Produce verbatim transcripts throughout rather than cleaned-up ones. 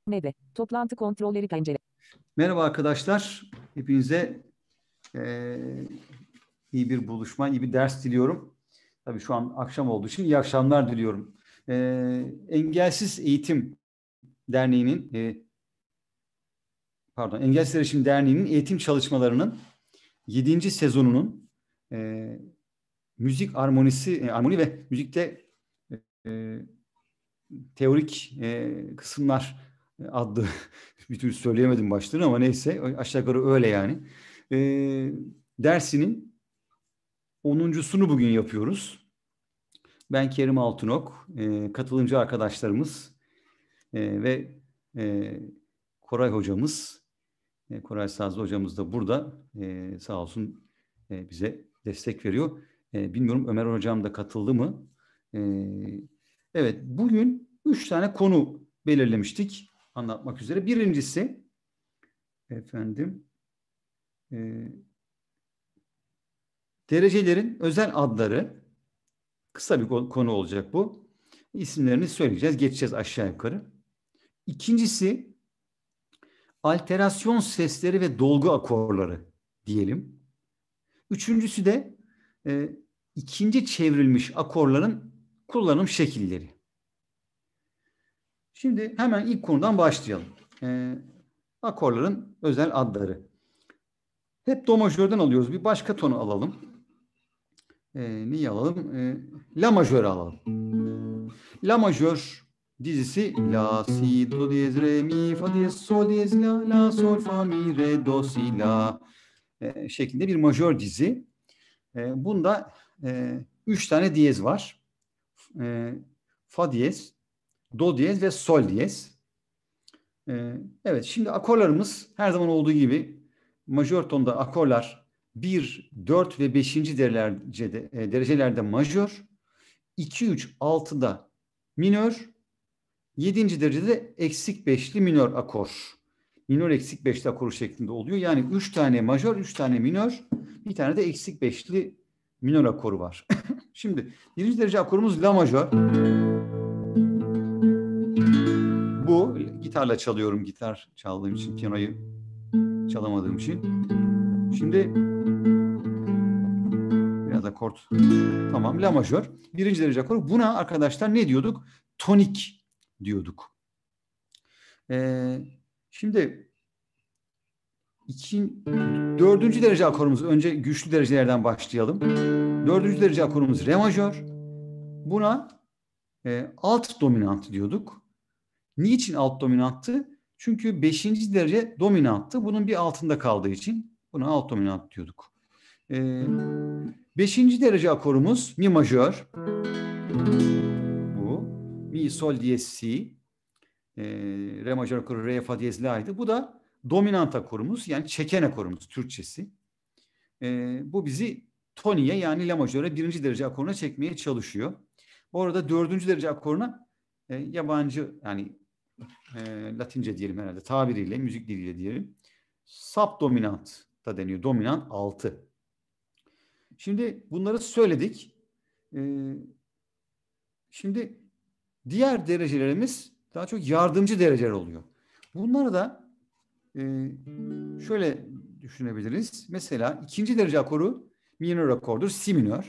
Nede. Toplantı kontrolleri pencere. Merhaba arkadaşlar. Hepinize e, iyi bir buluşma, iyi bir ders diliyorum. Tabii şu an akşam olduğu için iyi akşamlar diliyorum. E, Engelsiz Eğitim Derneği'nin, e, pardon, Engelsiz Erişim Derneği'nin eğitim çalışmalarının yedinci sezonunun e, müzik armonisi, e, armoni ve müzikte e, teorik e, kısımlar adlı bir türlü söyleyemedim başlığını ama neyse aşağı yukarı öyle yani. E, dersinin onuncusunu bugün yapıyoruz. Ben Kerim Altınok, e, katılımcı arkadaşlarımız e, ve e, Koray hocamız, e, Koray Sazlı hocamız da burada e, sağ olsun e, bize destek veriyor. E, bilmiyorum Ömer hocam da katıldı mı? E, evet, bugün üç tane konu belirlemiştik anlatmak üzere. Birincisi efendim e, derecelerin özel adları. Kısa bir konu olacak bu. İsimlerini söyleyeceğiz, geçeceğiz aşağı yukarı. İkincisi alterasyon sesleri ve dolgu akorları diyelim. Üçüncüsü de e, ikinci çevrilmiş akorların kullanım şekilleri. Şimdi hemen ilk konudan başlayalım. E, akorların özel adları. Hep do majörden alıyoruz. Bir başka tonu alalım. E, neyi alalım? E, la majör alalım. La majör dizisi la, si, do, diyez, re, mi, fa, diyez, sol, diyez, la, la, sol, fa, mi, re, do, si, la e, şeklinde bir majör dizi. E, bunda e, üç tane diyez var. E, fa diyez, do diyez ve sol diyez. E, evet, şimdi akorlarımız her zaman olduğu gibi majör tonda akorlar bir, dört ve beşinci derecelerde, e, derecelerde majör, iki, üç, altıda minör, yedinci derecede eksik beşli minör akor. Minör eksik beşli akoru şeklinde oluyor. Yani üç tane majör, üç tane minör, bir tane de eksik beşli minör akoru var. Şimdi birinci derece akorumuz la majör. Bu gitarla çalıyorum. Gitar çaldığım için, piyanoyu çalamadığım için. Şimdi biraz akort. Tamam, la majör. Birinci derece akoru. Buna arkadaşlar ne diyorduk? Tonik diyorduk. Ee, şimdi iki, dördüncü derece akorumuz. Önce güçlü derecelerden başlayalım. Dördüncü derece akorumuz re majör. Buna e, alt dominant diyorduk. Niçin alt dominanttı? Çünkü beşinci derece dominanttı. Bunun bir altında kaldığı için buna alt dominant diyorduk. E, beşinci derece akorumuz mi majör. Bu. Mi, sol, diyez, si. E, re majör akoru re, fa, diyez, la'ydı. Bu da dominant akorumuz, yani çeken akorumuz Türkçesi. E, bu bizi toniye, yani la majöre birinci derece akoruna çekmeye çalışıyor. Bu arada dördüncü derece akoruna e, yabancı, yani e, Latince diyelim herhalde, tabiriyle, müzik diliyle diyelim, subdominant da deniyor. Dominant altı. Şimdi bunları söyledik. E, şimdi diğer derecelerimiz daha çok yardımcı dereceler oluyor. Bunları da e, şöyle düşünebiliriz. Mesela ikinci derece akoru minör akordur, si minör.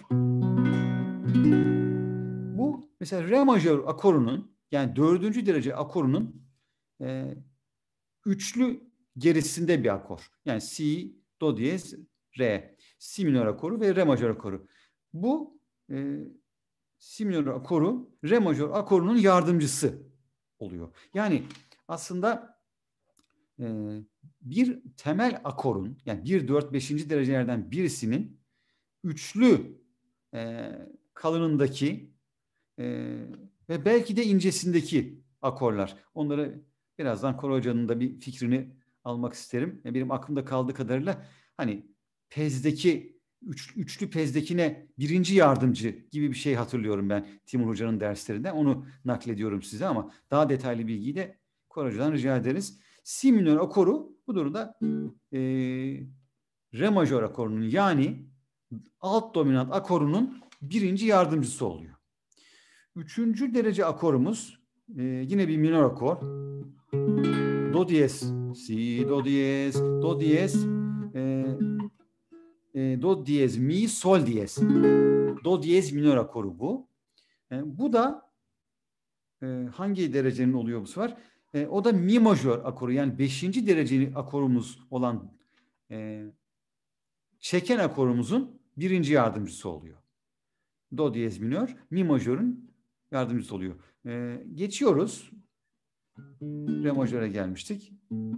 Bu mesela re majör akorunun, yani dördüncü derece akorunun e, üçlü gerisinde bir akor. Yani si, do diyez, re. Si minör akoru ve re majör akoru. Bu e, si minör akoru re majör akorunun yardımcısı oluyor. Yani aslında e, bir temel akorun, yani bir, dört, beşinci derecelerden birisinin üçlü e, kalınındaki e, ve belki de incesindeki akorlar. Onları birazdan Koray Hoca'nın da bir fikrini almak isterim. Benim aklımda kaldığı kadarıyla hani pezdeki, üç, üçlü pezdekine birinci yardımcı gibi bir şey hatırlıyorum ben Timur Hoca'nın derslerinden. Onu naklediyorum size ama daha detaylı bilgiyi de Koray Hoca'dan rica ederiz. Si minör akoru bu durumda e, re majör akorunun, yani alt dominant akorunun birinci yardımcısı oluyor. Üçüncü derece akorumuz e, yine bir minör akor. do diyez, si, do diyez, do diyez, e, e, do diyez, mi, sol diyez. Do diyez minör akoru bu. E, bu da e, hangi derecenin oluyor bu sefer? E, o da mi majör akoru, yani beşinci dereceli akorumuz olan e, çeken akorumuzun birinci yardımcısı oluyor. Do diyez minör, mi majörün yardımcısı oluyor. E, geçiyoruz. Re majöre gelmiştik.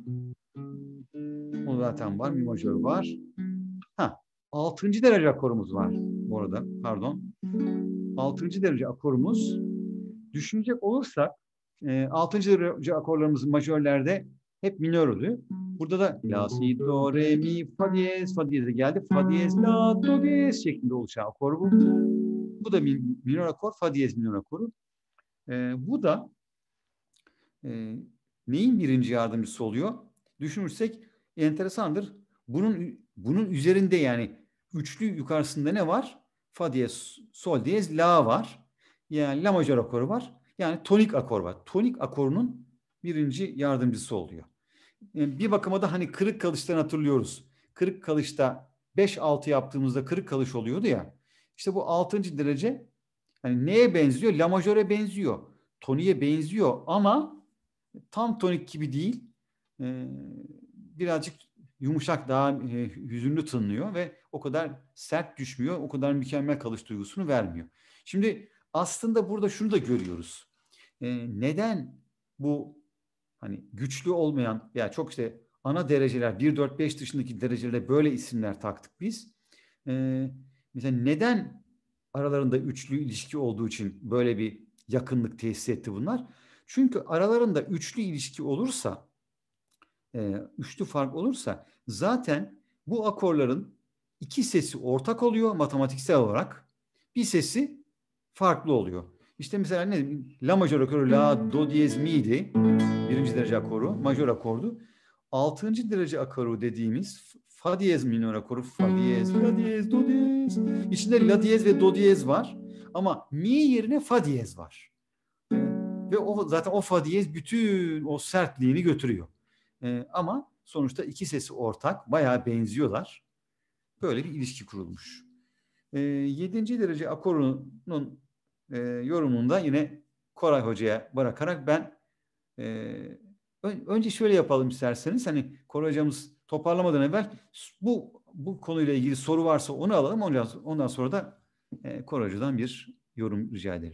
O zaten var. Mi majör var. Ha, altıncı derece akorumuz var bu arada. Pardon. Altıncı derece akorumuz, düşünecek olursak e, altıncı derece akorlarımız majörlerde hep minördü. Burada da la, si, do, re, mi, fa diyez, fa diyeze geldi. Fa diyez, la, do diyez şeklinde oluşan akor bu. Bu da minör akor, fa diyez minör akoru. E, bu da e, neyin birinci yardımcısı oluyor? Düşünürsek enteresandır. Bunun bunun üzerinde, yani üçlü yukarısında ne var? Fa diyez, sol diyez, la var. Yani la majör akoru var. Yani tonik akor var. Tonik akorunun birinci yardımcısı oluyor. Yani bir bakıma da hani kırık kalıştan hatırlıyoruz. Kırık kalışta beş altı yaptığımızda kırık kalış oluyordu ya. İşte bu altıncı derece hani neye benziyor? La majöre benziyor. Toniğe benziyor ama tam tonik gibi değil. Ee, birazcık yumuşak, daha e, hüzünlü tınlıyor ve o kadar sert düşmüyor, o kadar mükemmel kalış duygusunu vermiyor. Şimdi aslında burada şunu da görüyoruz. Ee, neden bu hani güçlü olmayan, ya çok işte ana dereceler bir, dört, beş dışındaki derecelere böyle isimler taktık biz. Ee, mesela neden aralarında üçlü ilişki olduğu için böyle bir yakınlık tesis etti bunlar? Çünkü aralarında üçlü ilişki olursa, e, üçlü fark olursa zaten bu akorların iki sesi ortak oluyor matematiksel olarak. Bir sesi farklı oluyor. İşte mesela ne? La majör akoru la, do diyez, mi'ydi. Birinci derece akoru, majör akordu. Altıncı derece akoru dediğimiz fa diyez minör akoru, fa diyez, la diyez, do diyez. İçinde la diyez ve do diyez var. Ama mi yerine fa diyez var. Ve o zaten o fa diyez bütün o sertliğini götürüyor. Ee, ama sonuçta iki sesi ortak, bayağı benziyorlar. Böyle bir ilişki kurulmuş. Ee, yedinci derece akorunun e, yorumunda yine Koray Hoca'ya bırakarak ben e, önce şöyle yapalım isterseniz. Hani Koray Hocamız toparlamadan evvel bu bu konuyla ilgili soru varsa onu alalım. Ondan, ondan sonra da e, Koray Hoca'dan bir yorum rica ederim.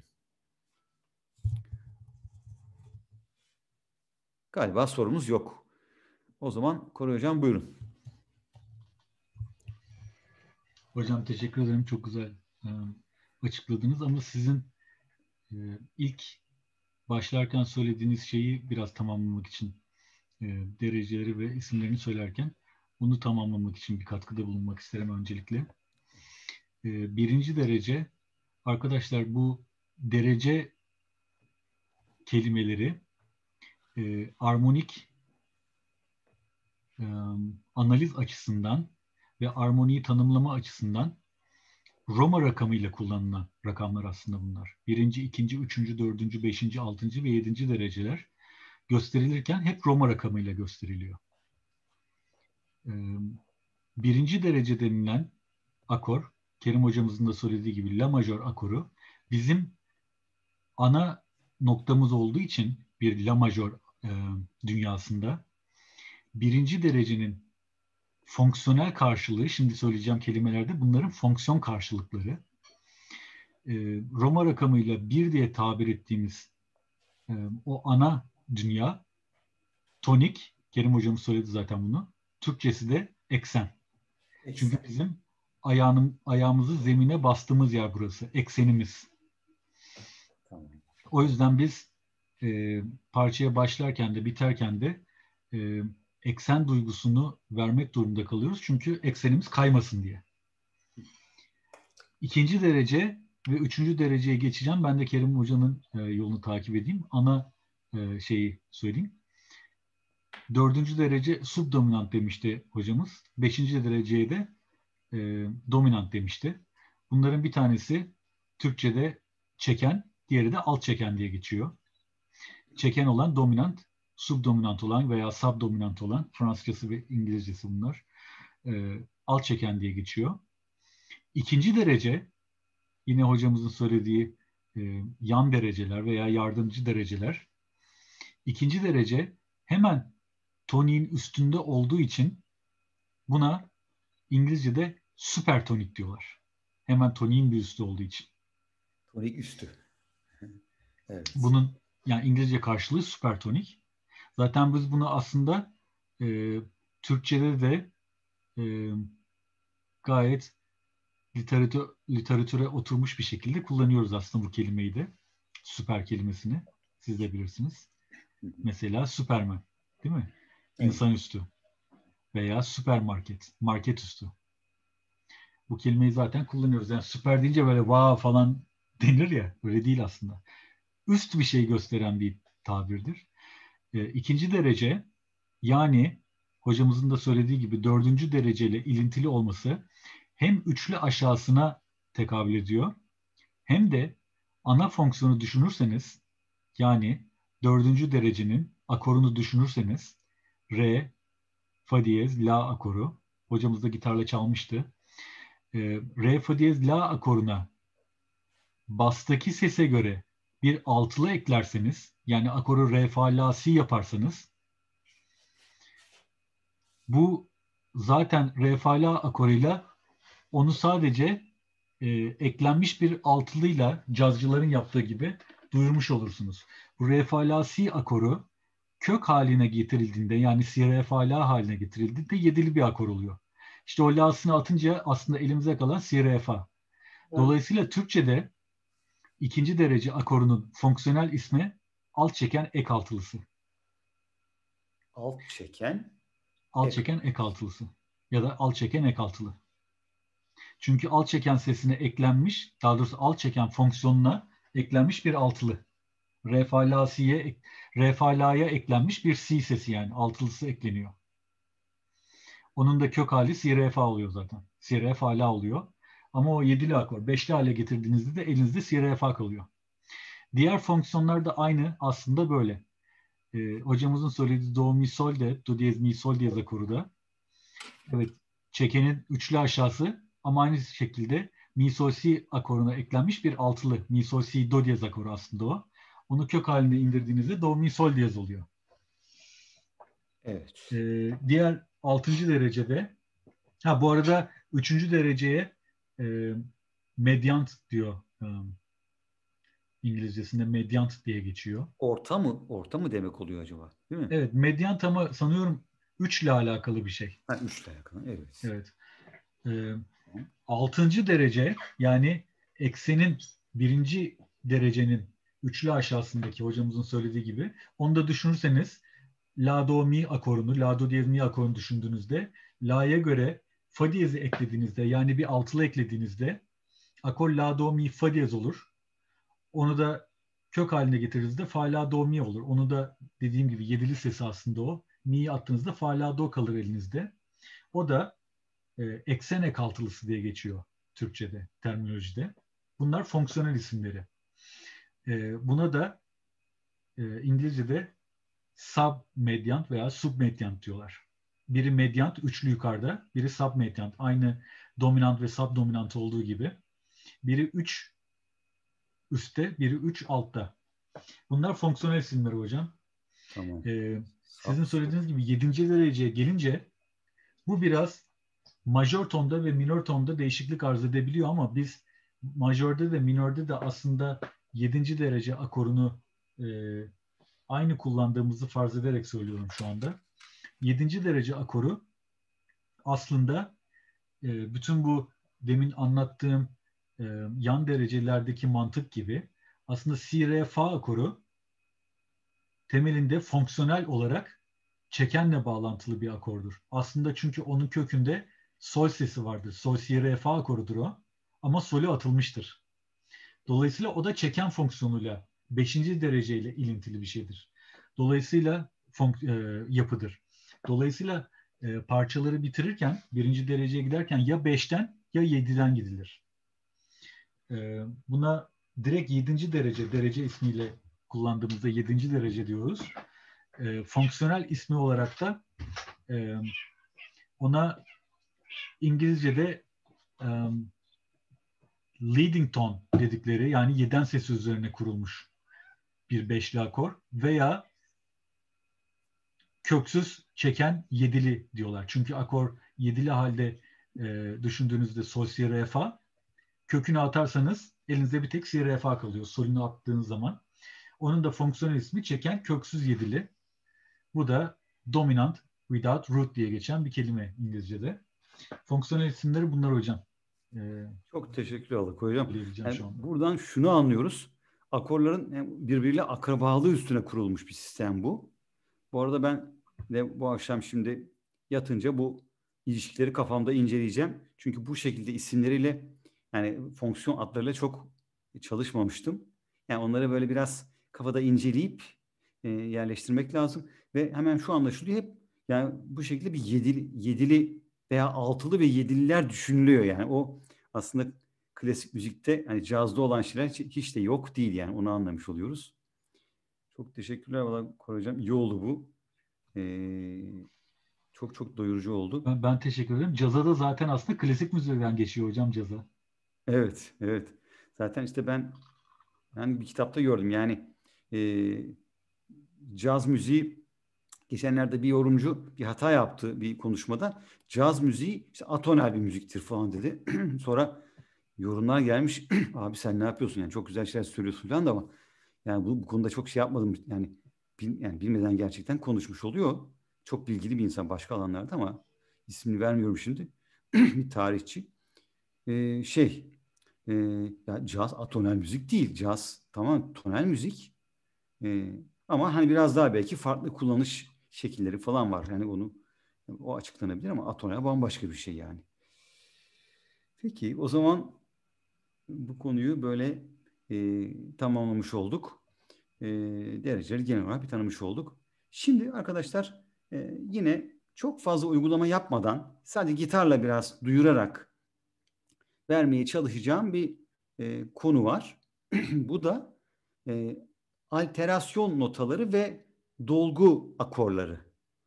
Galiba sorumuz yok. O zaman Koray Hocam buyurun. Hocam teşekkür ederim. Çok güzel e, açıkladınız ama sizin e, ilk başlarken söylediğiniz şeyi biraz tamamlamak için e, dereceleri ve isimlerini söylerken bunu tamamlamak için bir katkıda bulunmak isterim öncelikle. E, birinci derece, arkadaşlar bu derece kelimeleri e, armonik e, analiz açısından ve armoniyi tanımlama açısından Roma rakamıyla kullanılan rakamlar aslında bunlar. Birinci, ikinci, üçüncü, dördüncü, beşinci, altıncı ve yedinci dereceler gösterilirken hep Roma rakamıyla gösteriliyor. Ee, birinci derece denilen akor, Kerim hocamızın da söylediği gibi la majör akoru bizim ana noktamız olduğu için bir la majör e, dünyasında birinci derecenin fonksiyonel karşılığı, şimdi söyleyeceğim kelimelerde bunların fonksiyon karşılıkları. Roma rakamıyla bir diye tabir ettiğimiz e, o ana dünya tonik, Kerim hocamız söyledi zaten bunu. Türkçesi de eksen. eksen. Çünkü bizim ayağının, ayağımızı zemine bastığımız yer burası. Eksenimiz. Tamam. O yüzden biz e, parçaya başlarken de biterken de e, eksen duygusunu vermek durumunda kalıyoruz. Çünkü eksenimiz kaymasın diye. İkinci derece ve üçüncü dereceye geçeceğim. Ben de Kerim Hoca'nın e, yolunu takip edeyim. Ana e, şeyi söyleyeyim. Dördüncü derece subdominant demişti hocamız. Beşinci dereceye de e, dominant demişti. Bunların bir tanesi Türkçe'de çeken, diğeri de alt çeken diye geçiyor. Çeken olan dominant, subdominant olan veya subdominant olan, Fransızcası ve İngilizcesi bunlar, e, alt çeken diye geçiyor. İkinci derece, yine hocamızın söylediği e, yan dereceler veya yardımcı dereceler. İkinci derece hemen toniğin üstünde olduğu için buna İngilizce'de süpertonik diyorlar. Hemen toniğin bir üstü olduğu için. Tonik üstü. Evet. Bunun yani İngilizce karşılığı süpertonik. Zaten biz bunu aslında e, Türkçe'de de e, gayet literatür, literatüre oturmuş bir şekilde kullanıyoruz aslında bu kelimeyi de. Süper kelimesini. Siz de bilirsiniz. Mesela Süperman, değil mi? Evet. İnsanüstü veya süpermarket, market üstü. Bu kelimeyi zaten kullanıyoruz. Yani süper deyince böyle wow falan denir ya. Öyle değil aslında. Üst bir şey gösteren bir tabirdir. E, ikinci derece, yani hocamızın da söylediği gibi dördüncü dereceyle ilintili olması hem üçlü aşağısına tekabül ediyor, hem de ana fonksiyonu düşünürseniz, yani dördüncü derecenin akorunu düşünürseniz, re, fa diyez, la akoru, hocamız da gitarla çalmıştı. E, re, fa diyez, la akoruna bastaki sese göre bir altılı eklerseniz, yani akoru re, fa, la, si yaparsanız, bu zaten re, fa, la akoruyla onu sadece e, eklenmiş bir altılıyla cazcıların yaptığı gibi duyurmuş olursunuz. Bu re, fa, la, si akoru kök haline getirildiğinde, yani si, re, fa, la haline getirildiğinde yedili bir akor oluyor. İşte o la'sını atınca aslında elimize kalan si, re, fa. Dolayısıyla Türkçe'de ikinci derece akorunun fonksiyonel ismi alt çeken ek altılısı. Alt çeken Alt ek. çeken ek altılısı. Ya da alt çeken ek altılı. Çünkü alt çeken sesine eklenmiş, daha doğrusu alt çeken fonksiyonuna eklenmiş bir altılı. Re, fa, la, si'ye, re, fa, la'ya eklenmiş bir si sesi, yani altılısı ekleniyor. Onun da kök hali si, re, fa oluyor zaten. Si, re, fa, la oluyor. Ama o yedili akor, beşli hale getirdiğinizde de elinizde si, re, fa kalıyor. Diğer fonksiyonlar da aynı aslında böyle. E, hocamızın söylediği do, mi, sol de, do diyez, mi, sol diyez akoru da. Evet, çekenin üçlü aşağısı ama aynı şekilde mi, sol, si akoruna eklenmiş bir altılı. Mi, sol, si, do diyez akoru aslında o. Onu kök haline indirdiğinizde do, mi, sol diyez oluyor. Evet. E, diğer altıncı derecede, ha bu arada üçüncü dereceye e, medyant diyor. E, İngilizcesinde medyant diye geçiyor. Orta mı? Orta mı demek oluyor acaba? Değil mi? Evet, medyant ama sanıyorum üç ile alakalı bir şey. Ha, üçle yakın. Evet. Evet. Ee, altıncı derece, yani eksenin birinci derecenin üçlü aşağısındaki hocamızın söylediği gibi, onu da düşünürseniz la, do, mi akorunu, la, do diyez, mi akorunu düşündüğünüzde la'ya göre fa diyezi eklediğinizde, yani bir altılı eklediğinizde akor la, do, mi, fa diyez olur. Onu da kök haline getirdiğinizde fa, la, do, mi olur. Onu da dediğim gibi yedili sesi aslında o. Mi'yi attığınızda fa, la, do kalır elinizde. O da e, eksen ek altılısı diye geçiyor Türkçe'de, terminolojide. Bunlar fonksiyonel isimleri. E, buna da e, İngilizce'de submedyant veya submedyant diyorlar. Biri medyant, üçlü yukarıda. Biri submedyant, aynı dominant ve subdominant olduğu gibi. Biri üç üstte, biri üç altta. Bunlar fonksiyonel isimleri hocam. Tamam. Ee, sizin söylediğiniz gibi yedinci dereceye gelince bu biraz majör tonda ve minör tonda değişiklik arz edebiliyor ama biz majörde de minörde de aslında yedinci derece akorunu e, aynı kullandığımızı farz ederek söylüyorum şu anda. yedinci derece akoru aslında e, bütün bu demin anlattığım e, yan derecelerdeki mantık gibi aslında si, re, fa akoru temelinde fonksiyonel olarak çekenle bağlantılı bir akordur. Aslında çünkü onun kökünde sol sesi vardır. Sol, si, re, fa akorudur o. Ama solü atılmıştır. Dolayısıyla o da çeken fonksiyonuyla beşinci dereceyle ilintili bir şeydir. Dolayısıyla fonk- e, yapıdır. Dolayısıyla e, parçaları bitirirken, birinci dereceye giderken ya beşten ya yediden gidilir. E, buna direkt yedinci derece, derece ismiyle kullandığımızda yedinci derece diyoruz. e, fonksiyonel ismi olarak da e, ona İngilizce'de e, leading tone dedikleri, yani yeden sesi üzerine kurulmuş bir beşli akor veya köksüz çeken yedili diyorlar. Çünkü akor yedili halde e, düşündüğünüzde sol, si, re, fa, kökünü atarsanız elinizde bir tek si, re, fa kalıyor. Solünü attığınız zaman. Onun da fonksiyonel ismi çeken köksüz yedili. Bu da dominant without root diye geçen bir kelime İngilizce'de. Fonksiyonel isimleri bunlar hocam. Ee, Çok teşekkür ederim hocam. Yani şu anda. buradan şunu anlıyoruz. Akorların birbiriyle akrabalığı üstüne kurulmuş bir sistem bu. Bu arada ben de bu akşam şimdi yatınca bu ilişkileri kafamda inceleyeceğim. Çünkü bu şekilde isimleriyle, yani fonksiyon adlarıyla çok çalışmamıştım. Yani onları böyle biraz kafada inceleyip e, yerleştirmek lazım. Ve hemen şu anlaşılıyor, hep yani bu şekilde bir yedili, yedili veya altılı ve yedililer düşünülüyor. Yani o aslında klasik müzikte, hani cazda olan şeyler hiç de yok değil, yani onu anlamış oluyoruz. Çok teşekkürler valla Koray hocam. İyi oldu bu. Ee, çok çok doyurucu oldu. Ben, ben teşekkür ederim. Caza da zaten aslında klasik müzikten geçiyor hocam caza. Evet, evet. Zaten işte ben yani bir kitapta gördüm. Yani e, caz müziği, geçenlerde bir yorumcu bir hata yaptı bir konuşmada. Caz müziği işte atonal bir müziktir falan dedi. Sonra yorumlar gelmiş. Abi sen ne yapıyorsun? Yani çok güzel şeyler söylüyorsun falan da, ama yani bu, bu konuda çok şey yapmadım. Yani, bil, yani bilmeden gerçekten konuşmuş oluyor. Çok bilgili bir insan başka alanlarda, ama ismini vermiyorum şimdi. Bir tarihçi. Ee, şey e, ya caz atonal müzik değil. Caz tamam tonal müzik. Ee, ama hani biraz daha belki farklı kullanış şekilleri falan var. Yani onu o açıklanabilir, ama atonal bambaşka bir şey yani. Peki o zaman bu konuyu böyle e, tamamlamış olduk. E, dereceleri genel olarak bir tanımış olduk. Şimdi arkadaşlar e, yine çok fazla uygulama yapmadan sadece gitarla biraz duyurarak vermeye çalışacağım bir e, konu var. Bu da e, alterasyon notaları ve dolgu akorları.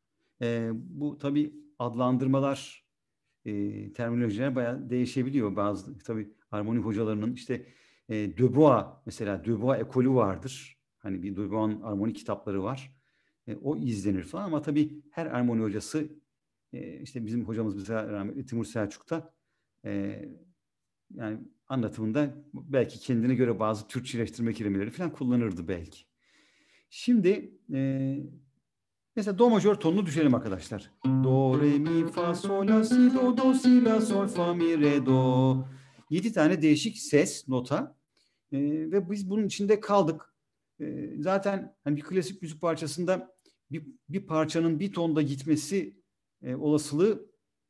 E, bu tabii adlandırmalar, e, terminolojiler bayağı değişebiliyor. Bazı tabii harmoni hocalarının işte e, Dubois, mesela Dubois ekolü vardır. Hani bir Dubois'ın harmoni kitapları var. E, o izlenir falan, ama tabii her harmoni hocası e, işte bizim hocamız mesela rahmetli Timur Selçuk'ta e, yani anlatımında belki kendine göre bazı Türkçeleştirme kelimeleri falan kullanırdı belki. Şimdi e, mesela do majör tonunu düşelim arkadaşlar. Do, re, mi, fa, sol, la, si, do, do, si, la, sol, fa, mi, re, do. Yedi tane değişik ses, nota. E, ve biz bunun içinde kaldık. E, zaten hani bir klasik müzik parçasında bir, bir parçanın bir tonda gitmesi e, olasılığı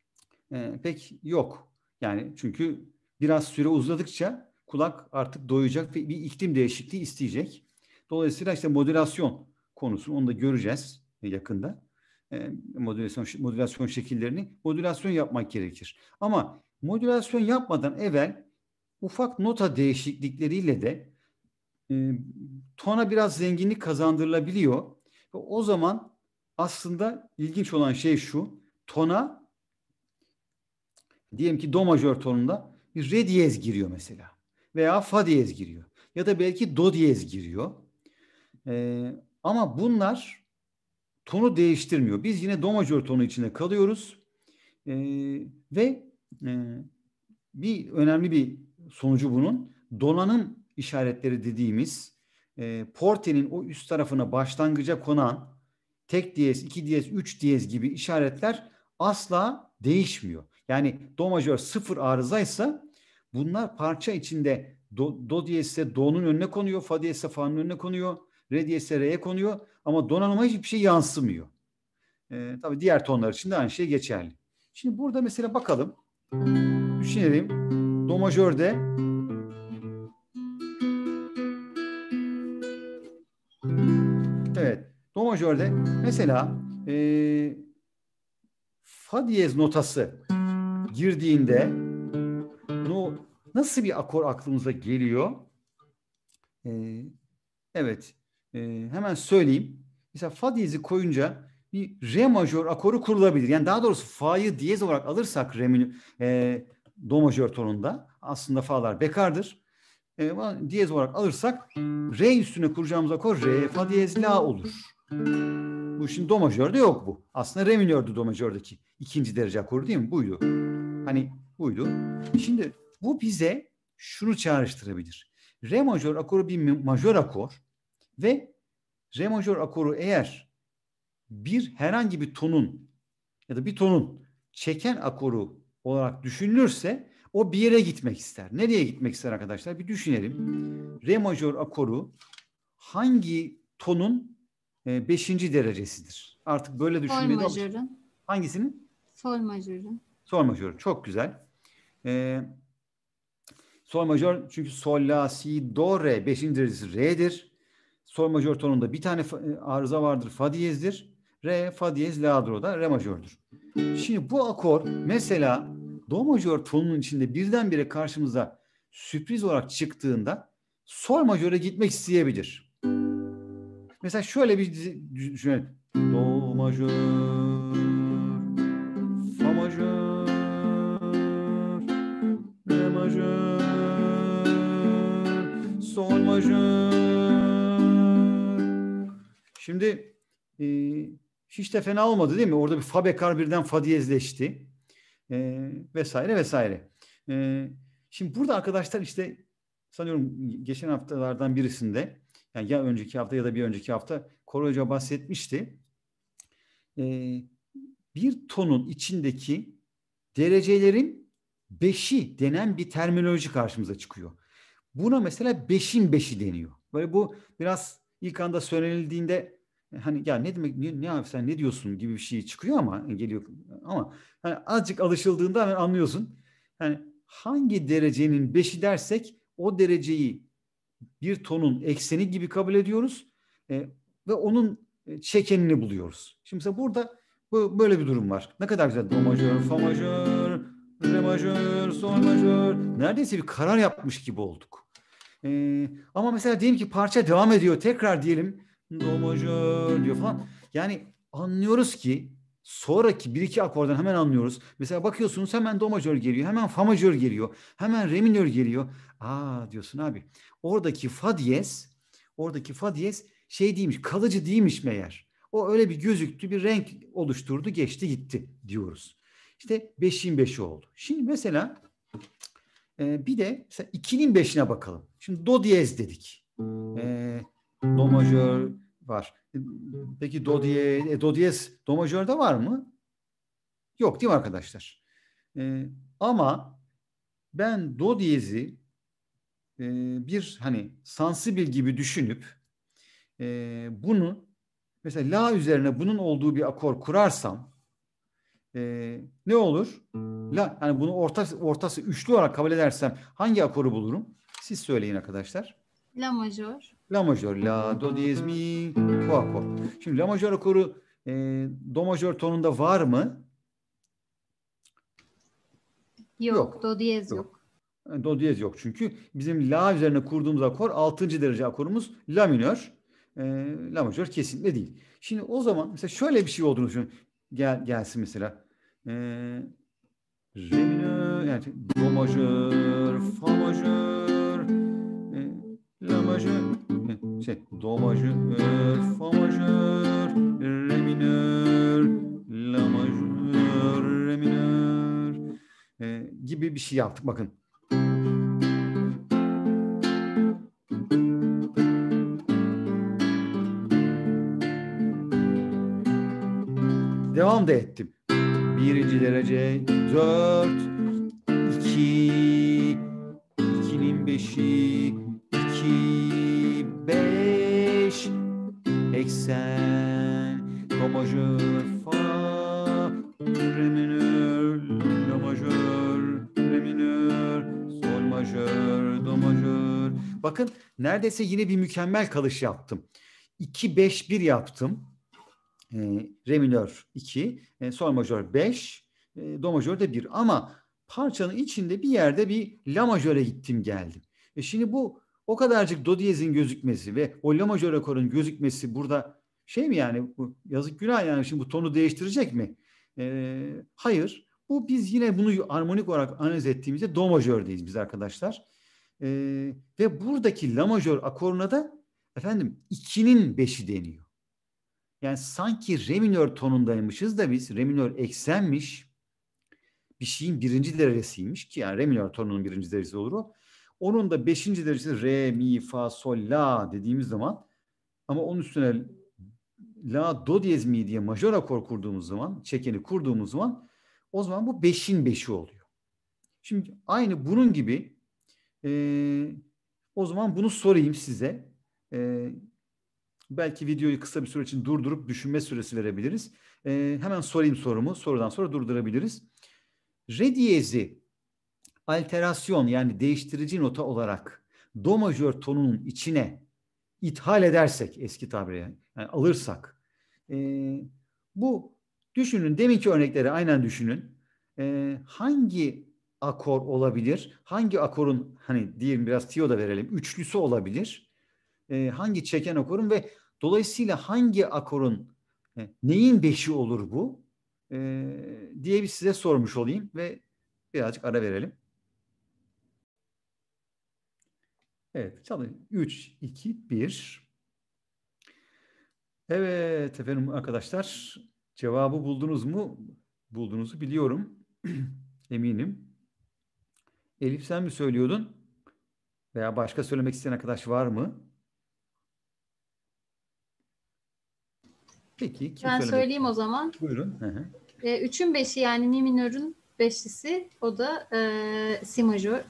e, pek yok. Yani çünkü biraz süre uzadıkça kulak artık doyacak ve bir iklim değişikliği isteyecek. Dolayısıyla işte modülasyon konusunu onu da göreceğiz yakında. E, modülasyon modülasyon şekillerini modülasyon yapmak gerekir. Ama modülasyon yapmadan evvel ufak nota değişiklikleriyle de e, tona biraz zenginlik kazandırılabiliyor. Ve o zaman aslında ilginç olan şey şu: tona, diyelim ki do majör tonunda bir re diyez giriyor mesela. Veya fa diyez giriyor. Ya da belki do diyez giriyor. Ee, ama bunlar tonu değiştirmiyor. Biz yine do majör tonu içinde kalıyoruz. Ee, ve e, bir önemli bir sonucu bunun donanım işaretleri dediğimiz e, portenin o üst tarafına başlangıca konan tek diyez, iki diyez, üç diyez gibi işaretler asla değişmiyor. Yani do majör sıfır arızaysa bunlar parça içinde do, do diyezse do'nun önüne konuyor, fa diyezse fa'nın önüne konuyor, re diyezse re'ye konuyor, ama donanıma hiçbir şey yansımıyor. Ee, tabii diğer tonlar için de aynı şey geçerli. Şimdi burada mesela bakalım, düşünelim. Do majörde evet, do majörde mesela e, fa diyez notası girdiğinde no, nasıl bir akor aklımıza geliyor? E, evet, e, hemen söyleyeyim. mesela fa diyezi koyunca bir re majör akoru kurulabilir. Yani daha doğrusu fa'yı diyez olarak alırsak re minör, e, do majör tonunda aslında fa'lar bekardır. E, diyez olarak alırsak re üstüne kuracağımız akor re, fa diyez, la olur. Bu şimdi do majörde yok bu. Aslında re minördü do majördeki ikinci derece akoru değil mi? Buydu. Hani buydu. Şimdi bu bize şunu çağrıştırabilir. Re majör akoru bir majör akor ve re majör akoru eğer bir herhangi bir tonun ya da bir tonun çeken akoru olarak düşünülürse o bir yere gitmek ister. Nereye gitmek ister arkadaşlar? Bir düşünelim. Re majör akoru hangi tonun e, beşinci derecesidir? Artık böyle düşünmeye Sol de majörün. hangisinin? Sol majörün. Sol majör. Çok güzel. Ee, sol majör çünkü sol, la, si, do, re. Beşinci derecesi re'dir. Sol majör tonunda bir tane arıza vardır. Fa diyezdir. Re, fa diyez, la'dır o da. Re majördür. Şimdi bu akor mesela do majör tonunun içinde birdenbire karşımıza sürpriz olarak çıktığında sol majöre gitmek isteyebilir. Mesela şöyle bir düşünelim. Do majör, fa majör, re majör, sol majör. Şimdi e, hiç de fena olmadı değil mi? Orada bir fa bekar birden fa diyezleşti. E, vesaire vesaire. E, şimdi burada arkadaşlar işte sanıyorum geçen haftalardan birisinde yani ya önceki hafta ya da bir önceki hafta Koray Hoca bahsetmişti. Ee, bir tonun içindeki derecelerin beşi denen bir terminoloji karşımıza çıkıyor. Buna mesela beşin beşi deniyor. Böyle bu biraz ilk anda söylenildiğinde hani ya ne demek ne, ne abi sen ne diyorsun gibi bir şey çıkıyor ama geliyor ama hani azıcık alışıldığında hemen anlıyorsun. Yani hangi derecenin beşi dersek o dereceyi bir tonun ekseni gibi kabul ediyoruz e, ve onun çekenini buluyoruz. Şimdi mesela burada bu, böyle bir durum var. Ne kadar güzel. Do majör, fa majör, re majör, sol majör. Neredeyse bir karar yapmış gibi olduk. E, ama mesela diyelim ki parça devam ediyor. Tekrar diyelim do majör diyor falan. Yani anlıyoruz ki sonraki bir iki akordan hemen anlıyoruz. Mesela bakıyorsunuz hemen do majör geliyor. Hemen fa majör geliyor. Hemen re minör geliyor. Aa diyorsun abi. Oradaki fa diyez, oradaki fa diyez şey değilmiş, kalıcı değilmiş meğer. O öyle bir gözüktü, bir renk oluşturdu, geçti gitti diyoruz. İşte beşin beşi oldu. Şimdi mesela e, bir de mesela ikinin beşine bakalım. Şimdi do diyez dedik. E, do majör var. Peki do diyez, e, do diyez do majörde var mı? Yok değil mi arkadaşlar? E, ama ben do diyezi bir hani sansibil gibi düşünüp e, bunu mesela la üzerine bunun olduğu bir akor kurarsam e, ne olur? La yani bunu orta, ortası üçlü olarak kabul edersem hangi akoru bulurum? Siz söyleyin arkadaşlar. La majör. La majör, la, do diyez mi bu akor. Şimdi la majör akoru e, do majör tonunda var mı? Yok. Yok. Do diyez yok. yok. Do diyez yok çünkü bizim la üzerine kurduğumuz akor altıncı derece akorumuz la minör. E, la majör kesinlikle değil. Şimdi o zaman mesela şöyle bir şey olduğunu düşünün. Gel, gelsin mesela. E, re minör, yani do majör, fa majör, e, la majör, e, şey, do majör, fa majör, re minör, la majör, re minör e, gibi bir şey yaptık. Bakın. Devam da ettim. Birinci derece dört, iki, ikinin beşi, iki, beş, eksen, do majör, fa, re minör, la majör, re minör, sol majör, do majör. Bakın neredeyse yine bir mükemmel kalış yaptım. iki, beş, bir yaptım. E, re minör iki, e, sol majör beş, e, do majör de bir. Ama parçanın içinde bir yerde bir la majöre gittim geldim. E şimdi bu o kadarcık do diyezin gözükmesi ve o la majör akorun gözükmesi burada şey mi yani, bu yazık günah yani, şimdi bu tonu değiştirecek mi? Ee, hayır. Bu biz yine bunu armonik olarak analiz ettiğimizde do majördeyiz biz arkadaşlar. Ee, ve buradaki la majör akoruna da efendim ikinin beşi deniyor. Yani sanki re minör tonundaymışız da biz, re minör eksenmiş, bir şeyin birinci derecesiymiş ki yani re minör tonunun birinci derecesi olur o. Onun da beşinci derecesi re, mi, fa, sol, la dediğimiz zaman, ama onun üstüne la, do diyez mi diye majör akor kurduğumuz zaman, çekeni kurduğumuz zaman, o zaman bu beşin beşi oluyor. Şimdi aynı bunun gibi e, o zaman bunu sorayım size. E, belki videoyu kısa bir süre için durdurup düşünme süresi verebiliriz. E, hemen sorayım sorumu. Sorudan sonra durdurabiliriz. Re diyezi alterasyon yani değiştirici nota olarak do majör tonunun içine ithal edersek, eski tabiriyle yani alırsak, e, bu düşünün, deminki örnekleri aynen düşünün. E, hangi akor olabilir? Hangi akorun, hani diyelim biraz tiyo da verelim, üçlüsü olabilir? E, hangi çeken akorun ve dolayısıyla hangi akorun e, neyin beşi olur bu? E, diye bir size sormuş olayım ve birazcık ara verelim. Evet, çalın. üç, iki, bir. Evet efendim arkadaşlar, cevabı buldunuz mu? Bulduğunuzu biliyorum. Eminim. Elif, sen mi söylüyordun? Veya başka söylemek isteyen arkadaş var mı? Peki, kim Ben söylemek söyleyeyim istiyor? o zaman. Buyurun. Hı hı. E, üçün beşi yani mi minörün beşlisi, o da e, si majör.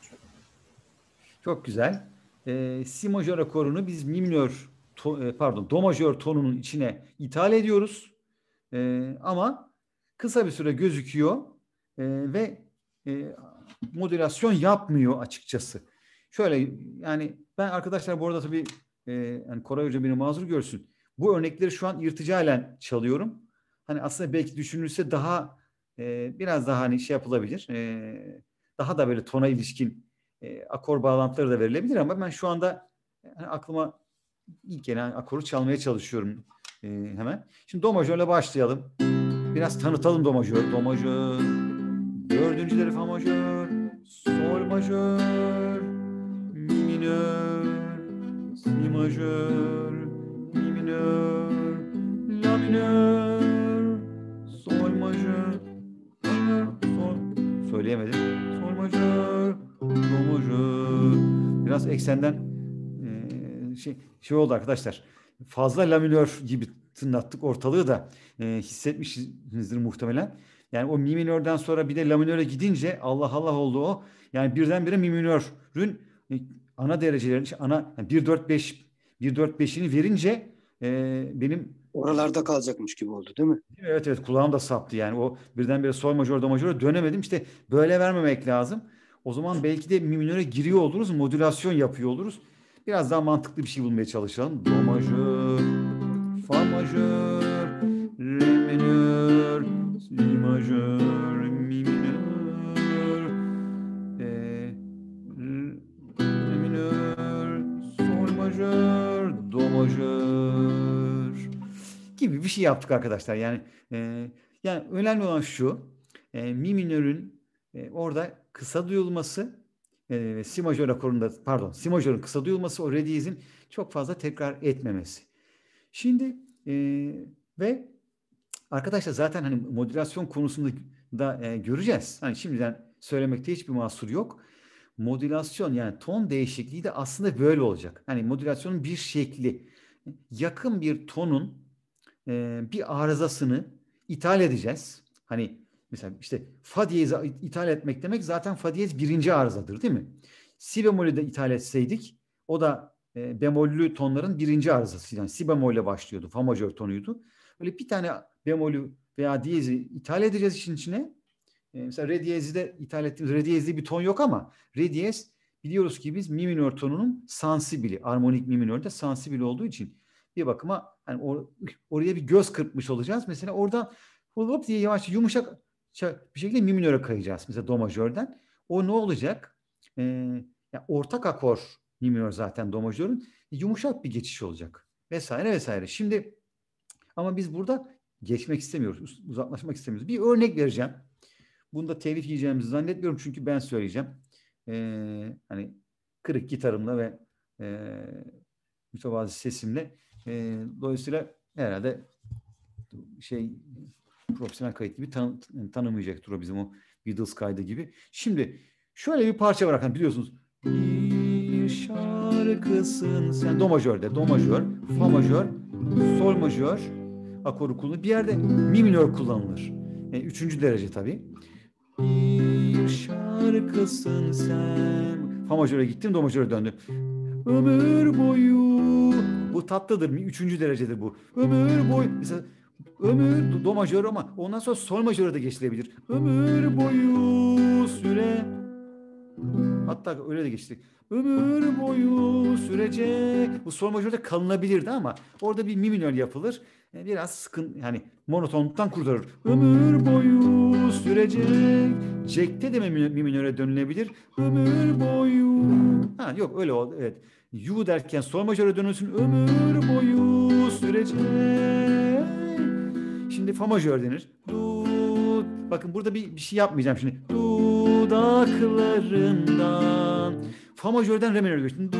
Çok güzel. E, si majör akorunu biz mi minör, to, e, pardon, do majör tonunun içine ithal ediyoruz. E, ama kısa bir süre gözüküyor e, ve e, modülasyon yapmıyor açıkçası. Şöyle yani, ben arkadaşlar bu arada tabii e, yani Koray Hoca beni mazur görsün. Bu örnekleri şu an irticalen çalıyorum. Hani aslında belki düşünülse daha e, biraz daha hani şey yapılabilir. E, daha da böyle tona ilişkin e, akor bağlantıları da verilebilir ama ben şu anda yani aklıma ilk gelen akoru çalmaya çalışıyorum e, hemen. Şimdi do majörle başlayalım. Biraz tanıtalım do majör. Do majör, dördüncüleri fa majör, sol majör, mi minör, si majör, mi minör, la minör, sol majör, majör, sol. Söyleyemedim. Sol majör, do majör. Biraz eksenden e, şey, şey oldu arkadaşlar. Fazla la minör gibi tınlattık ortalığı da e, hissetmişsinizdir muhtemelen. Yani o mi minörden sonra bir de la minöre gidince Allah Allah oldu o. Yani birdenbire mi minörün e, ana derecelerini, ana yani bir dört beş bir dört beşini verince e, benim Oralarda kalacakmış gibi oldu değil mi? evet evet kulağım da saptı yani. O birdenbire sol majör do majöre dönemedim. İşte böyle vermemek lazım. O zaman belki de mi minöre giriyor oluruz, modülasyon yapıyor oluruz. Biraz daha mantıklı bir şey bulmaya çalışalım. Do majör, fa majör, re minör, si majör, mi minör, e, re minör, sol majör, do majör gibi bir şey yaptık arkadaşlar. Yani e, yani önemli olan şu, e, mi minörün e, orada kısa duyulması, e, si majör akorunda, pardon, si majörün kısa duyulması, o re diyezin çok fazla tekrar etmemesi. Şimdi e, ve arkadaşlar zaten hani modülasyon konusunda da e, göreceğiz. Hani şimdiden söylemekte hiçbir mahsur yok. Modülasyon yani ton değişikliği de aslında böyle olacak. Hani modülasyonun bir şekli, yakın bir tonun e, bir arızasını ithal edeceğiz. Hani mesela işte fa diyezi ithal etmek demek zaten fa diyez birinci arızadır değil mi? Si bemolü de ithal etseydik o da e, bemollü tonların birinci arızası. Yani si bemolle başlıyordu. Fa majör tonuydu. Böyle bir tane bemolü veya diyezi ithal edeceğiz işin içine. E, mesela re diyezi de ithal ettiğimiz re diyezli bir ton yok ama re diyez biliyoruz ki biz mi minör tonunun sansibili, armonik mi minörde sansibili olduğu için bir bakıma hani or, oraya bir göz kırpmış olacağız. Mesela oradan hop diye yavaş yumuşak bir şekilde mi minöre kayacağız. Mesela do majörden. O ne olacak? Ee, yani ortak akor mi minör zaten do majörün. Yumuşak bir geçiş olacak. Vesaire vesaire. Şimdi Ama biz burada geçmek istemiyoruz, uzaklaşmak istemiyoruz. Bir örnek vereceğim. Bunda telif yiyeceğimizi zannetmiyorum çünkü ben söyleyeceğim. Ee, hani kırık gitarımla ve e, mütevazi sesimle. E, dolayısıyla herhalde şey profesyonel kayıt gibi tan tanımayacaktır o bizim o Beatles kaydı gibi. Şimdi şöyle bir parça var hani biliyorsunuz. Bir şarkısın sen do majörde, do majör, fa majör, sol majör akoru kullanılır. Bir yerde mi minör kullanılır. E, üçüncü derece tabii. Bir şarkısın sen. Fa majöre gittim, do majöre döndüm. Ömür boyu. Bu tatlıdır. Üçüncü derecedir bu. Ömür boyu. Mesela ömür do majör ama ondan sonra sol majöre de geçilebilir. Ömür boyu süre. Hatta öyle de geçti. Ömür boyu sürecek. Bu sol majörde kalınabilirdi ama orada bir mi minör yapılır. Biraz sıkın yani monotonluktan kurtarır. Ömür boyu sürecek. Jack'te de mi minöre dönülebilir. Ömür boyu. Ha yok öyle oldu. Evet. You derken sol majöre dönülsün. Ömür boyu sürecek. Şimdi fa majör denir. Du. Bakın burada bir, bir şey yapmayacağım şimdi. Dudaklarından. Fa majörden re minöre geçtim.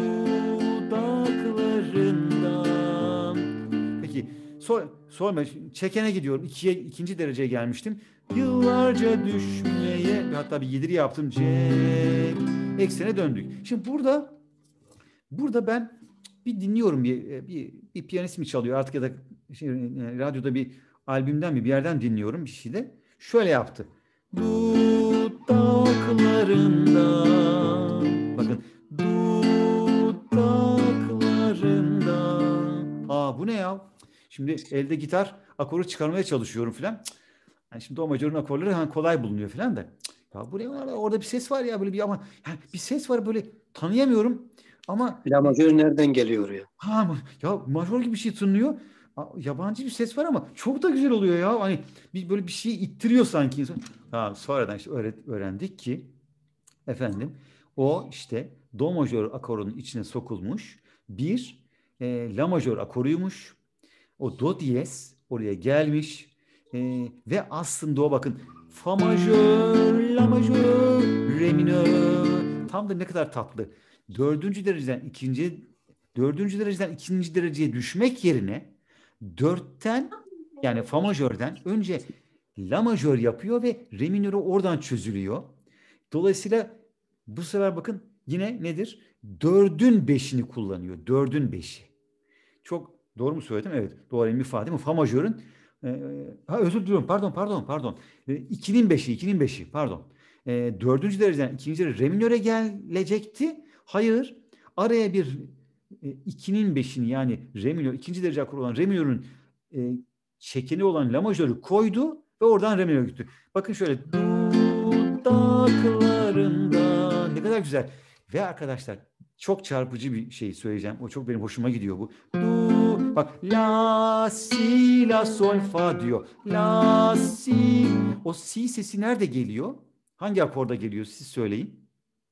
Dudaklarından. Peki. Sol, sol çekene gidiyorum. İkiye, ikinci dereceye gelmiştim. Yıllarca düşmeye hatta bir yediri yaptım. C eksene döndük. Şimdi burada burada ben bir dinliyorum bir bir, bir piyanist mi çalıyor artık ya da şey, radyoda bir albümden mi bir yerden dinliyorum bir şey de. Şöyle yaptı. Dudaklarından bakın dudaklarından. Aa bu ne ya? Şimdi elde gitar akoru çıkarmaya çalışıyorum filan. Yani şimdi do majörün akorları hani kolay bulunuyor filan da. Ya buraya orada bir ses var ya böyle bir ama yani bir ses var böyle tanıyamıyorum ama La majör nereden geliyor ya? Ha ya majör gibi bir şey tınlıyor. Yabancı bir ses var ama çok da güzel oluyor ya. Hani bir böyle bir şey ittiriyor sanki insan. Ha sonradan işte öğrendik ki efendim o işte do majör akorunun içine sokulmuş bir e, la majör akoruymuş. O do diyez oraya gelmiş e, ve aslında o bakın fa majör, la majör, re minör tam da ne kadar tatlı. Dördüncü dereceden ikinci dördüncü dereceden ikinci dereceye düşmek yerine dörtten yani fa majörden önce la majör yapıyor ve re minörü oradan çözülüyor. Dolayısıyla bu sefer bakın yine nedir? Dördün beşini kullanıyor. Dördün beşi. Çok doğru mu söyledim? Evet. Doğru mi fa değil mi? Fa majörün e, ha özür diliyorum. Pardon, pardon, pardon. E, ikinin beşi, ikinin beşi. Pardon. E, dördüncü dereceden ikinci derece re minöre gelecekti. Hayır. Araya bir e, ikinin beşini yani re minör, ikinci derece akor olan re minörün e, çekeni olan la majörü koydu ve oradan re minöre gitti. Bakın şöyle dudaklarında ne kadar güzel. Ve arkadaşlar çok çarpıcı bir şey söyleyeceğim. O çok benim hoşuma gidiyor bu. Du, bak la si la sol fa diyor. La si. O si sesi nerede geliyor? Hangi akorda geliyor? Siz söyleyin.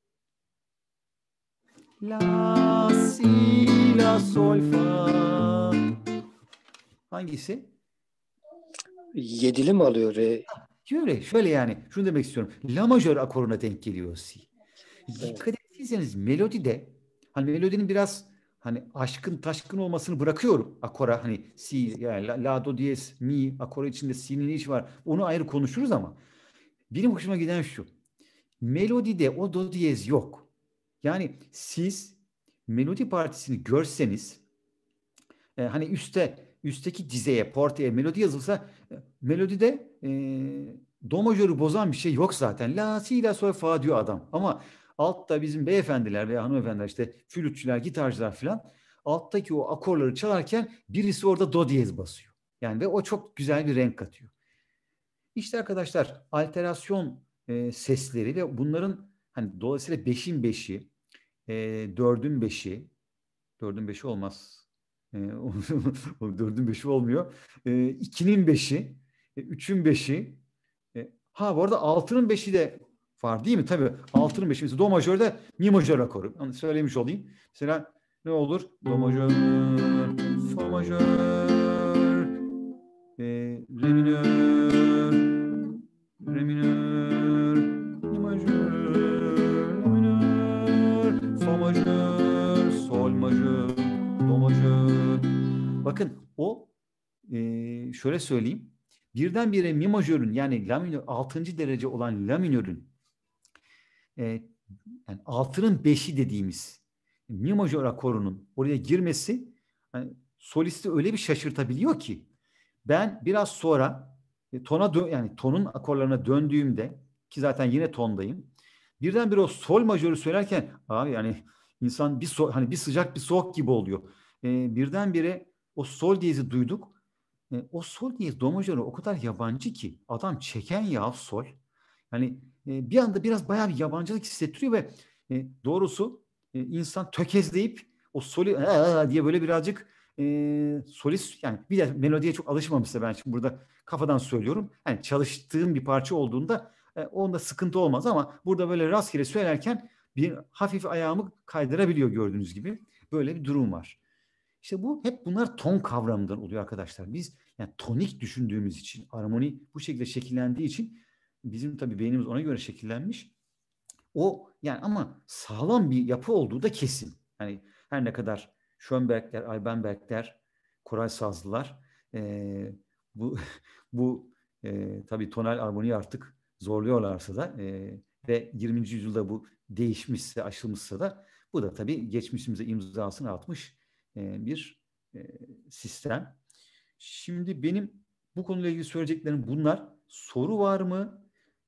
La si la sol fa. Hangisi? Yedili mi alıyor? E? Şöyle, şöyle yani. Şunu demek istiyorum. La majör akoruna denk geliyor si. Dikkat ettiyseniz melodide hani melodinin biraz hani aşkın taşkın olmasını bırakıyorum akora hani si yani la, la do diyez mi akora içinde si'nin işi var. Onu ayrı konuşuruz ama benim hoşuma giden şu. Melodide o do diyez yok. Yani siz melodi partisini görseniz e, hani üstte üstteki dizeye, portaya melodi yazılsa e, melodide e, do majörü bozan bir şey yok zaten. La si la sol fa diyor adam. Ama altta bizim beyefendiler veya hanımefendiler işte flütçüler, gitarcılar falan alttaki o akorları çalarken birisi orada do diyez basıyor. Yani ve o çok güzel bir renk katıyor. İşte arkadaşlar alterasyon e, sesleri ve bunların hani dolayısıyla beşin beşi, e, dördün beşi, dördün beşi olmaz. E, dördün beşi olmuyor. E, ikinin beşi, e, üçün beşi. E, ha bu arada altının beşi de var değil mi? Tabii altının beşi. Mesela do majörde mi majör akoru. Onu söylemiş olayım. Mesela ne olur? Do majör, fa majör, e, re minör, re minör, mi majör, la minör, sol majör, sol majör, do majör. Bakın o e, şöyle söyleyeyim. Birdenbire mi majörün yani la minör altıncı derece olan la minörün e, yani altının beşi dediğimiz mi majör akorunun oraya girmesi yani solisti öyle bir şaşırtabiliyor ki ben biraz sonra e, tona dö- yani tonun akorlarına döndüğümde ki zaten yine tondayım. Birdenbire o sol majörü söylerken abi yani insan bir so- hani bir sıcak bir soğuk gibi oluyor. E, birdenbire o sol diyezi duyduk. E, o sol diyez do majörü o kadar yabancı ki adam çeken ya sol. Yani e, bir anda biraz bayağı bir yabancılık hissettiriyor ve e, doğrusu e, insan tökezleyip o soli "Aa!" diye böyle birazcık e, solist yani bir de melodiye çok alışmamışsa ben şimdi burada kafadan söylüyorum. Yani çalıştığım bir parça olduğunda e, onda sıkıntı olmaz ama burada böyle rastgele söylerken bir hafif ayağımı kaydırabiliyor gördüğünüz gibi. Böyle bir durum var. İşte bu hep bunlar ton kavramından oluyor arkadaşlar. Biz yani tonik düşündüğümüz için, armoni bu şekilde şekillendiği için bizim tabii beynimiz ona göre şekillenmiş. O yani ama sağlam bir yapı olduğu da kesin. Yani her ne kadar Schönbergler, Albenbergler, Koray Sazlılar e, bu bu e, tabii tonal armoniyi artık zorluyorlarsa da e, ve yirminci yüzyılda bu değişmişse, aşılmışsa da bu da tabii geçmişimize imzasını atmış e, bir e, sistem. Şimdi benim bu konuyla ilgili söyleyeceklerim bunlar. Soru var mı?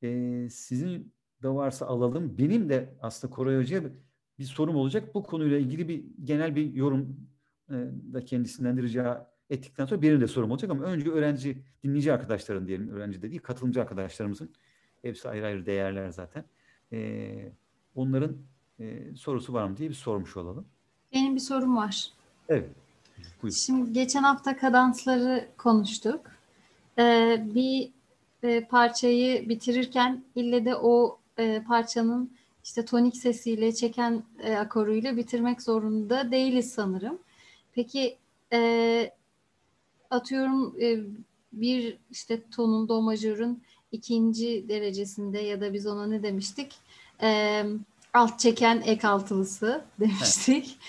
E, sizin de varsa alalım. Benim de aslında Koray Hoca'ya bir, bir sorum olacak. Bu konuyla ilgili bir genel bir yorum e, da kendisinden de rica ettikten sonra benim de sorum olacak ama önce öğrenci, dinleyici arkadaşların diyelim, öğrenci de değil, katılımcı arkadaşlarımızın hepsi ayrı ayrı değerler zaten. E, onların e, sorusu var mı diye bir sormuş olalım. Benim bir sorum var. Evet. Buyurun. Şimdi geçen hafta kadansları konuştuk. Ee, bir e, parçayı bitirirken ille de o e, parçanın işte tonik sesiyle çeken e, akoruyla bitirmek zorunda değiliz sanırım. Peki e, atıyorum e, bir işte tonun do majörün ikinci derecesinde ya da biz ona ne demiştik? E, alt çeken ek altılısı demiştik.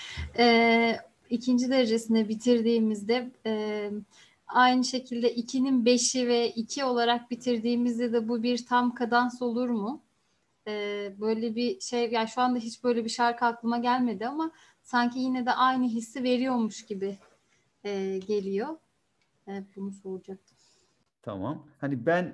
E, ikinci derecesine bitirdiğimizde e, aynı şekilde ikinin beşi ve iki olarak bitirdiğimizde de bu bir tam kadans olur mu? E, böyle bir şey yani şu anda hiç böyle bir şarkı aklıma gelmedi ama sanki yine de aynı hissi veriyormuş gibi e, geliyor. Evet, bunu soracaktım. Tamam. Hani ben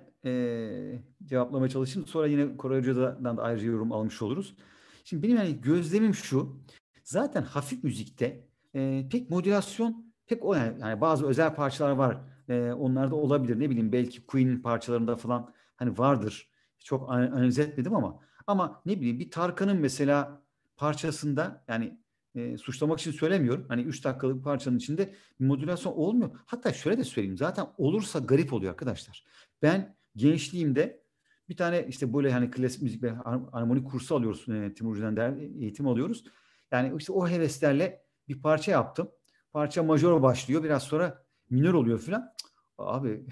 e, cevaplamaya çalışayım. Sonra yine Koray Hoca'dan da ayrıca yorum almış oluruz. Şimdi benim yani gözlemim şu. Zaten hafif müzikte e, pek modülasyon pek o yani, yani bazı özel parçalar var. E, onlar da olabilir. Ne bileyim belki Queen'in parçalarında falan hani vardır. Çok analiz etmedim ama ama ne bileyim bir Tarkan'ın mesela parçasında yani e, suçlamak için söylemiyorum. Hani üç dakikalık bir parçanın içinde modülasyon olmuyor. Hatta şöyle de söyleyeyim. Zaten olursa garip oluyor arkadaşlar. Ben gençliğimde bir tane işte böyle hani klasik müzik ve armoni kursu alıyoruz. E, Timur Hoca'dan der, eğitim alıyoruz. Yani işte o heveslerle bir parça yaptım. Parça majör başlıyor. Biraz sonra minör oluyor falan. Abi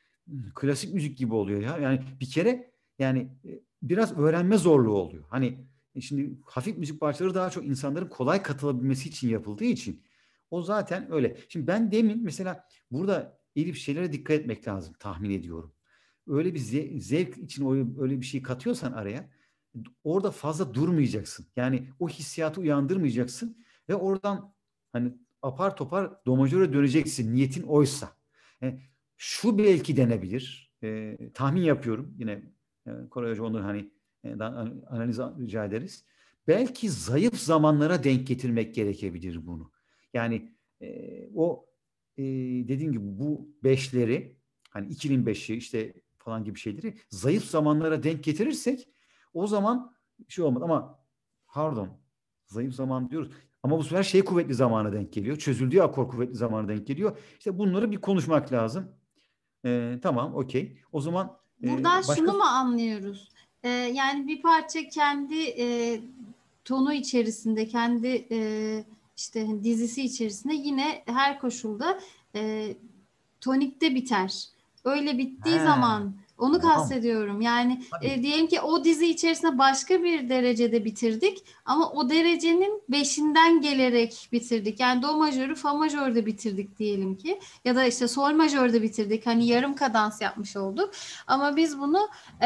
klasik müzik gibi oluyor ya. Yani bir kere yani biraz öğrenme zorluğu oluyor. Hani şimdi hafif müzik parçaları daha çok insanların kolay katılabilmesi için yapıldığı için o zaten öyle. Şimdi ben demin mesela burada Elif şeylere dikkat etmek lazım tahmin ediyorum. Öyle bir ze- zevk için öyle bir şey katıyorsan araya orada fazla durmayacaksın. Yani o hissiyatı uyandırmayacaksın ve oradan hani apar topar do majöre döneceksin niyetin oysa. Yani şu belki denebilir. E, tahmin yapıyorum. Yine e, Koray Hoca onu hani e, analiz rica ederiz. Belki zayıf zamanlara denk getirmek gerekebilir bunu. Yani e, o e, dediğim gibi bu beşleri hani ikinin beşi işte falan gibi şeyleri zayıf zamanlara denk getirirsek o zaman şey olmaz ama pardon zayıf zaman diyoruz. Ama bu sefer şey kuvvetli zamana denk geliyor. Çözüldüğü akor kuvvetli zamana denk geliyor. İşte bunları bir konuşmak lazım. Ee, tamam, okey. O zaman Buradan e, başka... şunu mu anlıyoruz? Ee, yani bir parça kendi e, tonu içerisinde, kendi e, işte dizisi içerisinde yine her koşulda e, tonikte biter. Öyle bittiği He, zaman onu tamam. kastediyorum. Yani Tabii. e, diyelim ki o dizi içerisinde başka bir derecede bitirdik ama o derecenin beşinden gelerek bitirdik. Yani do majörü fa majörde bitirdik diyelim ki ya da işte sol majörde bitirdik. Hani yarım kadans yapmış olduk. Ama biz bunu e,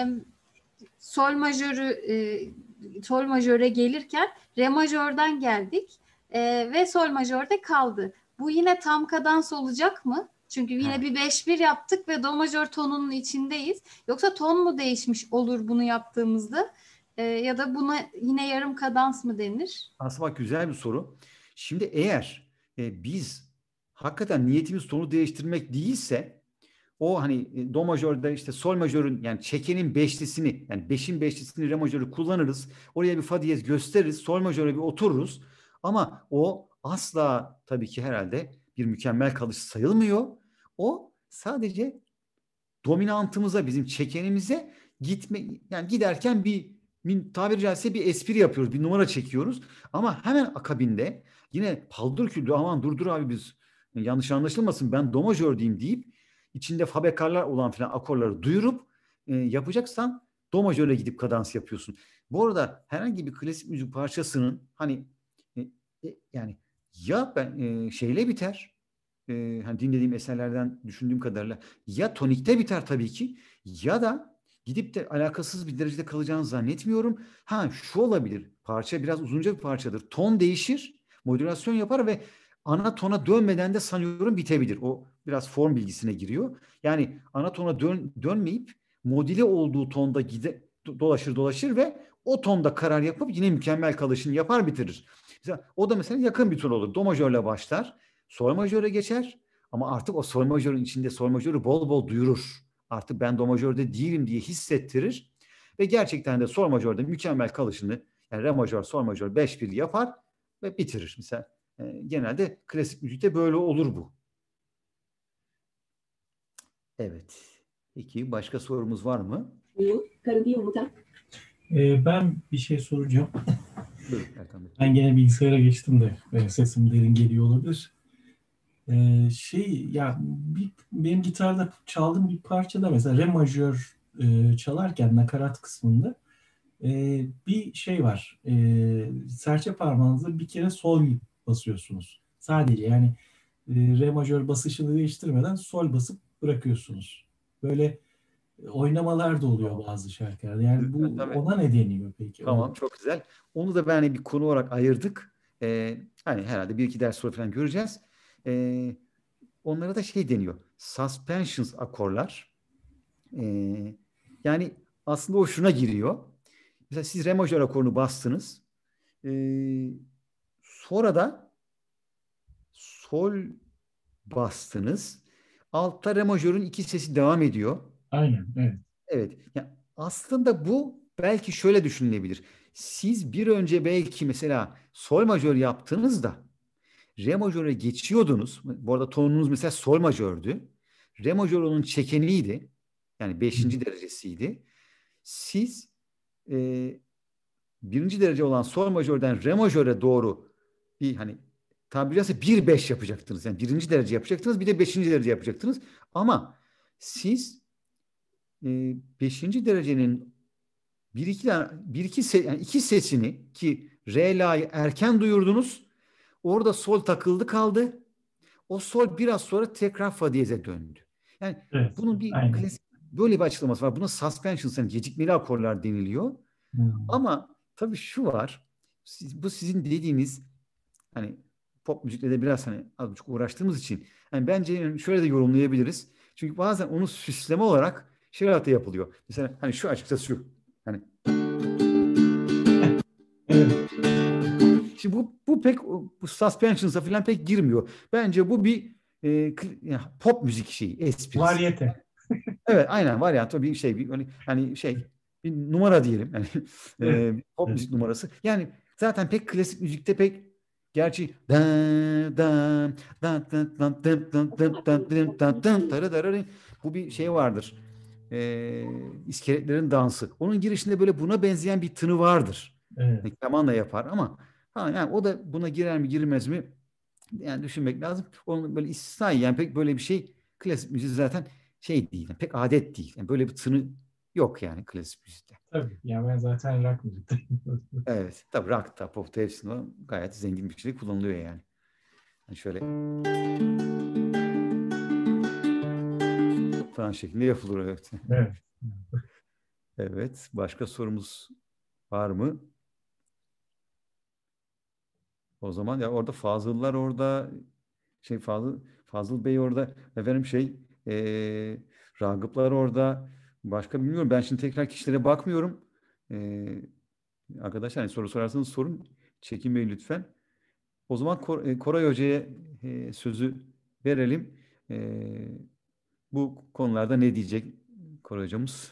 sol majörü e, sol majöre gelirken re majörden geldik e, ve sol majörde kaldı. Bu yine tam kadans olacak mı? Çünkü yine He. bir beş bir yaptık ve do majör tonunun içindeyiz. Yoksa ton mu değişmiş olur bunu yaptığımızda? E, ya da buna yine yarım kadans mı denir? Aslında bak güzel bir soru. Şimdi eğer e, biz hakikaten niyetimiz tonu değiştirmek değilse o hani e, do majörde işte sol majörün yani çekenin beşlisini yani beşin beşlisini re majörü kullanırız. Oraya bir fa diyez gösteririz. Sol majöre bir otururuz. Ama o asla tabii ki herhalde bir mükemmel kalış sayılmıyor. O sadece dominantımıza bizim çekenimize gitme yani giderken bir tabiri caizse bir espri yapıyoruz. Bir numara çekiyoruz. Ama hemen akabinde yine paldır küldür aman durdur abi biz yanlış anlaşılmasın ben do majör diyeyim deyip içinde fa bekarlar olan filan akorları duyurup e, yapacaksan do majöre gidip kadans yapıyorsun. Bu arada herhangi bir klasik müzik parçasının hani e, e, yani ya ben e, şeyle biter e, hani dinlediğim eserlerden düşündüğüm kadarıyla ya tonikte biter tabii ki ya da gidip de alakasız bir derecede kalacağını zannetmiyorum. Ha şu olabilir. Parça biraz uzunca bir parçadır. Ton değişir, modülasyon yapar ve ana tona dönmeden de sanıyorum bitebilir. O biraz form bilgisine giriyor. Yani ana tona dön, dönmeyip modüle olduğu tonda gide, dolaşır dolaşır ve o tonda karar yapıp yine mükemmel kalışını yapar bitirir. Mesela, o da mesela yakın bir ton olur. Do majörle başlar. Sol majöre geçer ama artık o sol majörün içinde sol majörü bol bol duyurur. Artık ben do majörde değilim diye hissettirir ve gerçekten de sol majörde mükemmel kalışını yani re majör, sol majör beş bir yapar ve bitirir. Mesela e, genelde klasik müzikte böyle olur bu. Evet. Peki başka sorumuz var mı? Ee, ben bir şey soracağım. Buyurun Erkan Bey. Ben gene bilgisayara geçtim de e, sesim derin geliyor olabilir. Ee, şey ya bir, benim gitarda çaldığım bir parçada mesela re majör e, çalarken nakarat kısmında e, bir şey var. E, serçe parmağınızla bir kere sol basıyorsunuz. Sadece yani e, re majör basışını değiştirmeden sol basıp bırakıyorsunuz. Böyle oynamalar da oluyor Tamam. bazı şarkılarda. Yani bu Tabii. ona ne deniyor peki? Tamam, çok güzel. Onu da ben hani bir konu olarak ayırdık. Ee, hani herhalde bir iki ders sonra falan göreceğiz. Ee, onlara da şey deniyor. Suspensions akorlar. Ee, yani aslında o şuna giriyor. Mesela siz re majör akorunu bastınız. Ee, sonra da sol bastınız. Altta re majörün iki sesi devam ediyor. Aynen, evet. Evet. Yani aslında bu belki şöyle düşünülebilir. Siz bir önce belki mesela sol majör yaptınız da re majöre geçiyordunuz. Bu arada tonunuz mesela sol majördü. Re majör onun çekeniydi. Yani beşinci derecesiydi. Siz e, birinci derece olan sol majörden re majöre doğru bir hani tabiri caizse bir beş yapacaktınız. Yani birinci derece yapacaktınız bir de beşinci derece yapacaktınız. Ama siz e, beşinci derecenin bir iki bir iki se, yani iki sesini ki re la'yı erken duyurdunuz. Orada sol takıldı kaldı. O sol biraz sonra tekrar fa diyeze döndü. Yani Evet, bunun bir aynen. klasik böyle bir açıklaması var. Buna suspensions yani gecikmeli akorlar deniliyor. Hmm. Ama tabii şu var. Siz, bu sizin dediğiniz hani pop müzikle de biraz hani az buçuk uğraştığımız için yani bence şöyle de yorumlayabiliriz. Çünkü bazen onu süsleme olarak şöyle de yapılıyor. Mesela hani şu açıkçası şu. Hani Evet, şimdi bu bu pek bu suspensions'a falan pek girmiyor. Bence bu bir e, kl- yani pop müzik şeyi, esprisi. varyete. Evet, aynen var ya tabii bir şey bir hani, hani şey bir numara diyelim. Yani Evet, e, pop evet. müzik numarası. Yani zaten pek klasik müzikte pek gerçi da da da da da da da da da da da da da da bu bir şey vardır. E, iskeletlerin dansı. Onun girişinde böyle buna benzeyen bir tını vardır. Evet. Yani kemanla yapar ama ha, yani o da buna girer mi girmez mi yani düşünmek lazım. Onun böyle istisnai yani pek böyle bir şey klasik müzik zaten şey değil, pek adet değil. Yani böyle bir tını yok yani klasik müzikte. Tabii. Yani ben zaten rock müzik. Evet. Tabii rock'ta, pop'ta hepsinde gayet zengin bir şekilde kullanılıyor yani. Yani şöyle falan şeklinde yapılır. Evet. Evet. Evet. Başka sorumuz var mı? O zaman ya orada Fazıllar orada şey Fazıl Fazıl Bey orada efendim şey eee Ragıplar orada başka bilmiyorum. Ben şimdi tekrar kişilere bakmıyorum. Eee arkadaşlar hani soru sorarsanız sorun. Çekinmeyin lütfen. O zaman Kor- e, Koray Hoca'ya e, sözü verelim. E, bu konularda ne diyecek Koray Hocamız?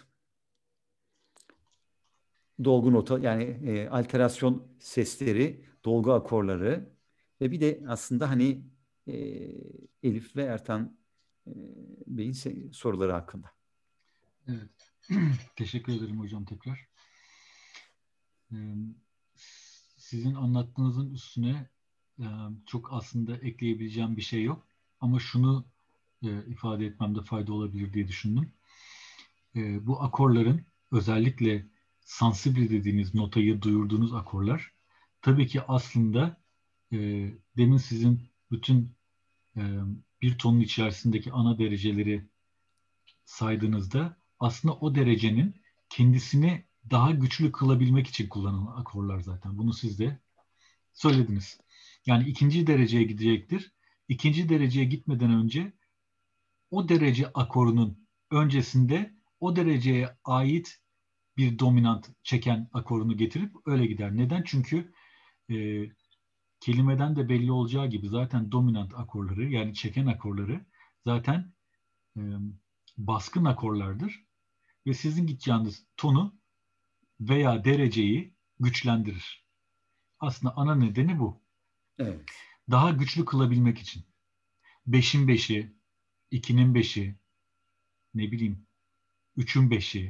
Dolgu nota yani e, alterasyon sesleri, dolgu akorları ve bir de aslında hani e, Elif ve Ertan e, Bey'in se- soruları hakkında. Evet. Teşekkür ederim hocam tekrar. Ee, Sizin anlattığınızın üstüne e, çok aslında ekleyebileceğim bir şey yok. Ama şunu e, ifade etmemde fayda olabilir diye düşündüm. E, bu akorların özellikle sensible dediğiniz notayı duyurduğunuz akorlar tabii ki aslında e, demin sizin bütün e, bir tonun içerisindeki ana dereceleri saydığınızda aslında o derecenin kendisini daha güçlü kılabilmek için kullanılan akorlar zaten. Bunu siz de söylediniz. Yani ikinci dereceye gidecektir. İkinci dereceye gitmeden önce o derece akorunun öncesinde o dereceye ait bir dominant çeken akorunu getirip öyle gider. Neden? Çünkü e, kelimeden de belli olacağı gibi zaten dominant akorları yani çeken akorları zaten e, baskın akorlardır ve sizin gideceğiniz tonu veya dereceyi güçlendirir. Aslında ana nedeni bu. Evet. Daha güçlü kılabilmek için. Beşin beşi, ikinin beşi, ne bileyim, üçün beşi,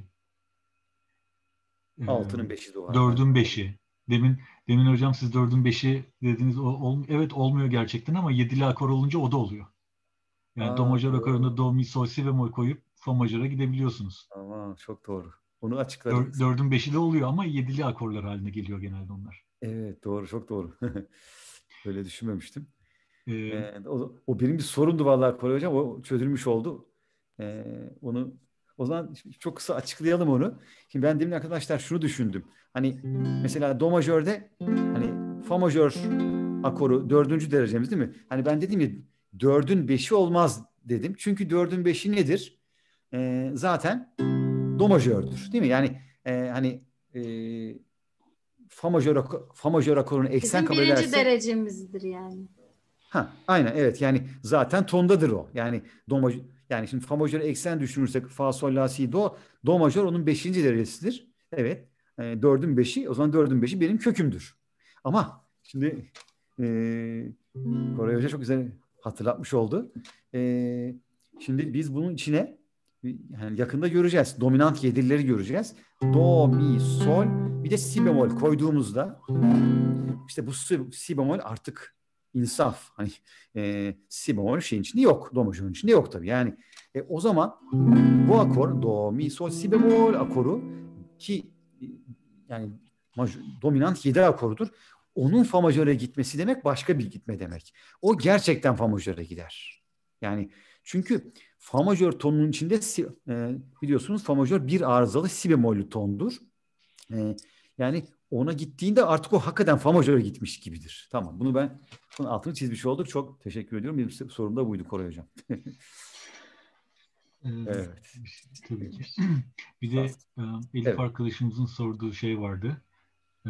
e, Altının beşi de var. Evet. dördün beşi. Demin demin hocam siz dördün beşi dediniz. O, ol, evet olmuyor gerçekten ama yedili akor olunca o da oluyor. Yani do Aa, majör doğru. akorunda do, mi, sol, si bemol koyup fa majöre gidebiliyorsunuz. Tamam, çok doğru. Onu açıkladık. Dör, dördün beşi de oluyor ama yedili akorlar haline geliyor genelde onlar. Evet, doğru, çok doğru. Öyle düşünmemiştim. Ee, Ee, o, o benim bir sorundu vallahi Koray Hocam. O çözülmüş oldu. Ee, onu o zaman çok kısa açıklayalım onu. Şimdi ben demin arkadaşlar şunu düşündüm. Hani mesela do majörde hani fa majör akoru dördüncü derecemiz değil mi? Hani ben dedim ya dördün beşi olmaz dedim. Çünkü dördün beşi nedir? Ee, zaten do majördür değil mi? Yani e, hani e, fa majör, ako- fa majör akorunu eksen Bizim kabul birinci ederse derecemizdir yani. ha, aynen evet yani zaten tondadır o. Yani do majör, yani şimdi fa majör eksen düşünürsek fa sol la si do do majör onun beşinci derecesidir. Evet. E, dördün beşi o zaman dördün beşi benim kökümdür. Ama şimdi e, Koray Hoca çok güzel hatırlatmış oldu. E, şimdi biz bunun içine yani yakında göreceğiz. Dominant yedilileri göreceğiz. Do, mi, sol bir de si bemol koyduğumuzda işte bu si, si bemol artık insaf. Hani e, si bemol şeyin içinde yok. Do majörün içinde yok tabii. Yani e, o zaman bu akor do, mi, sol, si bemol akoru ki e, yani majör, dominant yedi akorudur. Onun fa majöre gitmesi demek başka bir gitme demek. O gerçekten fa majöre gider. Yani çünkü fa majör tonunun içinde si, e, biliyorsunuz fa majör bir arızalı si bemollü tondur. E, yani ona gittiğinde artık o hakikaten fa majöre gitmiş gibidir. Tamam bunu ben bunun altını çizmiş olduk. Çok teşekkür ediyorum. Benim sorum da buydu Koray Hocam. e, Evet. tabii ki. Bir de e, Elif Evet. arkadaşımızın sorduğu şey vardı. E,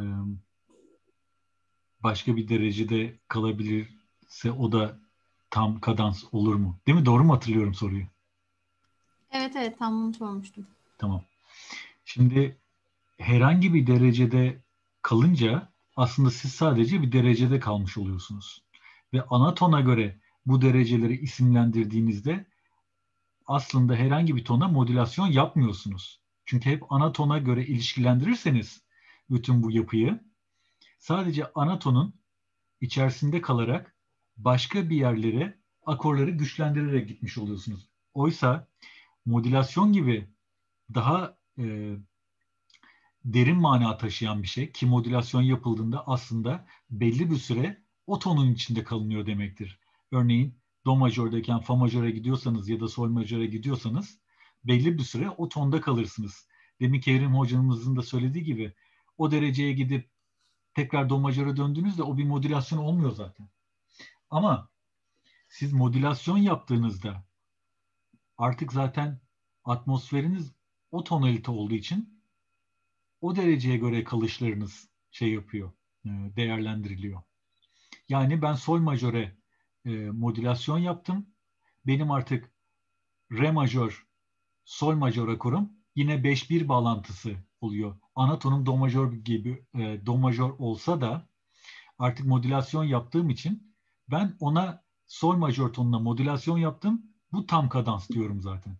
başka bir derecede kalabilirse o da tam kadans olur mu? Değil mi? Doğru mu hatırlıyorum soruyu? Evet evet tam bunu sormuştum. Tamam. Şimdi herhangi bir derecede kalınca aslında siz sadece bir derecede kalmış oluyorsunuz. Ve ana tona göre bu dereceleri isimlendirdiğinizde aslında herhangi bir tona modülasyon yapmıyorsunuz. Çünkü hep ana tona göre ilişkilendirirseniz bütün bu yapıyı sadece ana tonun içerisinde kalarak başka bir yerlere akorları güçlendirerek gitmiş oluyorsunuz. Oysa modülasyon gibi daha e, derin mana taşıyan bir şey ki modülasyon yapıldığında aslında belli bir süre o tonun içinde kalınıyor demektir. Örneğin do majördeyken fa majöre gidiyorsanız ya da sol majöre gidiyorsanız belli bir süre o tonda kalırsınız. Demin Kerim hocamızın da söylediği gibi o dereceye gidip tekrar do majöre döndüğünüzde o bir modülasyon olmuyor zaten. Ama siz modülasyon yaptığınızda artık zaten atmosferiniz o tonalite olduğu için o dereceye göre kalışlarınız şey yapıyor, değerlendiriliyor. Yani ben sol majöre e, modülasyon yaptım. Benim artık re majör, sol majör akorum yine beş bir bağlantısı oluyor. Ana tonum do majör gibi e, do majör olsa da artık modülasyon yaptığım için ben ona sol majör tonuna modülasyon yaptım. Bu tam kadans diyorum zaten.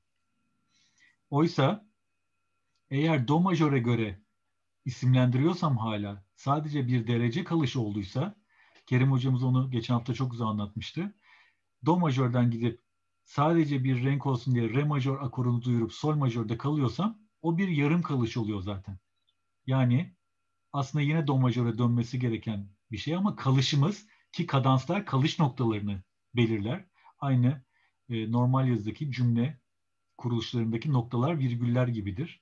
Oysa eğer do majöre göre isimlendiriyorsam hala sadece bir derece kalışı olduysa, Kerim hocamız onu geçen hafta çok güzel anlatmıştı. Do majörden gidip sadece bir renk olsun diye re majör akorunu duyurup sol majörde kalıyorsam o bir yarım kalış oluyor zaten. Yani aslında yine do majöre dönmesi gereken bir şey ama kalışımız ki kadanslar kalış noktalarını belirler. Aynı e, normal yazıdaki cümle kuruluşlarındaki noktalar virgüller gibidir.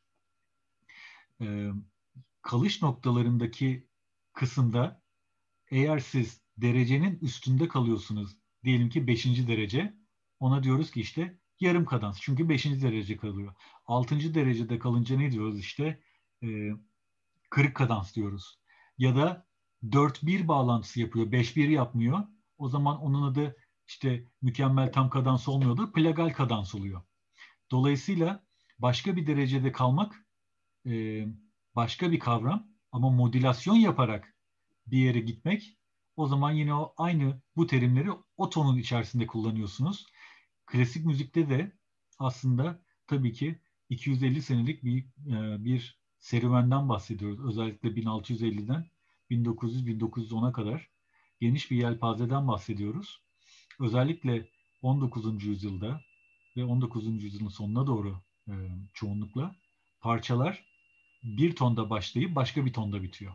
E, kalış noktalarındaki kısımda eğer siz derecenin üstünde kalıyorsunuz, diyelim ki beşinci derece, ona diyoruz ki işte yarım kadans. Çünkü beşinci derece kalıyor. altıncı derecede kalınca ne diyoruz işte e, kırık kadans diyoruz. Ya da dört bir bağlantısı yapıyor, beş bir yapmıyor. O zaman onun adı işte mükemmel tam kadans olmuyor da plagal kadans oluyor. Dolayısıyla başka bir derecede kalmak e, başka bir kavram ama modülasyon yaparak bir yere gitmek o zaman yine o aynı bu terimleri o tonun içerisinde kullanıyorsunuz. Klasik müzikte de aslında tabii ki iki yüz elli senelik bir e, bir serüvenden bahsediyoruz. Özellikle bin altı yüz elliden bin dokuz yüz bin dokuz yüz ona kadar geniş bir yelpazeden bahsediyoruz. Özellikle on dokuzuncu yüzyılda ve on dokuzuncu yüzyılın sonuna doğru e, çoğunlukla parçalar bir tonda başlayıp başka bir tonda bitiyor.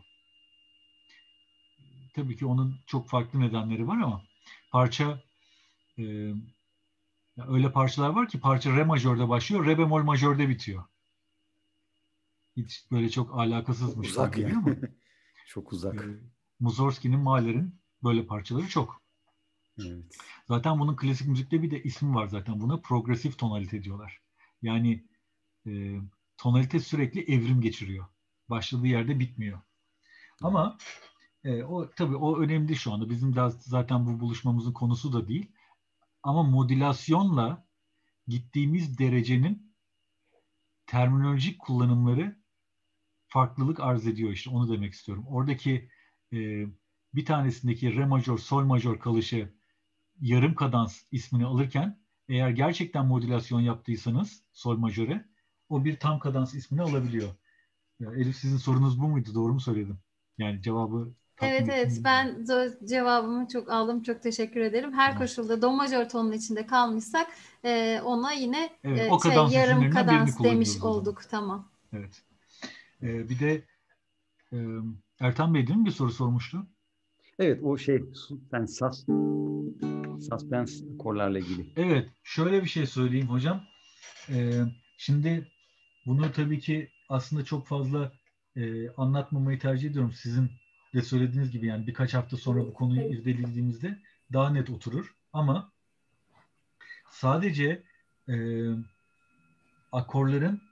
Tabii ki onun çok farklı nedenleri var ama parça e, öyle parçalar var ki parça re majörde başlıyor, re bemol majörde bitiyor. Hiç böyle çok alakasızmış Uzak gibi yani. ama Çok uzak. e, Mussorgsky'nin, Mahler'in böyle parçaları çok. Evet. Zaten bunun klasik müzikte bir de ismi var zaten. Buna progresif tonalite diyorlar. Yani e, tonalite sürekli evrim geçiriyor. Başladığı yerde bitmiyor. Ama e, o tabii o önemli şu anda. Bizim de zaten bu buluşmamızın konusu da değil. Ama modülasyonla gittiğimiz derecenin terminolojik kullanımları farklılık arz ediyor işte. Onu demek istiyorum. Oradaki e, bir tanesindeki re majör, sol majör kalışı yarım kadans ismini alırken eğer gerçekten modülasyon yaptıysanız sol majöre o bir tam kadans ismini alabiliyor. Ya, Elif sizin sorunuz bu muydu? Doğru mu söyledim? Yani cevabı Evet, tatmin evet, ettim. ben zo- cevabımı çok aldım. Çok teşekkür ederim. Her Tamam. koşulda do majör tonun içinde kalmışsak e, ona yine Evet, e, o şey kadans yarım isimlerinden birini kadans demiş kullanıyoruz o zaman. olduk. Tamam. Evet. Ee, bir de e, Ertan Bey değil mi bir soru sormuştu? Evet, o şey sen sus, suspense akorlarla ilgili. Evet, şöyle bir şey söyleyeyim hocam. Ee, şimdi bunu tabii ki aslında çok fazla e, anlatmamayı tercih ediyorum. Sizin de söylediğiniz gibi yani birkaç hafta sonra bu konuyu irdelediğimizde daha net oturur. Ama sadece e, akorların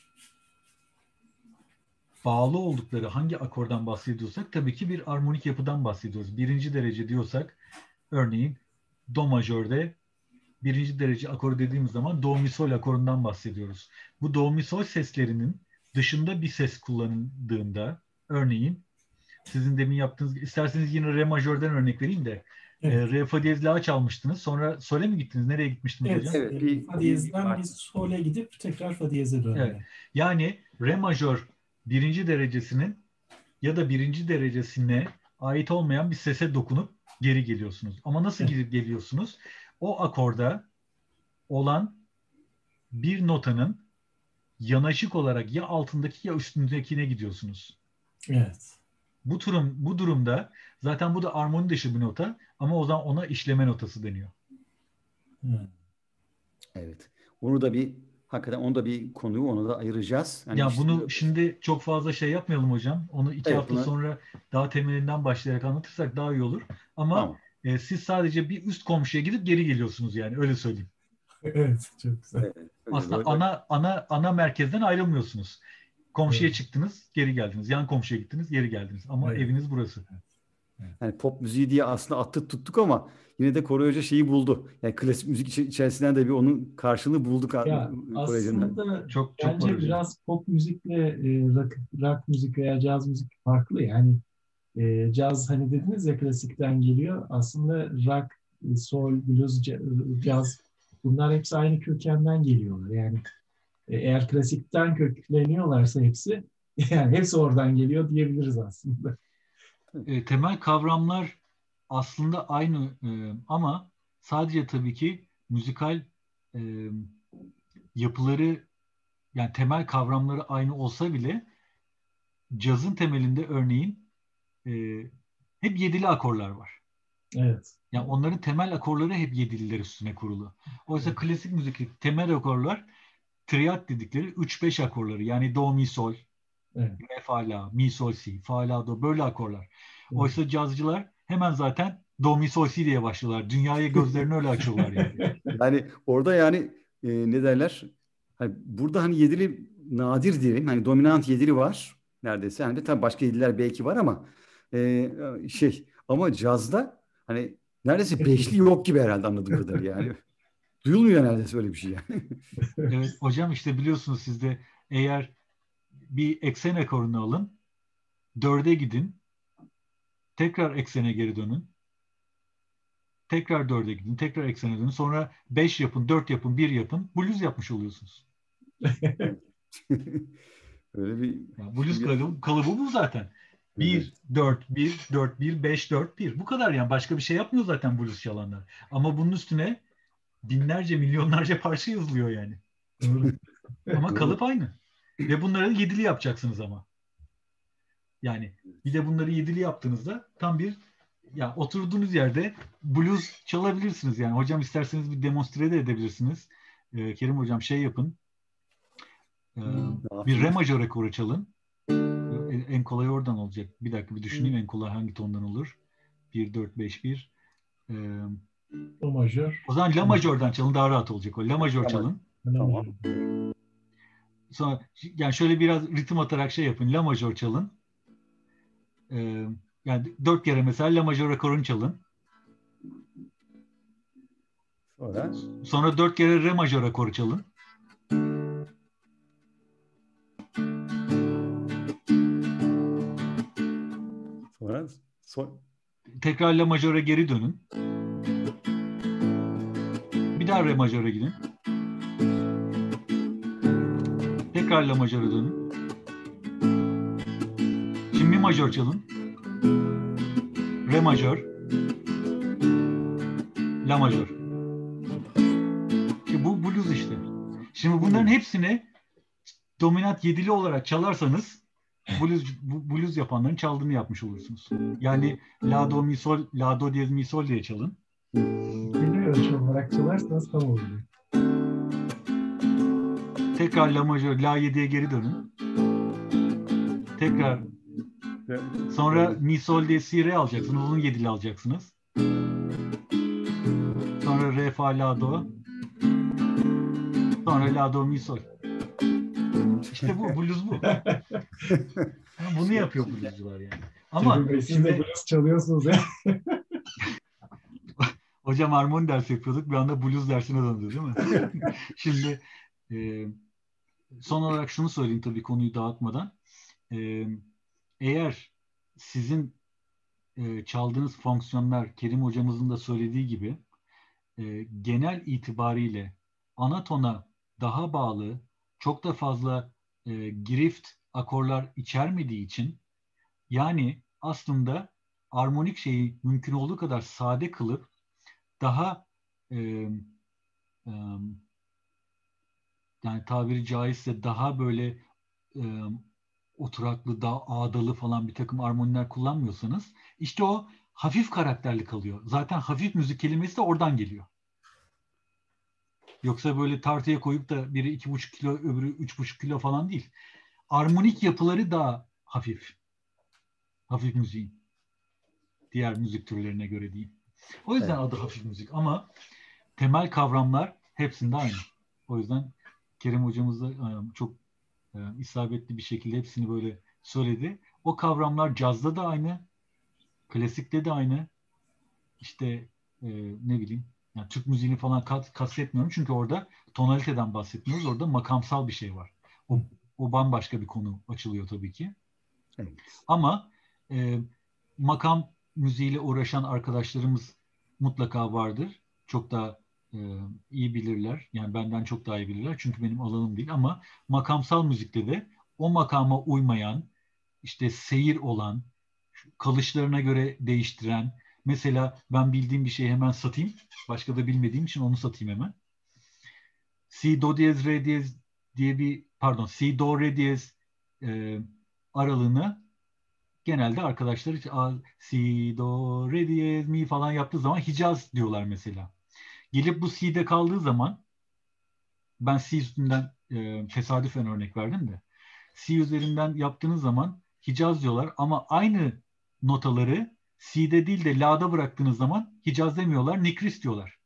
bağlı oldukları hangi akordan bahsediyorsak tabii ki bir armonik yapıdan bahsediyoruz. Birinci derece diyorsak örneğin do majörde birinci derece akoru dediğimiz zaman do mi sol akorundan bahsediyoruz. Bu do mi sol seslerinin dışında bir ses kullanıldığında örneğin sizin demin yaptığınız isterseniz yine re majörden örnek vereyim de Evet. e, re fa diyez la çalmıştınız. Sonra sole mi gittiniz? Nereye gitmiştiniz Evet, hocam? Evet, e, bir- fa diyezden bir- biz sole gidip tekrar fa diyeze dönme. Evet. Yani re majör birinci derecesinin ya da birinci derecesine ait olmayan bir sese dokunup geri geliyorsunuz. Ama nasıl Evet. gidip geliyorsunuz? O akorda olan bir notanın yanaşık olarak ya altındaki ya üstündekine gidiyorsunuz. Evet. Bu durum bu durumda zaten bu da armoni dışı bir nota ama o zaman ona işleme notası deniyor. Evet. Evet. Onu da bir hakikaten onu da bir konuyu ona da ayıracağız. Yani Ya işte, bunu şimdi çok fazla şey yapmayalım hocam. Onu iki evet, hafta buna, sonra daha temelinden başlayarak anlatırsak daha iyi olur. Ama tamam. e, siz sadece bir üst komşuya gidip geri geliyorsunuz yani öyle söyleyeyim. Evet, çok güzel. Evet, öyle Aslında böyle. ana ana ana merkezden ayrılmıyorsunuz. Komşuya Evet. çıktınız, geri geldiniz. Yan komşuya gittiniz, geri geldiniz. Ama Evet. eviniz burası. Yani pop müziği diye aslında attık tuttuk ama yine de Koray Hoca şeyi buldu. Yani klasik müzik içi- içerisinden de bir onun karşılığını bulduk Ya Koray Hoca'nın. aslında Çok çok var bence hocam. biraz pop müzikle e, rock, rock müzik veya caz müzik farklı. Yani e, caz hani dediniz ya klasikten geliyor. Aslında rock, e, soul, blues, ca- caz bunlar hepsi aynı kökenden geliyorlar. Yani e, eğer klasikten kökleniyorlarsa hepsi yani hepsi oradan geliyor diyebiliriz aslında. E, temel kavramlar aslında aynı e, ama sadece tabii ki müzikal e, yapıları yani temel kavramları aynı olsa bile cazın temelinde örneğin e, hep yedili akorlar var. Evet. Yani onların temel akorları hep yedililer üstüne kurulu. Oysa Evet. klasik müzikteki temel akorlar triad dedikleri üç beş akorları. Yani do, mi, sol, Evet. re, fa, la, mi, sol, si, fa, la, do böyle akorlar. Evet. Oysa cazcılar hemen zaten do, mi, sol, si diye başlıyorlar. Dünyaya gözlerini öyle açıyorlar yani. Yani orada yani e, ne derler? Hani burada hani yedili nadir diyelim. Hani dominant yedili var neredeyse. Hani tabii başka yediler belki var ama e, şey ama cazda hani neredeyse beşli yok gibi herhalde anladığım kadarıyla yani. Duyulmuyor neredeyse öyle bir şey yani. Evet hocam işte biliyorsunuz sizde eğer bir eksen akorunu alın, dörde gidin, tekrar eksene geri dönün, tekrar dörde gidin, tekrar eksene dönün, sonra beş yapın, dört yapın, bir yapın, blues yapmış oluyorsunuz. Öyle bir Yani blues şey yok. kalıbı, kalıbı bu zaten. Evet. bir, dört, bir, dört, bir, beş, dört, bir. Bu kadar yani. Başka bir şey yapmıyor zaten blues çalanlar. Ama bunun üstüne binlerce, milyonlarca parça yazılıyor yani. Doğru. Ama Doğru. kalıp aynı. Ve bunları yedili yapacaksınız ama. Yani bir de bunları yedili yaptığınızda tam bir ya oturduğunuz yerde blues çalabilirsiniz. Yani hocam isterseniz bir demonstre de edebilirsiniz. Ee, Kerim hocam şey yapın. Ee, Ne bir re yapayım? majör akoru çalın. En, en kolay oradan olacak. Bir dakika bir düşüneyim en kolay hangi tondan olur. bir, dört, beş, bir. Ee, O majör. o zaman la majörden çalın daha rahat olacak o. La majör Tamam. çalın. La Tamam. majör. Sonra yani şöyle biraz ritim atarak şey yapın. La majör çalın. Ee, yani dört kere mesela la majör akorunu çalın. Sonra Sonra dört kere re majör akoru çalın. sonra so Tekrar la majöre geri dönün. Bir daha re majöre gidin. Tekrar la majöre dönün. Şimdi mi majör çalın. Re majör. La majör. İşte bu blues işte. Şimdi bunların hepsini dominant yedili olarak çalarsanız blues, bu- blues yapanların çaldığını yapmış olursunuz. Yani la do mi sol, la do diyez mi sol diye çalın. Yedi ölçü olarak çalarsanız tam oluyor. Tekrar la majör, la yediye geri dönün. Tekrar sonra mi sol diye si re alacaksınız. Onun yedili alacaksınız. Sonra re fa la do. Sonra la do mi sol. İşte bu blues bu. Yani bunu yapıyor bluescular yani. Ama Cemil Bey, siz de şimdi blues çalıyorsunuz ya. hocam harmoni dersi yapıyorduk. Bir anda blues dersine döndü değil mi? Şimdi e, son olarak şunu söyleyeyim tabii konuyu dağıtmadan. E, eğer sizin e, çaldığınız fonksiyonlar Kerim hocamızın da söylediği gibi e, genel itibariyle ana tona daha bağlı, çok da fazla e, girift akorlar içermediği için yani aslında armonik şeyi mümkün olduğu kadar sade kılıp daha e, e, yani tabiri caizse daha böyle e, oturaklı, daha ağdalı falan bir takım armoniler kullanmıyorsanız işte o hafif karakterli kalıyor. Zaten hafif müzik kelimesi de oradan geliyor. Yoksa böyle tartıya koyup da biri iki buçuk kilo, öbürü üç buçuk kilo falan değil. Armonik yapıları daha hafif. Hafif müziğin. Diğer müzik türlerine göre değil. O yüzden Evet. adı hafif müzik ama temel kavramlar hepsinde aynı. O yüzden Kerem hocamız da e, çok e, isabetli bir şekilde hepsini böyle söyledi. O kavramlar cazda da aynı, klasikte de aynı. İşte e, ne bileyim, yani Türk müziğini falan kat, kastetmiyorum çünkü orada tonaliteden bahsetmiyoruz. Orada makamsal bir şey var. O, o bambaşka bir konu açılıyor tabii ki. Evet. Ama e, makam müziğiyle uğraşan arkadaşlarımız mutlaka vardır. Çok daha e, iyi bilirler. Yani benden çok daha iyi bilirler. Çünkü benim alanım değil. Ama makamsal müzikte de o makama uymayan, işte seyir olan, kalışlarına göre değiştiren. Mesela ben bildiğim bir şeyi hemen satayım. Başka da bilmediğim için onu satayım hemen. Si, do diyez, re diyez diye bir, pardon, si, do, re diyez e, aralığını genelde arkadaşlar hiç a, si, do, re diyez, mi falan yaptığı zaman Hicaz diyorlar mesela. Gelip bu si'de kaldığı zaman, ben si üstünden e, tesadüfen örnek verdim de, si üzerinden yaptığınız zaman Hicaz diyorlar ama aynı notaları si'de değil de la'da bıraktığınız zaman Hicaz demiyorlar, nikris diyorlar.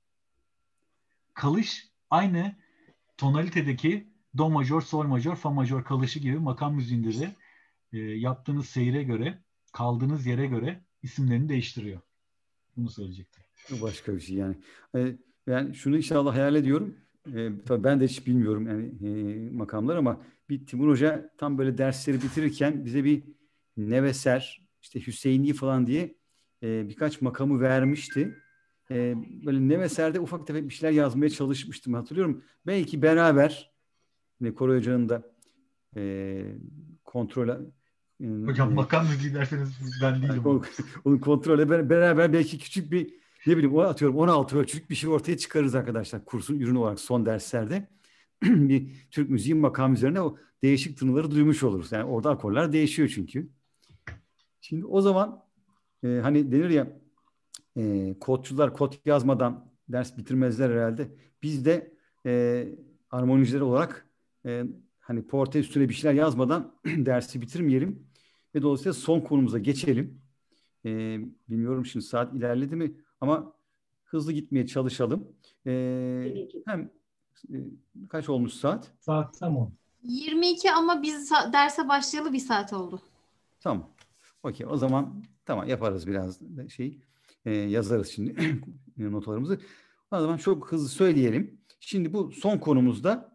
Kalış aynı tonalitedeki do majör, sol majör, fa majör kalışı gibi makam müziğinde de e, yaptığınız seyre göre, kaldığınız yere göre isimlerini değiştiriyor. Bunu söyleyecektim. Bu başka bir şey yani. Ee, ben şunu inşallah hayal ediyorum. Ee, tabii ben de hiç bilmiyorum yani e, makamlar ama bir Timur Hoca tam böyle dersleri bitirirken bize bir Neveser, işte Hüseyini falan diye e, birkaç makamı vermişti. E, böyle Neveser'de ufak tefek bir şeyler yazmaya çalışmıştım, hatırlıyorum. Belki beraber yine Koray Hoca'nın da e, kontrol Hocam e, makam müziği derseniz ben değilim. onu, onu kontrolle beraber belki küçük bir, ne bileyim, o atıyorum on altı ölçülük bir şey ortaya çıkarırız arkadaşlar. Kursun ürünü olarak son derslerde bir Türk müziği makam üzerine o değişik tınıları duymuş oluruz. Yani orada akorlar değişiyor çünkü. Şimdi o zaman e, hani denir ya e, kodçular kod yazmadan ders bitirmezler herhalde. Biz de e, armoniciler olarak e, hani portre üstüne bir şeyler yazmadan dersi bitirmeyelim ve dolayısıyla son konumuza geçelim. E, bilmiyorum şimdi saat ilerledi mi ama hızlı gitmeye çalışalım. E, hem e, kaç olmuş saat? Saat tam on. yirmi iki ama biz sa- derse başlayalı bir saat oldu. Tamam. Okey. O zaman tamam, yaparız biraz şey. E, yazarız şimdi notlarımızı. O zaman çok hızlı söyleyelim. Şimdi bu son konumuzda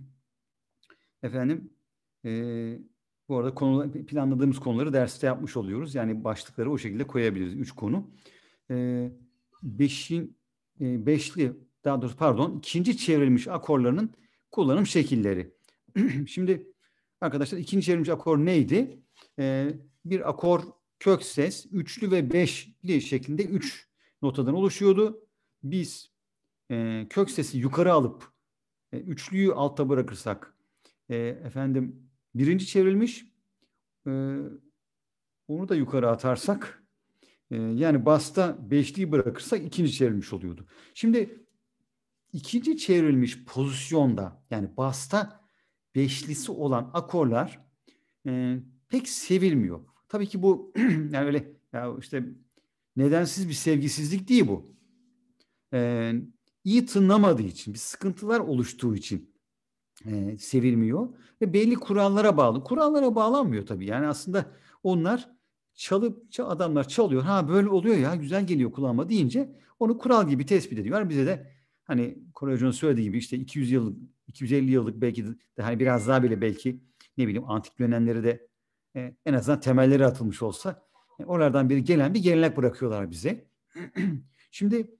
efendim e, bu arada konu, planladığımız konuları derste yapmış oluyoruz. Yani başlıkları o şekilde koyabiliriz. Üç konu. E, beşin, e, beşli daha doğrusu pardon ikinci çevrilmiş akorlarının kullanım şekilleri. Şimdi arkadaşlar ikinci çevrilmiş akor neydi? E, bir akor kök ses üçlü ve beşli şeklinde üç notadan oluşuyordu. Biz e, kök sesi yukarı alıp e, üçlüyü altta bırakırsak e, efendim birinci çevrilmiş, e, onu da yukarı atarsak e, yani basta beşliyi bırakırsak ikinci çevrilmiş oluyordu. Şimdi ikinci çevrilmiş pozisyonda yani basta beşlisi olan akorlar e, pek sevilmiyor. Tabii ki bu yani öyle ya işte nedensiz bir sevgisizlik değil bu. E, iyi tınlamadığı için, bir sıkıntılar oluştuğu için e, sevilmiyor ve belli kurallara bağlı. Kurallara bağlanmıyor tabii. Yani aslında onlar çalıp adamlar çalıyor. Ha böyle oluyor ya, güzel geliyor kulağıma deyince onu kural gibi tespit ediyorlar. Bize de hani Koray Hoca'nın söylediği gibi işte iki yüz yıllık, iki yüz elli yıllık belki de hani biraz daha bile belki ne bileyim antik dönemleri de e, en azından temelleri atılmış olsa e, oralardan biri gelen bir gelenek bırakıyorlar bize. Şimdi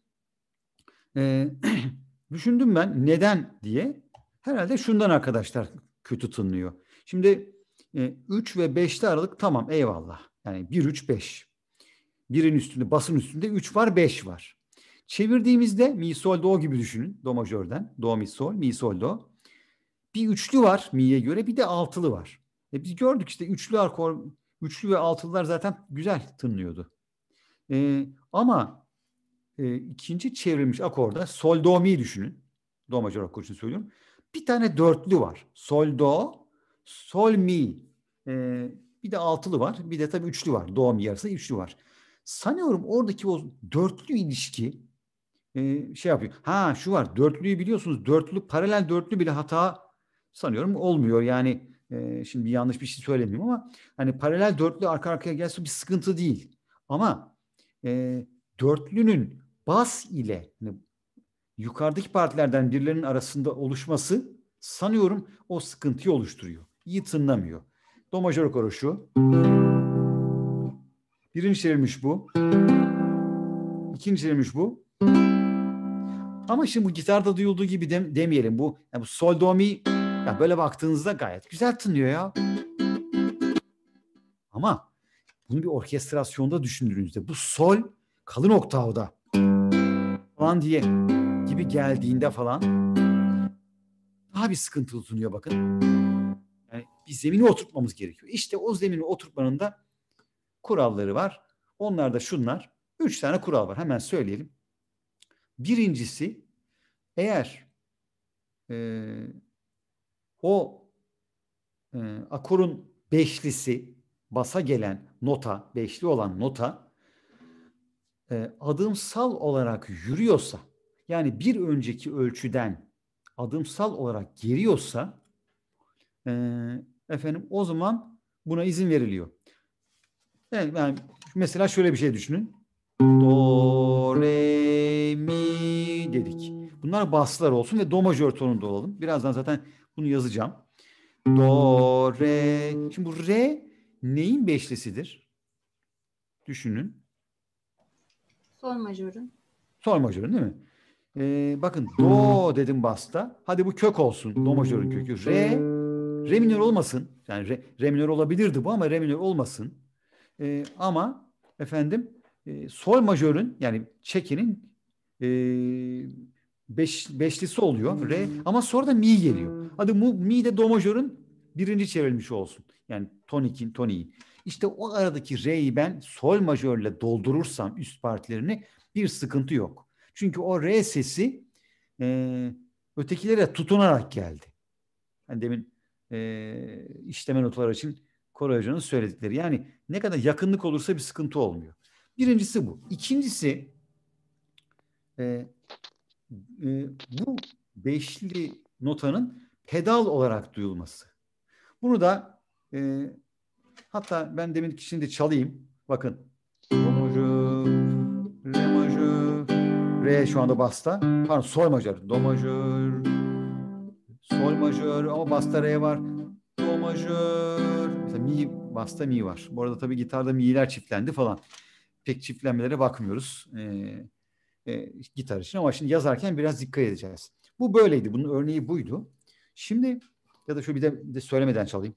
e, düşündüm ben neden diye. Herhalde şundan arkadaşlar kötü tınlıyor. Şimdi e, üç ve beşli aralık tamam, eyvallah. Yani bir, üç, beş. Birin üstünde, basın üstünde üç var, beş var. Çevirdiğimizde mi, sol, do gibi düşünün. Do majörden. Do, mi, sol, mi, sol, do. bir üçlü var mi'ye göre, bir de altılı var. E biz gördük işte üçlü akor, üçlü ve altılılar zaten güzel tınlıyordu. E, ama e, ikinci çevrilmiş akorda sol do mi düşünün. Do majör akor için söylüyorum. Bir tane dörtlü var. Sol do, sol mi. E, bir de altılı var. Bir de tabii üçlü var. Do mi arasında üçlü var. Sanıyorum oradaki o dörtlü ilişki e, şey yapıyor. Ha şu var. Dörtlüyü biliyorsunuz. Dörtlü, paralel dörtlü bile hata sanıyorum olmuyor. Yani e, şimdi yanlış bir şey söylemiyorum ama hani paralel dörtlü arka arkaya gelse bir sıkıntı değil. Ama e, dörtlünün bas ile hani, yukarıdaki partilerden birilerinin arasında oluşması sanıyorum o sıkıntıyı oluşturuyor. İyi tınlamıyor. Do majör akoru şu. Birinci çevrilmiş bu. İkinci çevrilmiş bu. Ama şimdi bu gitarda duyulduğu gibi dem demeyelim. Bu, yani bu sol do mi ya böyle baktığınızda gayet güzel tınlıyor ya. Ama bunu bir orkestrasyonda düşündüğünüzde bu sol kalın oktavda falan diye gibi geldiğinde falan daha bir sıkıntılı tınlıyor bakın. Yani bir zemini oturtmamız gerekiyor. İşte o zemini oturtmanın da kuralları var. Onlar da şunlar. Üç tane kural var. Hemen söyleyelim. Birincisi, eğer e, o e, akorun beşlisi, basa gelen nota, beşli olan nota e, adımsal olarak yürüyorsa, yani bir önceki ölçüden adımsal olarak geriyorsa e, efendim o zaman buna izin veriliyor. Yani, yani mesela şöyle bir şey düşünün. Do, re, mi dedik. Bunlar baslar olsun ve do majör tonunda olalım. Birazdan zaten bunu yazacağım. Do, re. Şimdi bu re neyin beşlisidir? Düşünün. Sol majörün. Sol majörün değil mi? Ee, bakın do dedim basta. Hadi bu kök olsun. Do majörün kökü. Re, re minör olmasın. Yani re, re minör olabilirdi bu ama re minör olmasın. Ee, ama efendim e, sol majörün yani çekinin e, beş, beşlisi oluyor. Re ama sonra da mi geliyor. Hadi bu mi de do majörün birinci çevrilmiş olsun. Yani tonikin, toniğin. İşte o aradaki re'yi ben sol majörle doldurursam üst partilerini bir sıkıntı yok. Çünkü o re sesi e, ötekilere tutunarak geldi. Yani demin e, işleme notalar için Koray Hoca'nın söyledikleri. Yani ne kadar yakınlık olursa bir sıkıntı olmuyor. Birincisi bu. İkincisi e, e, bu beşli notanın pedal olarak duyulması. Bunu da e, hatta ben demin şimdi çalayım. Bakın. Do majör, re majör, re şu anda basta. Pardon sol majör. Do majör, sol majör ama basta re var. Do majör. Mesela mi, basta mi var. Bu arada tabii gitarda mi'ler çiftlendi falan. Pek çiftlenmelere bakmıyoruz. Ee, e, gitar için ama şimdi yazarken biraz dikkat edeceğiz. Bu böyleydi. Bunun örneği buydu. Şimdi ya da şu bir de, bir de söylemeden çalayım.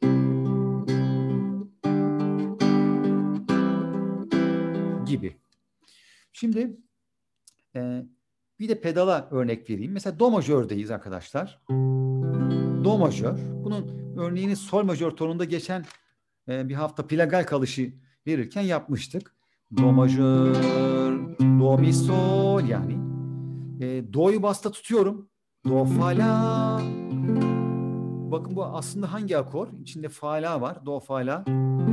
Gibi. Şimdi e, bir de pedala örnek vereyim. Mesela do majördeyiz arkadaşlar. Do majör. Bunun örneğini sol majör tonunda geçen e, bir hafta plagal kalışı verirken yapmıştık. Do majör, do mi sol yani. E, do'yu basta tutuyorum. Do fa la. Bakın bu aslında hangi akor? İçinde fa la var. Do fa la.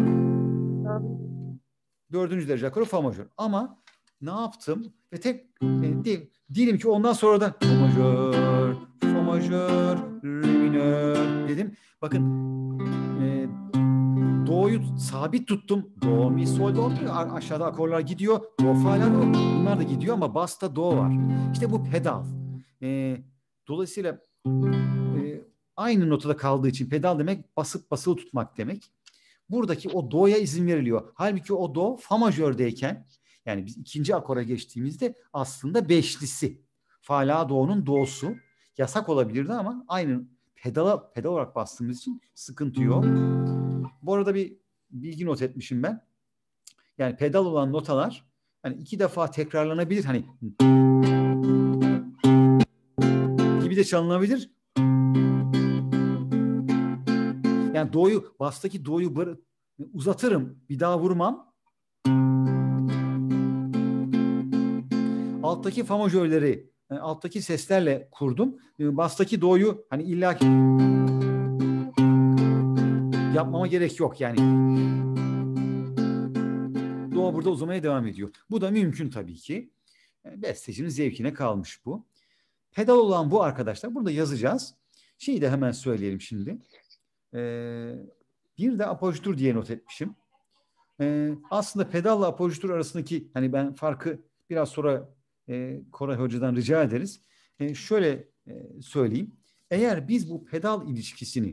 Dördüncü derece akoru fa majör. Ama ne yaptım? Ve tek e, değil, diyelim ki ondan sonra da do majör, fa majör, re minör dedim. Bakın e, do'yu sabit tuttum. Do, mi, sol, do. Aşağıda akorlar gidiyor. Do, fa, la, do. Bunlar da gidiyor ama basta do var. İşte bu pedal. E, dolayısıyla e, aynı notada kaldığı için pedal demek basıp basılı tutmak demek. Buradaki o do'ya izin veriliyor. Halbuki o do fa majördeyken yani biz ikinci akora geçtiğimizde aslında beşlisi. Fa, la, do'nun do'su. Yasak olabilirdi ama aynı pedala pedal olarak bastığımız için sıkıntı yok. Bu arada bir bilgi not etmişim ben. Yani pedal olan notalar hani iki defa tekrarlanabilir. Hani gibi de çalınabilir. Yani do'yu, bastaki do'yu bır- uzatırım. Bir daha vurmam. Alttaki fa majörleri, yani alttaki seslerle kurdum. Bastaki do'yu hani illa ki yapmama gerek yok yani. Do burada uzamaya devam ediyor. Bu da mümkün tabii ki. Bestecinin zevkine kalmış bu. Pedal olan bu arkadaşlar. Burada yazacağız. Şeyi de hemen söyleyelim şimdi. Ee, bir de apojitür diye not etmişim. Ee, aslında pedalla apojitür arasındaki hani ben farkı biraz sonra e, Koray Hoca'dan rica ederiz. E, şöyle e, söyleyeyim. Eğer biz bu pedal ilişkisini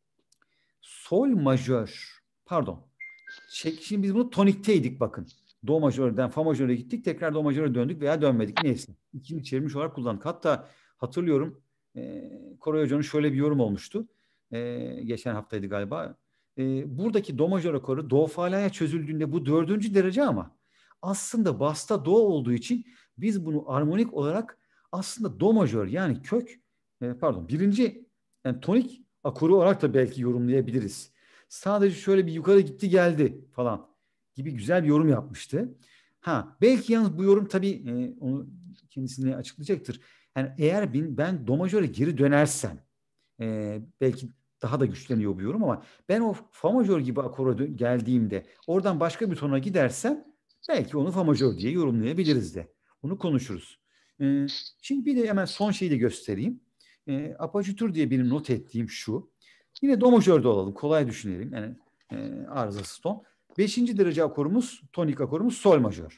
sol majör, pardon, şimdi biz bunu tonikteydik bakın. Do majörden fa majöre gittik, tekrar do majöre döndük veya dönmedik. Neyse. İkili çevirmiş olarak kullandık. Hatta hatırlıyorum e, Koray Hoca'nın şöyle bir yorum olmuştu. E, geçen haftaydı galiba. E, buradaki do majör akoru do fa la'ya çözüldüğünde bu dördüncü derece ama aslında basta do olduğu için biz bunu armonik olarak aslında do majör yani kök e, pardon birinci yani tonik akoru olarak da belki yorumlayabiliriz. Sadece şöyle bir yukarı gitti geldi falan gibi güzel bir yorum yapmıştı. Ha belki yalnız bu yorum tabii e, onu kendisine açıklayacaktır. Yani eğer ben, ben do majöre geri dönersem e, belki daha da güçleniyor bu yorum ama ben o fa majör gibi akora geldiğimde oradan başka bir tona gidersem belki onu fa majör diye yorumlayabiliriz de. Bunu konuşuruz. E, şimdi bir de hemen son şeyi de göstereyim. E, apojitür diye benim not ettiğim şu. Yine do majörde olalım. Kolay düşünelim. Yani e, arızası ton. Beşinci derece akorumuz, tonik akorumuz sol majör.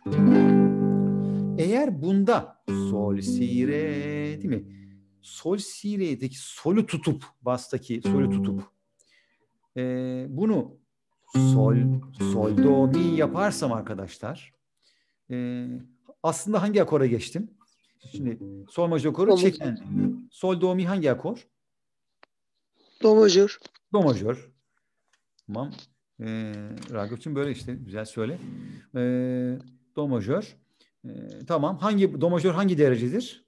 Eğer bunda sol, si, re değil mi? Sol, si, re'deki solü tutup, bastaki solü tutup e, bunu sol, sol, do, mi yaparsam arkadaşlar e, aslında hangi akora geçtim? Şimdi sol majör akoru çeken. Sol, do, mi hangi akor? Do majör. Do majör. Tamam. Ee, Ragıp'cığım böyle işte güzel söyle. Ee, do majör. Ee, tamam. Hangi do majör hangi derecedir?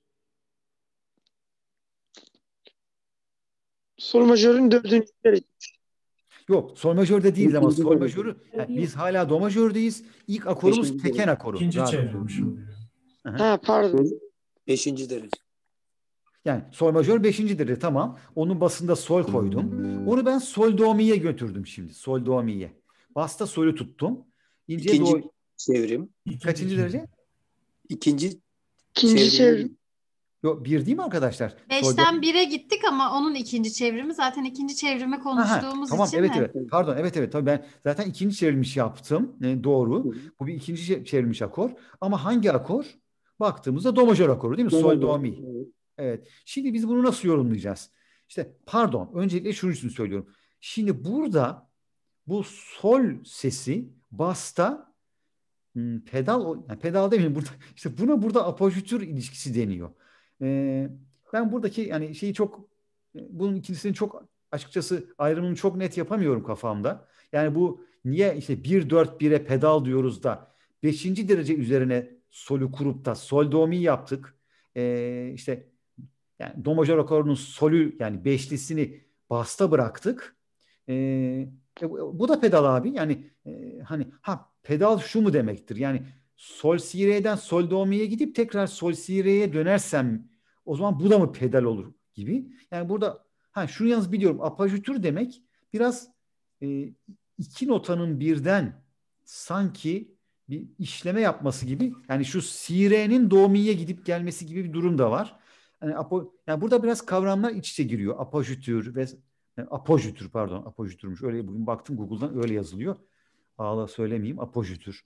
Sol majörün dördüncü derecesi. Yok, sol majörde değil ama İkinci sol derece. majörü yani biz hala do majördeyiz. İlk akorumuz Beşinci teken derece. akoru. İkinci Ragıp. çevrilmiş oluyor. Ha pardon. Beşinci derece. Yani sol majör beşincidir. Tamam. Onun basında sol koydum. Onu ben sol do mi'ye götürdüm şimdi. Sol do mi'ye. Basta solü tuttum. İnce İkinci do. çevrim. İkinci Kaçıncı çevrim. derece? İkinci İkinci çevrim. çevrim. Yok bir değil mi arkadaşlar? Sol do- Beşten bire gittik ama onun ikinci çevrimi zaten ikinci çevrimi konuştuğumuz tamam, için evet mi? evet. Pardon, evet evet. Tabii ben zaten ikinci çevrilmiş yaptım. E, doğru. Hı hı. Bu bir ikinci çe- çevrilmiş akor. Ama hangi akor? Baktığımızda do majör akoru değil mi? Do Sol, majör. do, mi. Evet. Evet. Şimdi biz bunu nasıl yorumlayacağız? İşte pardon. Öncelikle şunun için söylüyorum. Şimdi burada bu sol sesi basta hmm, pedal yani pedal demeyeyim burada işte buna burada apojitür ilişkisi deniyor. Ee, ben buradaki yani şeyi çok bunun ikincisini çok açıkçası ayrımını çok net yapamıyorum kafamda. Yani bu niye işte bir dört bire pedal diyoruz da beşinci derece üzerine solü kurup da sol do mi yaptık. Ee, işte yani do majör akorunun solü yani beşlisini basta bıraktık. Ee, e, bu bu da pedal abi. Yani e, hani ha pedal şu mu demektir? Yani sol si re'den sol do mi'ye gidip tekrar sol si re'ye dönersem o zaman bu da mı pedal olur gibi. Yani burada ha şunu yalnız biliyorum. Apajitür demek biraz e, iki notanın birden sanki bir işleme yapması gibi. Yani şu si re'nin do mi'ye gidip gelmesi gibi bir durum da var. Yani, apo, yani burada biraz kavramlar iç içe giriyor. Apojitür ve yani apojitür pardon apojitürmüş. Öyle bugün baktım Google'dan öyle yazılıyor. Ağla söylemeyeyim apojitür.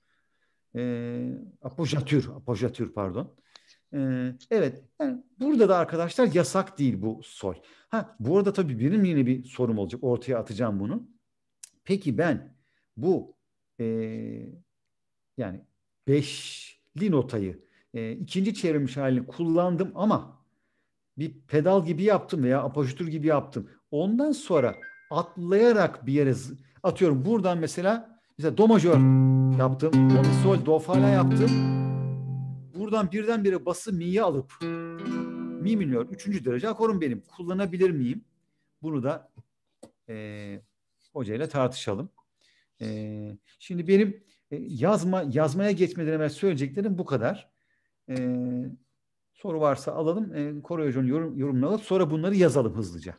Ee, apojatür, apojatür pardon. Ee, evet yani burada da arkadaşlar yasak değil bu sol. Ha bu arada tabii benim yine bir sorum olacak. Ortaya atacağım bunu. Peki ben bu e, yani beşli notayı e, ikinci çevrilmiş halini kullandım ama bir pedal gibi yaptım veya apojitür gibi yaptım. Ondan sonra atlayarak bir yere atıyorum. Buradan mesela mesela do majör yaptım. Do mi sol do fa la yaptım. Buradan birdenbire bası mi'ye alıp mi minör üçüncü derece akorum benim. Kullanabilir miyim? Bunu da e, hocayla tartışalım. Ee, şimdi benim e, yazma yazmaya geçmeden evvel söyleyeceklerim bu kadar. Ee, soru varsa alalım. Ee, Koray Hoca'nın yorum, yorumunu alıp sonra bunları yazalım hızlıca.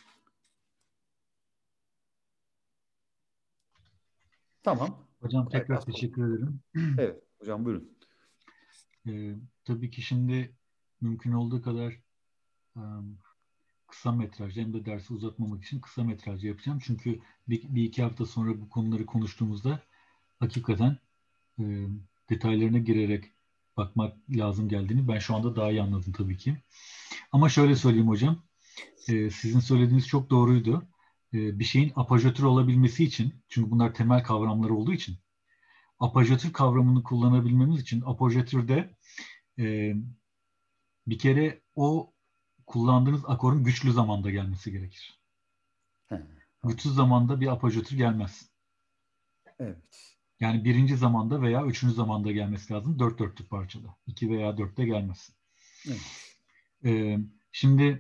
Tamam. Hocam Koray tekrar Bey, teşekkür ederim. evet hocam buyurun. Ee, tabii ki şimdi mümkün olduğu kadar e, kısa metraj, hem de dersi uzatmamak için kısa metraj yapacağım. Çünkü bir, bir iki hafta sonra bu konuları konuştuğumuzda hakikaten e, detaylarına girerek bakmak lazım geldiğini ben şu anda daha iyi anladım tabii ki. Ama şöyle söyleyeyim hocam, e, sizin söylediğiniz çok doğruydu. E, bir şeyin apajatür olabilmesi için, çünkü bunlar temel kavramlar olduğu için, apajatür kavramını kullanabilmemiz için apajatürde e, bir kere o kullandığınız akorun güçlü zamanda gelmesi gerekir. He, Güçsüz zamanda bir apajatür gelmez. evet. Yani birinci zamanda veya üçüncü zamanda gelmesi lazım. Dört dörtlük parçada. İki veya dörtte gelmez. Evet. Ee, şimdi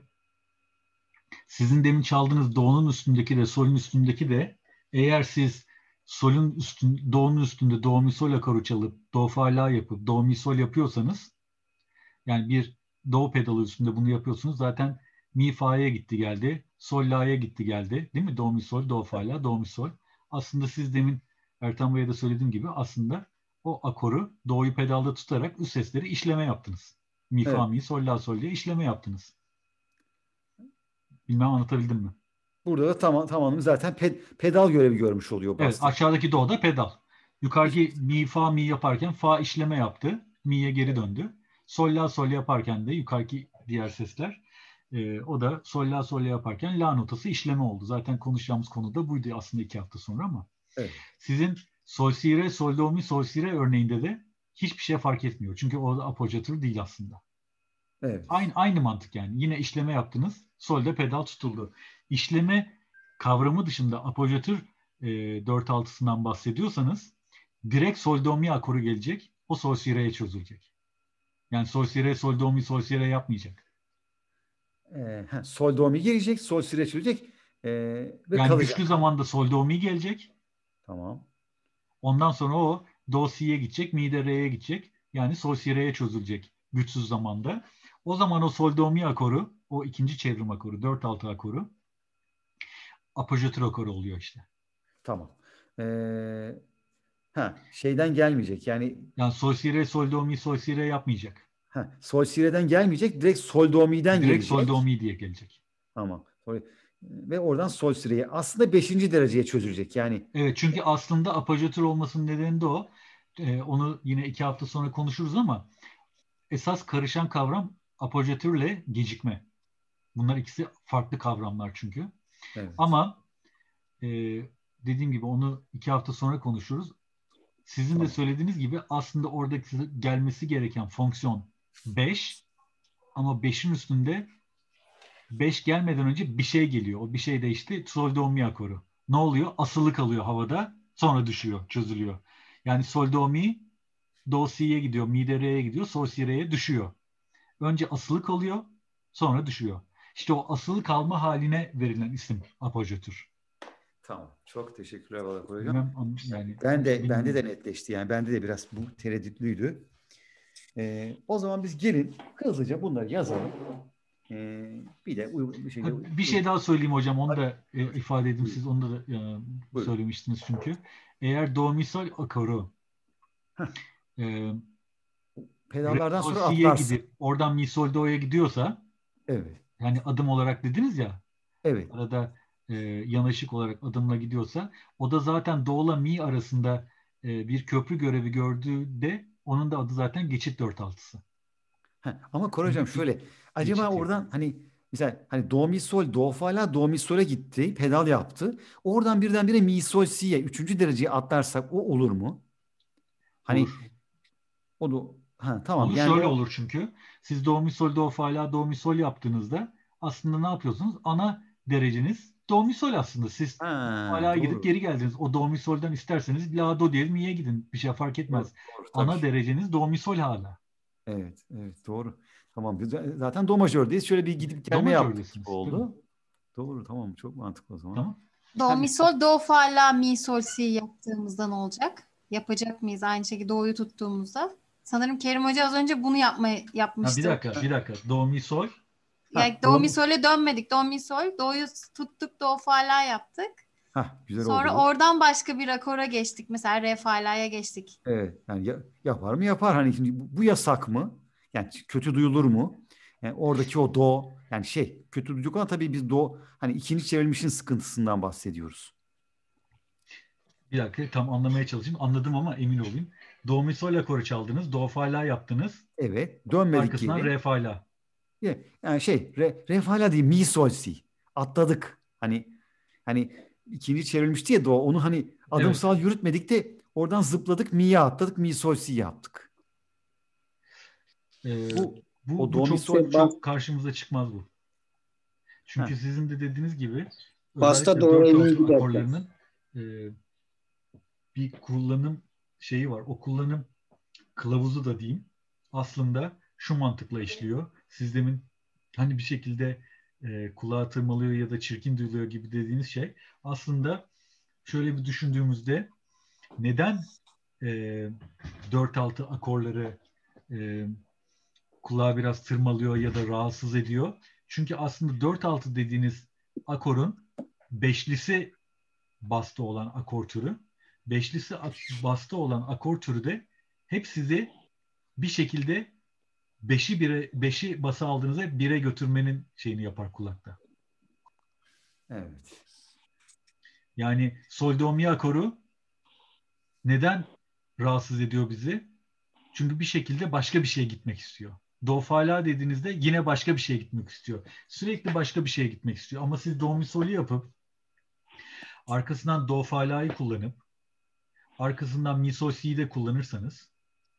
sizin demin çaldığınız do'nun üstündeki de sol'ün üstündeki de, eğer siz sol'ün üstün, do'nun üstünde do mi sol akoru çalıp do fa la yapıp do mi sol yapıyorsanız, yani bir do pedalı üstünde bunu yapıyorsunuz, zaten mi fa'ya gitti geldi, sol la'ya gitti geldi, değil mi? Do mi sol, do fa la, do mi sol. Aslında siz demin Ertan Bey'e de söylediğim gibi aslında o akoru do'yu pedalda tutarak üst sesleri işleme yaptınız. Mi fa Evet. mi sol la sol diye işleme yaptınız. Bilmem anlatabildim mi? Burada da tamam tamamı zaten ped- pedal görevi görmüş oluyor Evet, bastı. aşağıdaki do da pedal. Yukarıdaki mi fa mi yaparken fa işleme yaptı. Mi'ye geri döndü. Sol la sol yaparken de yukarıki diğer sesler, e, o da sol la sol yaparken la notası işleme oldu. Zaten konuşacağımız konu da buydu aslında iki hafta sonra ama. Evet. Sizin sol si re sol do mi sol si re örneğinde de hiçbir şey fark etmiyor. Çünkü o apojatür değil aslında. Evet. Aynı, aynı mantık yani. Yine işleme yaptınız. Solde pedal tutuldu. İşleme kavramı dışında apojatür e, dört altısından bahsediyorsanız direkt sol do mi akoru gelecek. O sol si re'ye çözülecek. Yani sol si re sol do mi sol si re yapmayacak. Ee, ha, sol do mi gelecek, sol si re çözecek ee, ve Yani kalacak. güçlü zamanda sol do mi gelecek. Tamam. Ondan sonra o do si'ye gidecek, mi de re'ye gidecek. Yani sol si re'ye çözülecek güçsüz zamanda. O zaman o sol do mi akoru, o ikinci çevrim akoru, dört altı akoru apojatür akoru oluyor işte. Tamam. Ee, ha, şeyden gelmeyecek. Yani Yani sol si re sol do mi sol si re yapmayacak. ha, sol si re'den gelmeyecek. Direkt sol do mi'den Direkt gelecek. sol do mi diye gelecek. Tamam. Sol- Ve oradan sol si re'ye. Aslında beşinci dereceye çözülecek. Yani Evet, çünkü aslında apojatür olmasının nedeni de o. Ee, onu yine iki hafta sonra konuşuruz ama esas karışan kavram apojatürle gecikme. Bunlar ikisi farklı kavramlar çünkü. evet. Ama e, dediğim gibi onu iki hafta sonra konuşuruz. Sizin Tamam. de söylediğiniz gibi aslında oradaki gelmesi gereken fonksiyon beş, ama beşin üstünde beş gelmeden önce bir şey geliyor. O bir şey de işte sol do mi akoru. Ne oluyor? Asılı kalıyor havada, sonra düşüyor, çözülüyor. Yani sol do mi do si'ye gidiyor, mi de re'ye gidiyor, sol si re'ye düşüyor. Önce asılı kalıyor, sonra düşüyor. İşte o asılı kalma haline verilen isim apojatür. Tamam. Çok teşekkürler Valak Hocam. Bilmem, yani Ben de bilmiyorum. bende de netleşti. Yani bende de biraz bu tereddütlüydü. Ee, o zaman biz gelin hızlıca bunları yazalım. Ee, bir de uygun bir şekilde Ha, bir şey daha söyleyeyim hocam, onu da e, ifade edeyim, siz onu da e, Buyurun. söylemiştiniz çünkü. Eğer do mi sol akoru e, pedallardan re, sol, sonra si'ye atlarsın. gidip oradan mi sol do'ya gidiyorsa, Evet. yani adım olarak dediniz ya, Evet. arada e, yanaşık olarak adımla gidiyorsa, o da zaten do'la mi arasında e, bir köprü görevi gördüğünde onun da adı zaten geçit dört altısı. Heh, ama Koray Hocam şöyle. Acaba Geçit oradan hani mesela hani do mi sol do fa la do mi sol'e gitti. Pedal yaptı. Oradan birdenbire mi sol si'ye üçüncü dereceye atlarsak o olur mu? Hani olur. o da ha, tamam Olur, yani şöyle o olur çünkü. Siz do mi sol do fa la do mi sol yaptığınızda aslında ne yapıyorsunuz? Ana dereceniz do mi sol aslında. Siz ha, fa la'ya gidip doğru. geri geldiniz. O do mi sol'dan isterseniz la do diyelim mi'ye gidin. Bir şey fark Doğru, etmez. doğru Ana tabii. dereceniz do mi sol hala. Evet, evet doğru. Tamam. biz Zaten do majördeyiz. Şöyle bir gidip Do gelme yaptık gibi majördesiniz. Tabii. oldu. Doğru, tamam. Çok mantıklı o zaman. Tamam. Do, mi, sol, do, fa, la, mi, sol, si yaptığımızda ne olacak? Yapacak mıyız aynı şekilde do'yu tuttuğumuzda? Sanırım Kerim Hoca az önce bunu yapma, Ha, yapmıştı. bir dakika, bir dakika. Do, mi, sol. Yani Ha, do, do- mi, sol'e dönmedik. Do, mi, sol. Do'yu tuttuk, do, fa, la yaptık. Hah, güzel Sonra oldu bu. oradan başka bir akora geçtik. Mesela re, fa, la'ya geçtik. Evet, yani ya- yapar mı yapar. Hani şimdi bu, bu yasak mı? Yani kötü duyulur mu? Yani oradaki o do, yani şey kötü duyacak ama tabii biz do, hani ikinci çevrilmişin sıkıntısından bahsediyoruz. Bir dakika tam anlamaya çalışayım. Anladım ama emin olayım. Do, mi, sol akoru çaldınız. Do, fa, la yaptınız. Evet, dönmedik Arkasından geri. re, fa, la. Ya- Yani şey re, re fa la değil, mi sol si. Atladık. Hani hani ikinci çevrilmişti ya do, onu hani adımsal yürütmedik de oradan zıpladık, mi'ye atladık, mi sol si yaptık. Ee, Bu bu o bu do mi çok sol çok karşımıza çıkmaz bu. Çünkü Heh. sizin de dediğiniz gibi Basta özellikle do, dört re, mi altı giderken. akorlarının e, bir kullanım şeyi var. O kullanım kılavuzu da diyeyim. Aslında şu mantıkla işliyor. Siz demin hani bir şekilde e, kulağa tırmalıyor ya da çirkin duyuluyor gibi dediğiniz şey aslında şöyle bir düşündüğümüzde neden e, dört altı akorları e, kulağı biraz tırmalıyor ya da rahatsız ediyor? Çünkü aslında dört altı dediğiniz akorun beşlisi bastı olan akor türü. Beşlisi bastı olan akor türü de hep sizi bir şekilde beşi bire, beşi basa aldığınızda bire götürmenin şeyini yapar kulakta. Evet. Yani sol do mi akoru neden rahatsız ediyor bizi? Çünkü bir şekilde başka bir şeye gitmek istiyor. Do fa la dediğinizde yine başka bir şeye gitmek istiyor. Sürekli başka bir şeye gitmek istiyor. Ama siz do mi sol'ü yapıp arkasından do fa la'yı kullanıp arkasından mi sol si'yi de kullanırsanız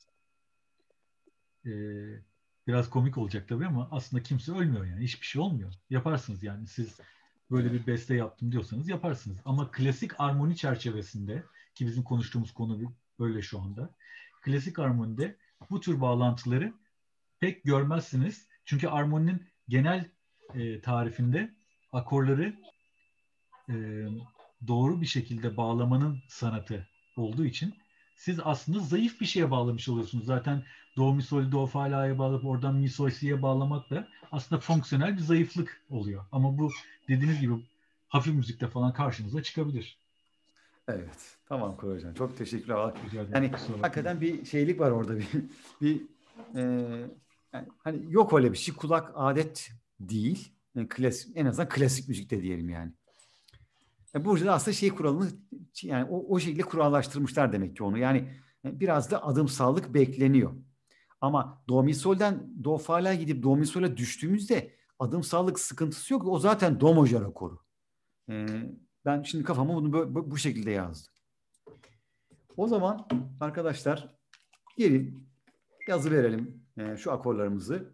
e, biraz komik olacak tabii ama aslında kimse ölmüyor yani. Hiçbir şey olmuyor. Yaparsınız yani. Siz böyle bir beste yaptım diyorsanız yaparsınız. Ama klasik armoni çerçevesinde ki bizim konuştuğumuz konu böyle şu anda. Klasik armonide bu tür bağlantıları pek görmezsiniz. Çünkü armoninin genel e, tarifinde akorları e, doğru bir şekilde bağlamanın sanatı olduğu için siz aslında zayıf bir şeye bağlamış oluyorsunuz. Zaten do mi sol do fa la'ya bağlayıp oradan mi sol si'ye bağlamak da aslında fonksiyonel bir zayıflık oluyor. Ama bu dediğiniz gibi hafif müzikte falan karşınıza çıkabilir. Evet. Tamam Koray Hocam. Çok teşekkürler. Rica ederim, Yani kusura bakmayın. hakikaten bir şeylik var orada. Bir, bir e, yani hani yok öyle bir şey. Kulak adet değil. Yani klasik, en azından klasik müzikte diyelim yani. Yani burada da aslında şey kuralını yani o, o şekilde kurallaştırmışlar demek ki onu. Yani biraz da adımsallık bekleniyor. Ama do mi sol'den do fa la gidip do mi sol'e düştüğümüzde adımsallık sıkıntısı yok. O zaten do majör akoru. Ee, ben şimdi kafama bunu böyle, bu, bu şekilde yazdım. O zaman arkadaşlar gelin yazı verelim e, şu akorlarımızı.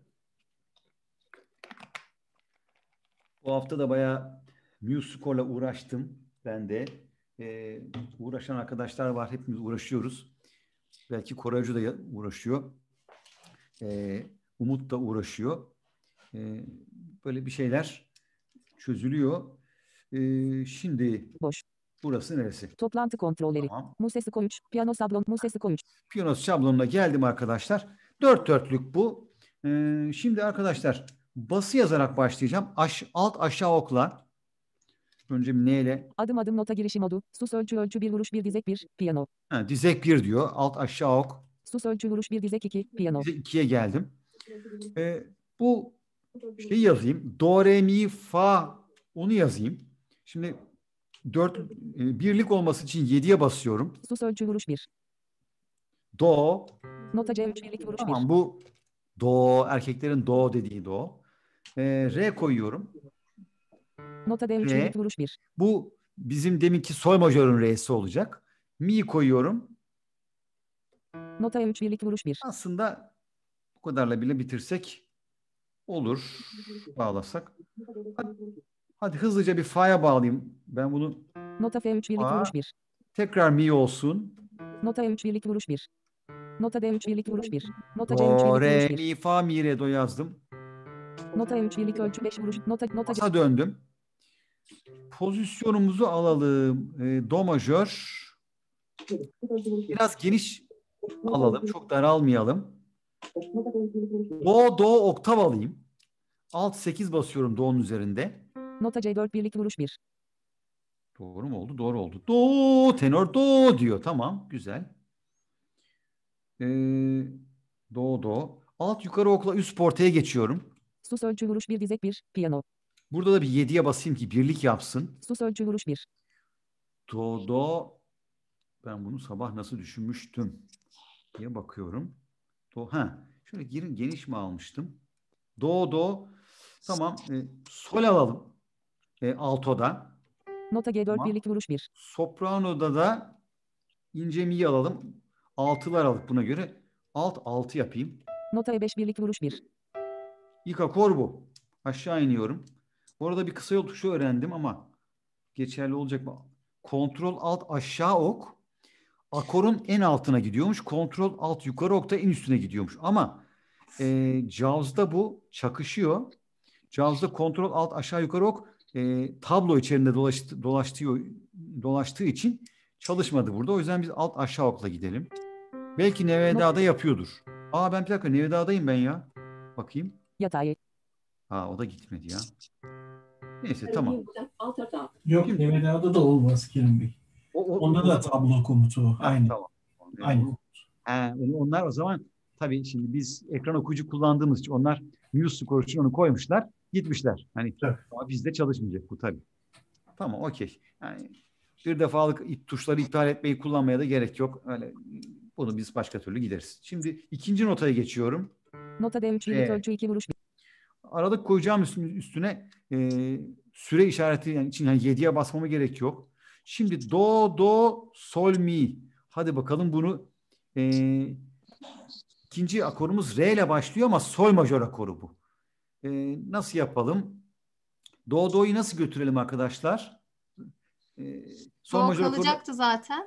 Bu hafta da bayağı MuseScore'la uğraştım. Ben de e, uğraşan arkadaşlar var. Hepimiz uğraşıyoruz. Belki Koray Hoca da uğraşıyor. E, Umut da uğraşıyor. E, böyle bir şeyler çözülüyor. E, şimdi Boş. burası neresi? Toplantı kontrolleri. Tamam. Musesco üç. Piyano sablon Musesco üç. Piyano şablonuna geldim arkadaşlar. Dört dörtlük bu. Ee, şimdi arkadaşlar bası yazarak başlayacağım. Aş, alt aşağı okla. Önce bir neyle? Adım adım nota girişi modu. Sus ölçü ölçü bir vuruş bir dizek bir. Piyano. Ha, dizek bir diyor. Alt aşağı ok. Sus ölçü vuruş bir dizek iki. Piyano. Dizek ikiye geldim. Ee, bu şeyi yazayım. Do, re, mi, fa onu yazayım. Şimdi dört, e, birlik olması için yediye basıyorum. Sus ölçü vuruş bir. Do. Nota C üç birlik vuruş bir. Tamam bu do. Erkeklerin do dediği do. Ee, re koyuyorum. Nota D üç Re. birlik vuruş bir. Bu bizim deminki sol majörün re'si olacak. Mi koyuyorum. Nota E üç birlik vuruş bir. Aslında bu kadarla bile bitirsek olur. Bağlasak. Hadi, hadi hızlıca bir fa'ya bağlayayım. Ben bunu Nota F üç birlik fa, vuruş bir. tekrar mi olsun. Nota E üç birlik vuruş bir. Nota D üç birlik vuruş bir. Nota C üç Do, birlik re, vuruş bir. mi, fa, mi, re, do yazdım. Nota E üç birlik ölçü beş vuruş. Nota nota C. Basa döndüm. Pozisyonumuzu alalım. E, do majör. Biraz geniş alalım. Çok daralmayalım. Do, do oktav alayım. Alt sekiz basıyorum do'nun üzerinde. Nota C dört birlik vuruş bir. Doğru mu oldu? Doğru oldu. Do, tenor do diyor. Tamam, güzel. Ee, do, do. Alt yukarı okla üst portaya geçiyorum. Sus ölçü vuruş bir dizek bir. Piyano. Burada da bir yediye basayım ki birlik yapsın. Sus ölçü vuruş bir. Do, do. Ben bunu sabah nasıl düşünmüştüm diye bakıyorum. Do, ha. Şöyle girin, geniş mi almıştım? Do, do. Tamam. E, sol alalım. E, altoda. Nota G dört Tamam. birlik vuruş bir. Soprano'da da ince mi'yi alalım. Altılar alıp buna göre alt altı yapayım. Nota E beş birlik vuruş bir. İlk akor bu. Aşağı iniyorum. Bu arada bir kısa yol tuşu öğrendim ama geçerli olacak mı? Kontrol alt aşağı ok. Akorun en altına gidiyormuş. Kontrol alt yukarı ok da en üstüne gidiyormuş. Ama e, Jaws'da bu çakışıyor. Jaws'da kontrol alt aşağı yukarı ok e, tablo içerisinde dolaştı, dolaştığı, dolaştığı için çalışmadı burada. O yüzden biz alt aşağı okla gidelim. Belki Neveda'da yapıyordur. Aa ben bir dakika Neveda'dayım ben ya. Bakayım. Yatay. Ha o da gitmedi ya. Neyse tamam. Yok, Neveda'da da olmaz Kerim Bey. O, o, Onda o da zaman- tablo komutu Ha, aynı. tamam. Aynı. Ha, onlar o zaman tabii şimdi biz ekran okuyucu kullandığımız için onlar News Score için onu koymuşlar. Gitmişler. Hani Evet. ama bizde çalışmayacak bu tabii. Tamam okey. Yani bir defalık ip- tuşları iptal etmeyi kullanmaya da gerek yok. Öyle bunu biz başka türlü gideriz. Şimdi ikinci notaya geçiyorum. Nota D üç birlik Evet. ölçü iki vuruş bir. Aralık koyacağım üstüne, üstüne e, süre işareti yani için yani yediye basmama gerek yok. Şimdi do, do, sol, mi. Hadi bakalım bunu e, ikinci akorumuz re ile başlıyor ama sol majör akoru bu. E, nasıl yapalım? Do, do'yu nasıl götürelim arkadaşlar? E, sol Do majör akoru- kalacaktı zaten.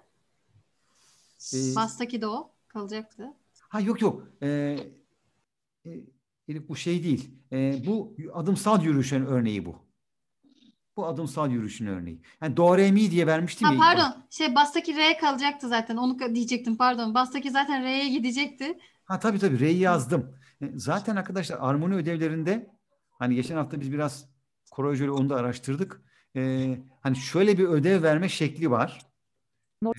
E, Bastaki do kalacaktı. Ha yok yok. E, e, Elif bu şey değil. E, bu adımsal yürüyüşün örneği bu. Bu adımsal yürüyüşün örneği. Yani do, re, mi diye vermiştim Ha ya. pardon. Şey bastaki re kalacaktı zaten. Onu ka- diyecektim pardon. Bastaki zaten re'ye gidecekti. Ha tabii tabii re'yi yazdım. E, Zaten arkadaşlar armoni ödevlerinde hani geçen hafta biz biraz Korojoli onu da araştırdık. E, hani şöyle bir ödev verme şekli var. Not. E,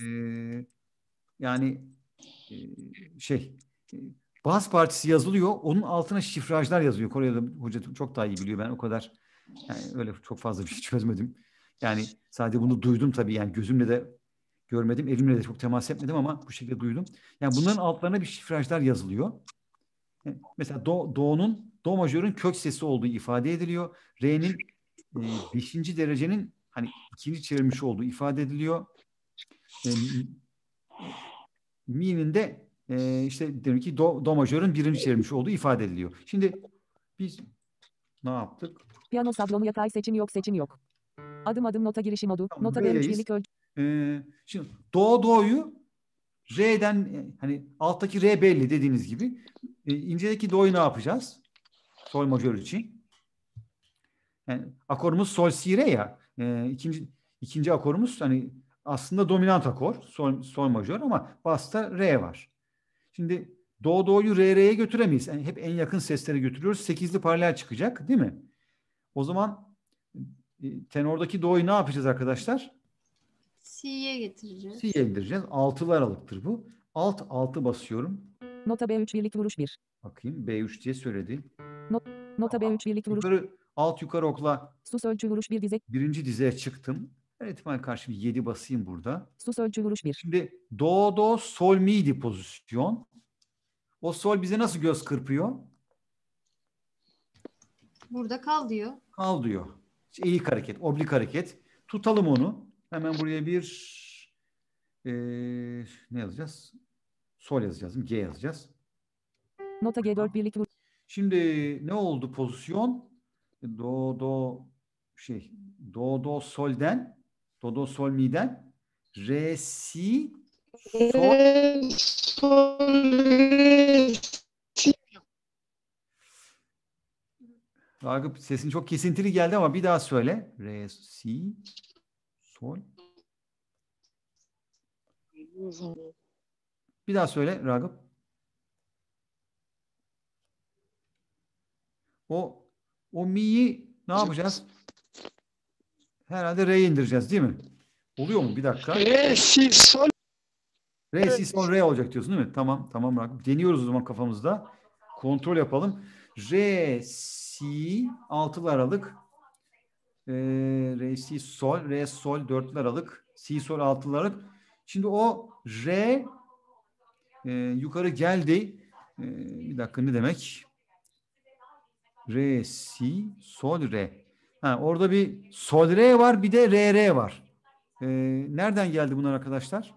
yani e, şey e, bas partisi yazılıyor. Onun altına şifrajlar yazıyor. Kore'de hoca çok daha iyi biliyor. Ben o kadar yani öyle çok fazla bir şey çözmedim. Yani sadece bunu duydum tabii. Yani gözümle de görmedim. Elimle de çok temas etmedim ama bu şekilde duydum. Yani bunların altlarına bir şifrajlar yazılıyor. Yani mesela do, do'nun do majörün kök sesi olduğu ifade ediliyor. Re'nin e, beşinci derecenin hani ikinci çevirmiş olduğu ifade ediliyor. E, mi'nin de e, işte demek ki do, do majörün birinci çevirmiş olduğu ifade ediliyor. Şimdi biz ne yaptık? Piyano sablonu yatay seçim yok seçim yok. Adım adım nota girişi modu. Tamam, Nota D üç re'deyiz. birlik ölçü. Ee, şimdi do do'yu re'den e, hani alttaki re belli dediğiniz gibi e, incedeki do'yu ne yapacağız? Sol majör için. Yani akorumuz sol si re ya. E, ikinci ikinci akorumuz hani aslında dominant akor sol, sol majör ama basta re var. Şimdi do do'yu re re'ye götüremeyiz. Yani hep en yakın seslere götürüyoruz. Sekizli paralel çıkacak değil mi? O zaman e, tenordaki do'yu ne yapacağız arkadaşlar? C'ye getireceğiz. C'ye indireceğiz. Altılı aralıktır bu. Alt altı basıyorum. Nota B üç birlik vuruş bir. Bakayım B üç diye söyledi. Nota B üç birlik vuruş. Yukarı alt yukarı okla Sus ölçü vuruş bir dizek. birinci dizeye çıktım. Her ihtimal karşı bir yedi basayım burada. Sus ölçü vuruş bir. Şimdi do do sol mi'di pozisyon. O sol bize nasıl göz kırpıyor? Burada kal diyor. Kal diyor. İşte eğik hareket, oblik hareket. Tutalım onu. Hemen buraya bir e, ne yazacağız? Sol yazacağız. G yazacağız. Nota G dört birlik vuruş. Şimdi ne oldu pozisyon? Do do şey do do solden do do sol mi'den re si sol Ragıp sesin çok kesintili geldi ama bir daha söyle. Re, si, sol. Bir daha söyle Ragıp. O o mi'yi ne yapacağız? Herhalde re'ye indireceğiz değil mi? Oluyor mu? Bir dakika. Re, si, sol. Re, si, sol, re olacak diyorsun değil mi? Tamam, tamam Ragıp. Deniyoruz o zaman kafamızda. Kontrol yapalım. Re, si, altılı aralık. Ee, re, si, sol, re, sol, dörtlü aralık. Si, sol, altılı aralık. Şimdi o re e, yukarı geldi. Ee, bir dakika ne demek? Re, si, sol, re. Ha, orada bir sol, re var, bir de re, re var. Ee, nereden geldi bunlar arkadaşlar?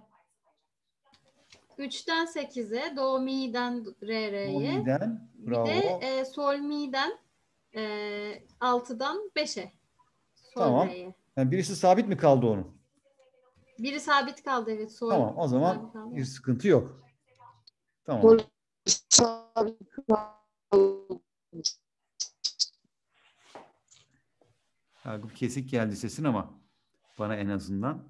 üçten sekize, do mi'den re re'ye. Do, mi'den, Bir bravo. de e, sol mi'den e, altıdan beşe. Sol Tamam. re'ye. Yani birisi sabit mi kaldı onun? Biri sabit kaldı, evet. Sol Tamam, o zaman sabit kaldı. bir sıkıntı yok. Tamam. Sol, sabit. Ragıp kesik geldi sesin ama bana en azından.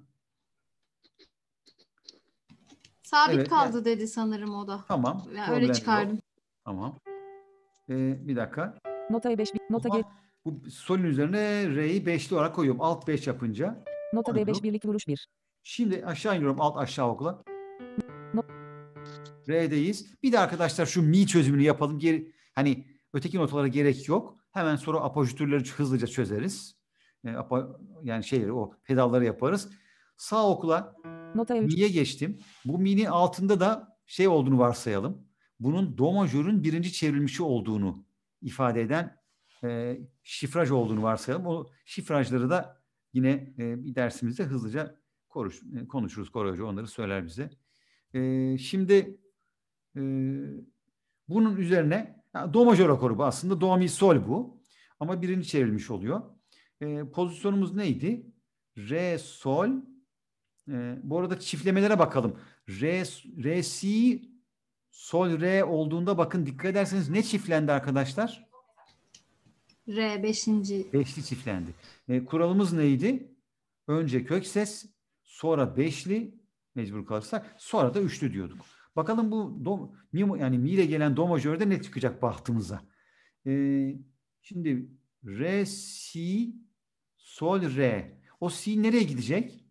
Sabit Evet, kaldı yani- dedi sanırım o da. Tamam. Yani problem öyle yok. çıkardım. Tamam. Ee, bir dakika. Nota beş. O Nota G. zaman bu solün üzerine re'yi beşli olarak koyuyorum. Alt beş yapınca. Nota D beş koydum. birlik vuruş bir. Şimdi aşağı iniyorum. Alt aşağı okula. No- Re'deyiz. Bir de arkadaşlar şu mi çözümünü yapalım. Geri, hani öteki notalara gerek yok. Hemen sonra apojitürleri hızlıca çözeriz. E, apa, yani şeyleri o pedalları yaparız. Sağ okula Nota üç. mi'ye geçtim. Bu mi'nin altında da şey olduğunu varsayalım. Bunun do majörün birinci çevrilmişi olduğunu ifade eden e, şifraj olduğunu varsayalım. O şifrajları da yine e, bir dersimizde hızlıca konuş, e, konuşuruz. Koray Hoca onları söyler bize. E, şimdi e, bunun üzerine ya, do majör akoru bu aslında. Do mi sol bu. Ama birinci çevrilmiş oluyor. E, pozisyonumuz neydi? Re sol. E, bu arada çiftlemelere bakalım. Re, re si sol re olduğunda bakın dikkat ederseniz ne çiftlendi arkadaşlar? Re beşinci. Beşli çiftlendi. E, kuralımız neydi? Önce kök ses, sonra beşli mecbur kalırsak, sonra da üçlü diyorduk. Bakalım bu do, mi, yani mi ile gelen do majörde ne çıkacak bahtımıza? E, şimdi re si sol re. O si nereye gidecek?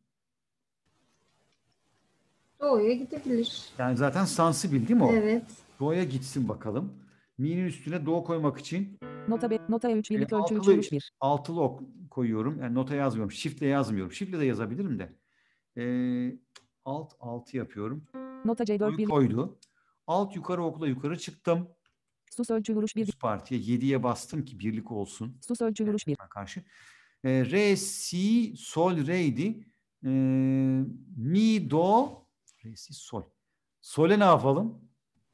Doğuya gidebilir. Yani zaten sensibil değil mi o? Evet. Do'ya gitsin bakalım. Mi'nin üstüne do koymak için Nota B. Nota üç birlik e, ölçü üç altılı, vuruş bir. altılı ok koyuyorum. Yani nota yazmıyorum. Shift'le yazmıyorum. Shift'le de yazabilirim de. E, alt altı yapıyorum. Nota C dört Do'yu birlik. koydu. Alt yukarı okla yukarı çıktım. Sus ölçü vuruş bir. Üst partiye yediye bastım ki birlik olsun. Sus ölçü vuruş bir. Karşı. E, re, si, sol, re'ydi. E, mi, do, re, si, sol. Sol'e ne yapalım?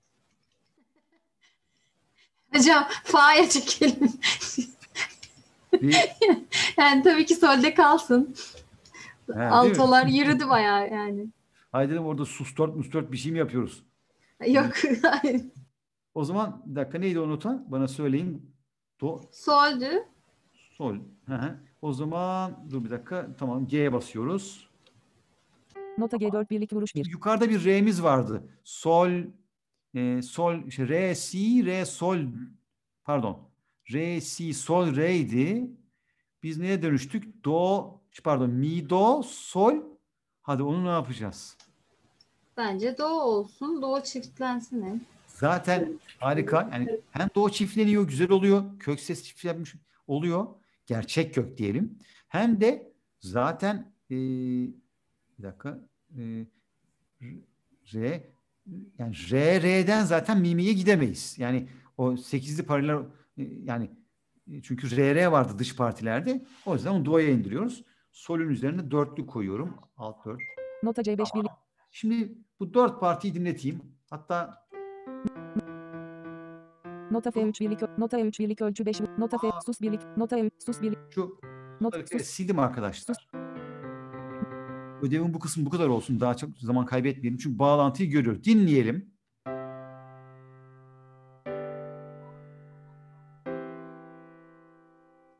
Hocam fa'ya çekelim. Bir, Yani tabii ki solde kalsın. He, değil mi? Altolar yürüdü bayağı yani. Haydi dedim orada sus dört mus dört bir şey mi yapıyoruz? Yok. Hayır. O zaman bir dakika neydi o nota? Bana söyleyin. Do, Soldü. sol. Hı hı. O zaman dur bir dakika. Tamam G'ye basıyoruz. Nota G dört birlik vuruş bir. Yukarıda bir R'miz vardı. Sol, e, sol, işte re, si, re, sol. Pardon. Re, si, sol, re'ydi. Biz neye dönüştük? Do, pardon, mi, do, sol. Hadi onu ne yapacağız? Bence do olsun. Do çiftlensin. he. Zaten harika. Yani hem do çiftleniyor, güzel oluyor. Kök ses çiftlenmiş oluyor. Gerçek kök diyelim. Hem de zaten e, bir dakika e, R yani R, R'den zaten mimiye gidemeyiz. Yani o sekizli paralel e, yani e, çünkü R, R vardı dış partilerde. O yüzden onu do'ya indiriyoruz. Solün üzerine dörtlü koyuyorum. Alt dört. Nota C beş birlik. Şimdi bu dört partiyi dinleteyim. Hatta Nota F üç birlik. ö- Nota üç birlik ölçü beş. Nota F sus birlik. Nota üç sus birlik. şu Nota bunları sus. sildim arkadaşlar. Ödevin bu kısmı bu kadar olsun. Daha çok zaman kaybetmeyelim. Çünkü bağlantıyı görüyoruz. Dinleyelim.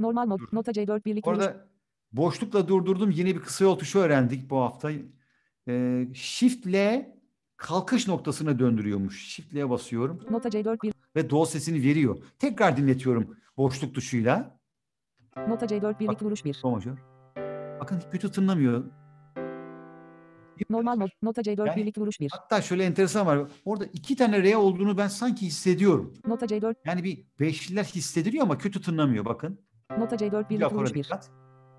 Normal mod. Dur. Nota C dört birlik vuruş. Orada boşlukla durdurdum. Yeni bir kısa yol tuşu öğrendik bu hafta. Ee, Shift L kalkış noktasına döndürüyormuş. Shift L'ye basıyorum Nota C dört bir. ve do sesini veriyor. Tekrar dinletiyorum boşluk tuşuyla. Nota C dört birlik Bak, vuruş bir. do majör. Bakın kötü tınlamıyor. Normal mod. Nota C dört Yani- birlik vuruş bir. Hatta şöyle enteresan var. Orada iki tane R olduğunu ben sanki hissediyorum. Nota C dört. Yani bir beşliler hissediliyor ama kötü tınlamıyor bakın. Nota C dört Bir birlik akora vuruş bir. dikkat.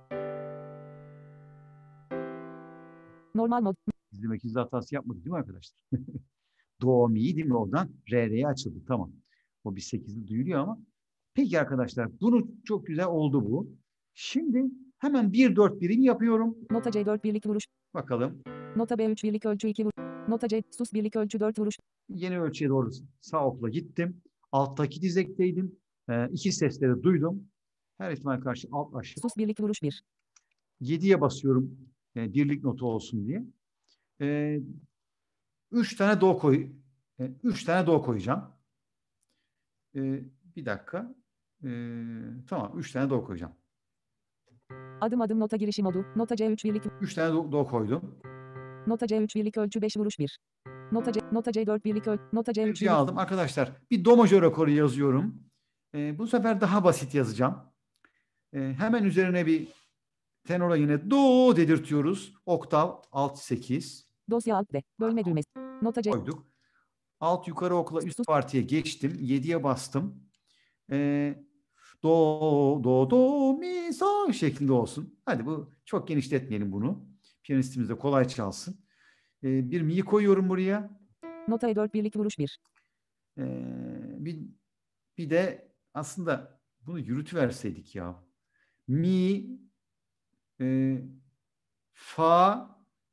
Normal mod. İzlemek izle hatası yapmadık değil mi arkadaşlar? Do, mi değil mi oradan? R, R'ye açıldı. Tamam. O bir sekizli duyuluyor ama. Peki arkadaşlar bunu çok güzel oldu bu. Şimdi hemen bir dört birim yapıyorum. Nota C dört birlik vuruş. Bakalım. Nota B üç birlik ölçü iki vuruş. Nota C sus birlik ölçü dört vuruş. Yeni ölçüye doğru sağ okla gittim. Alttaki dizekteydim. Ee, iki sesleri duydum. Her ihtimal karşı alt aşağı. Sus birlik vuruş bir. yediye basıyorum. e, birlik notu olsun diye. E, üç tane do koy. E, üç tane do koyacağım. E, bir dakika. E, tamam. Üç tane do koyacağım. Adım adım nota girişi modu. Nota C üç birlik. Üç tane do, do koydum. Nota C üç birlik ölçü beş vuruş bir. Nota C Nota C dört birlik ölçü. Nota C üç Ölçüyü birlik. aldım. Arkadaşlar bir do majör akoru yazıyorum. E, bu sefer daha basit yazacağım. E, hemen üzerine bir tenora yine do dedirtiyoruz. Oktav alt sekiz. Dosya alt D. Bölme düğmesi. Nota C. Koyduk. Alt yukarı okla üst partiye geçtim. yediye bastım. Ee, do, do, do, mi, sol şeklinde olsun. Hadi bu çok genişletmeyelim bunu. Piyanistimiz de kolay çalsın. Ee, bir mi'yi koyuyorum buraya. Nota E dört birlik vuruş bir. Ee, bir, bir de aslında bunu yürütüverseydik ya. Mi, e, fa,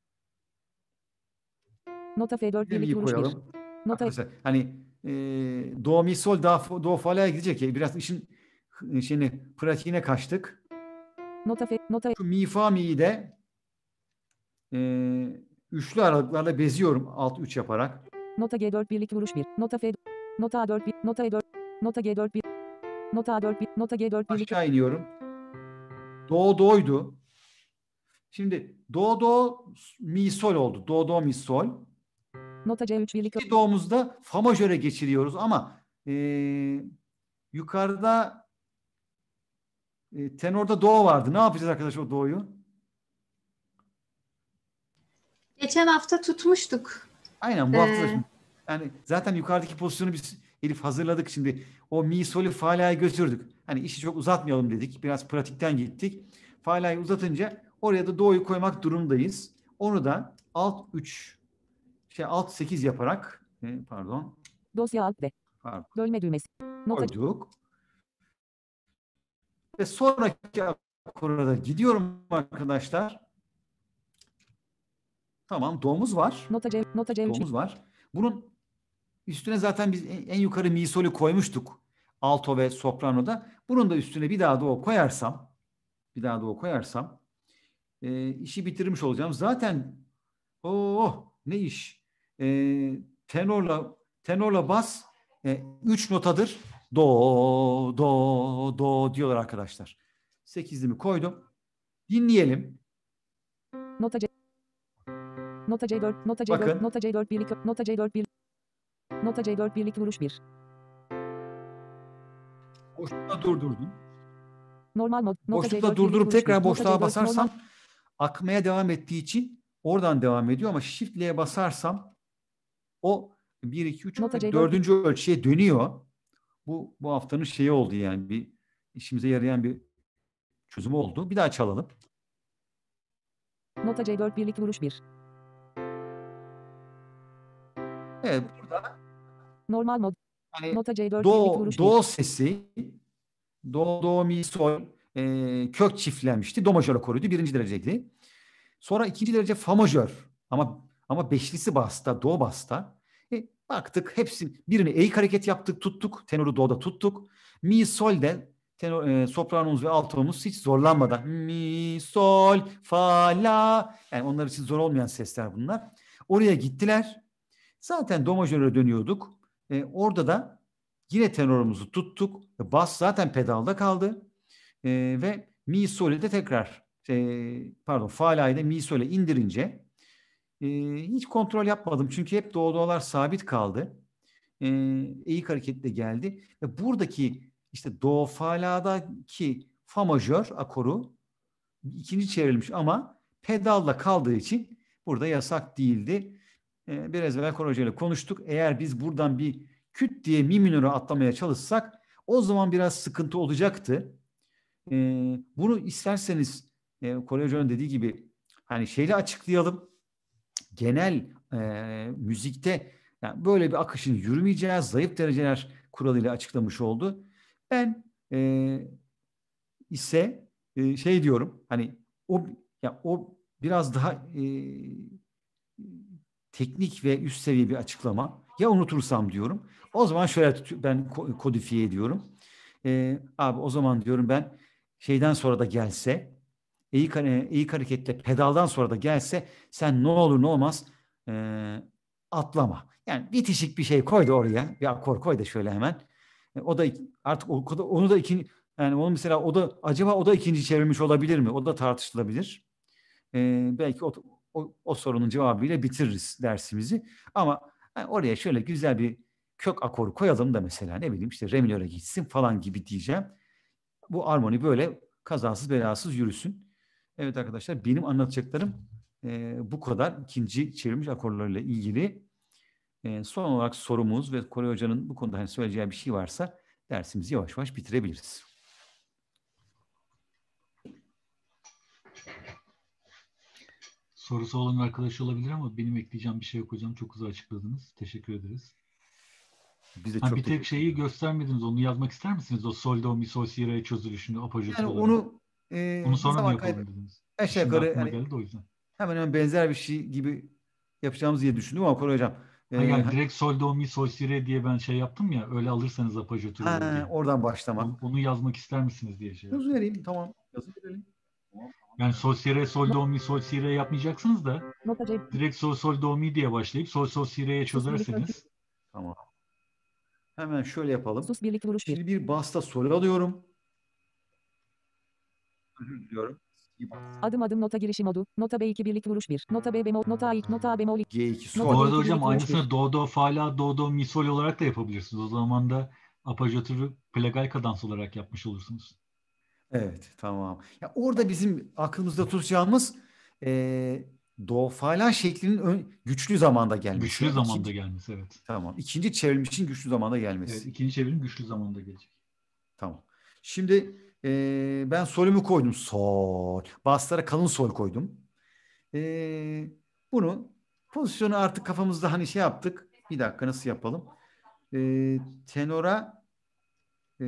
Nota F dört bir de birlik mi'yi vuruş bir. koyalım. Nota Arkadaşlar hani e, do, mi, sol, da, do, fa, la'ya gidecek ya. Biraz işin şeyini, pratiğine kaçtık. Nota F Nota Şu mi, fa, mi'yi de e, üçlü aralıklarla beziyorum. Alt üç yaparak. Nota G dört birlik vuruş bir. Nota F Nota A dört bir. Nota E dört. Nota G dört bir. Nota A dört bir. Nota G dört birlik. Aşağı iniyorum. Do, do'ydu. Şimdi do, do, mi, sol oldu. Do, do, mi, sol. Nota C üç birlik. İki do'muzda fa majöre geçiriyoruz ama e, yukarıda e, tenorda do vardı. Ne yapacağız arkadaş o do'yu? Geçen hafta tutmuştuk. Aynen bu hafta da Ee, şimdi- yani zaten yukarıdaki pozisyonu biz Elif hazırladık şimdi. O mi solü fa la'ya götürdük. Hani işi çok uzatmayalım dedik. Biraz pratikten gittik. Fa la'yı uzatınca oraya da do'yu koymak durumundayız. Onu da alt üç şey alt sekiz yaparak e, pardon Dosya alt D. pardon Bölme düğmesi. Nota koyduk. Ve sonraki akorda gidiyorum arkadaşlar. Tamam do'muz var. Nota C Nota C üç Do'muz var. Bunun üstüne zaten biz en, en yukarı mi solü koymuştuk. Alto ve sopranoda. Bunun da üstüne bir daha do koyarsam bir daha do koyarsam e, işi bitirmiş olacağım. Zaten oh ne iş. E, tenorla tenorla bas e, üç notadır. Do do do diyorlar arkadaşlar. sekizlimi koydum. Dinleyelim. Nota C Nota C dört Nota C Bakın. dört Nota C dört birlik Nota C dört bir. Nota C dört birlik vuruş bir. Boşlukta durdurdum. Normal mod. Nota C Boşlukta dört birlik durdurup vuruş bir. tekrar Nota C boşluğa dört basarsam normal- akmaya devam ettiği için oradan devam ediyor ama Shift L'ye basarsam o bir, iki, üç, Nota C dört dördüncü ölçüye dönüyor. Bu bu haftanın şeyi oldu yani bir işimize yarayan bir çözüm oldu. Bir daha çalalım. Nota C dört birlik vuruş bir. Evet burada Normal mod. hani Nota C dört birlik do, vuruş do bir. sesi do, do, mi, sol e, kök çiftlenmişti. Do majör akoruydu. Birinci dereceydi. Sonra ikinci derece fa majör. Ama ama beşlisi basta, do basta. E, baktık hepsi birini eğik hareket yaptık, tuttuk. Tenoru do'da tuttuk. Mi sol'de tenor, e, sopranomuz ve altomuz hiç zorlanmadan mi, sol, fa, la yani onlar için zor olmayan sesler bunlar. Oraya gittiler. Zaten do majöre dönüyorduk. E, orada da yine tenorumuzu tuttuk. Bas zaten pedalda kaldı. E, ve mi sol'ü de tekrar e, pardon fa la'yı da mi sol'e indirince e, hiç kontrol yapmadım. Çünkü hep do do'lar sabit kaldı. E, eğik hareketle geldi. Ve buradaki işte do fa la'daki fa majör akoru ikinci çevrilmiş ama pedalla kaldığı için burada yasak değildi. Ee, biraz evvel Koray Hoca ile konuştuk. Eğer biz buradan bir küt diye mi minörü atlamaya çalışsak o zaman biraz sıkıntı olacaktı. Ee, bunu isterseniz e, Koray Hoca'nın dediği gibi hani şeyle açıklayalım. Genel e, müzikte yani böyle bir akışın yürümeyeceğiz. Zayıf dereceler kuralıyla açıklamış oldu. Ben e, ise e, şey diyorum hani o ya o biraz daha e, teknik ve üst seviye bir açıklama. Ya unutursam diyorum. O zaman şöyle ben kodifiye ediyorum. E, abi o zaman diyorum ben şeyden sonra da gelse eğik, eğik hareketle pedaldan sonra da gelse sen ne olur ne olmaz e, atlama. Yani bitişik bir şey koy da oraya. Bir akor koy da şöyle hemen. E, o da artık o, onu da ikinci yani onu mesela o da acaba o da ikinci çevirmiş olabilir mi? O da tartışılabilir. Ee, belki o, o, o sorunun cevabıyla bitiririz dersimizi. Ama yani oraya şöyle güzel bir kök akoru koyalım da mesela ne bileyim işte re minöre gitsin falan gibi diyeceğim. Bu armoni böyle kazasız belasız yürüsün. Evet arkadaşlar benim anlatacaklarım e, bu kadar. İkinci çevirmiş akorlarıyla ilgili. E, son olarak sorumuz ve Koray Hoca'nın bu konuda hani söyleyeceği bir şey varsa dersimizi yavaş yavaş bitirebiliriz. Sorusu olan arkadaş olabilir ama benim ekleyeceğim bir şey yok hocam. Çok güzel açıkladınız. Teşekkür ederiz. Biz de Ha, çok bir tek şeyi ederiz. göstermediniz. Onu yazmak ister misiniz? O sol do mi sol si re çözülüşünü apojatür Yani olarak. onu e, Onu sonra mı zaman yapalım kaybı dediniz? aşağı Şimdi yukarı aklıma yani geldi de o yüzden. hemen hemen benzer bir şey gibi yapacağımızı diye düşündüm ama Koray Hocam. Ha, E, yani direkt sol do mi sol si re diye ben şey yaptım ya. Öyle alırsanız apojatür olur ha, diye. oradan Onu, başlamak. onu yazmak ister misiniz diye şey Yazı yaptım. vereyim tamam. Yazı verelim. Tamam, tamam. Yani sol si re sol do mi sol si re yapmayacaksınız da Nota C. direkt sol sol do mi diye başlayıp sol sol si re'ye Sus birlik ölçü. çözerseniz Tamam. Hemen şöyle yapalım. Sus birlik vuruş bir. Şimdi bir basta sol alıyorum. Özür diliyorum. Adım adım nota girişi modu. Nota B iki birlik vuruş bir. Nota B bemol. Nota A iki. Nota A bemol. G iki Nota bu sol. G arada iki hocam birlik vuruş bir. aynısını do do fa la do do mi sol olarak da yapabilirsiniz. O zaman da apojatürü plagal kadans olarak yapmış olursunuz. Evet tamam. Ya orada bizim aklımızda tutacağımız e, do fa la şeklinin ön, güçlü zamanda gelmesi. Güçlü Yani zamanda ikinci, gelmesi evet. tamam. İkinci çevrilmişin güçlü zamanda gelmesi. Evet, ikinci çevirim güçlü zamanda gelecek. Tamam. Şimdi e, ben solümü koydum. Sol. Baslara kalın sol koydum. E, bunu pozisyonu artık kafamızda hani şey yaptık. Bir dakika nasıl yapalım? E, tenora e,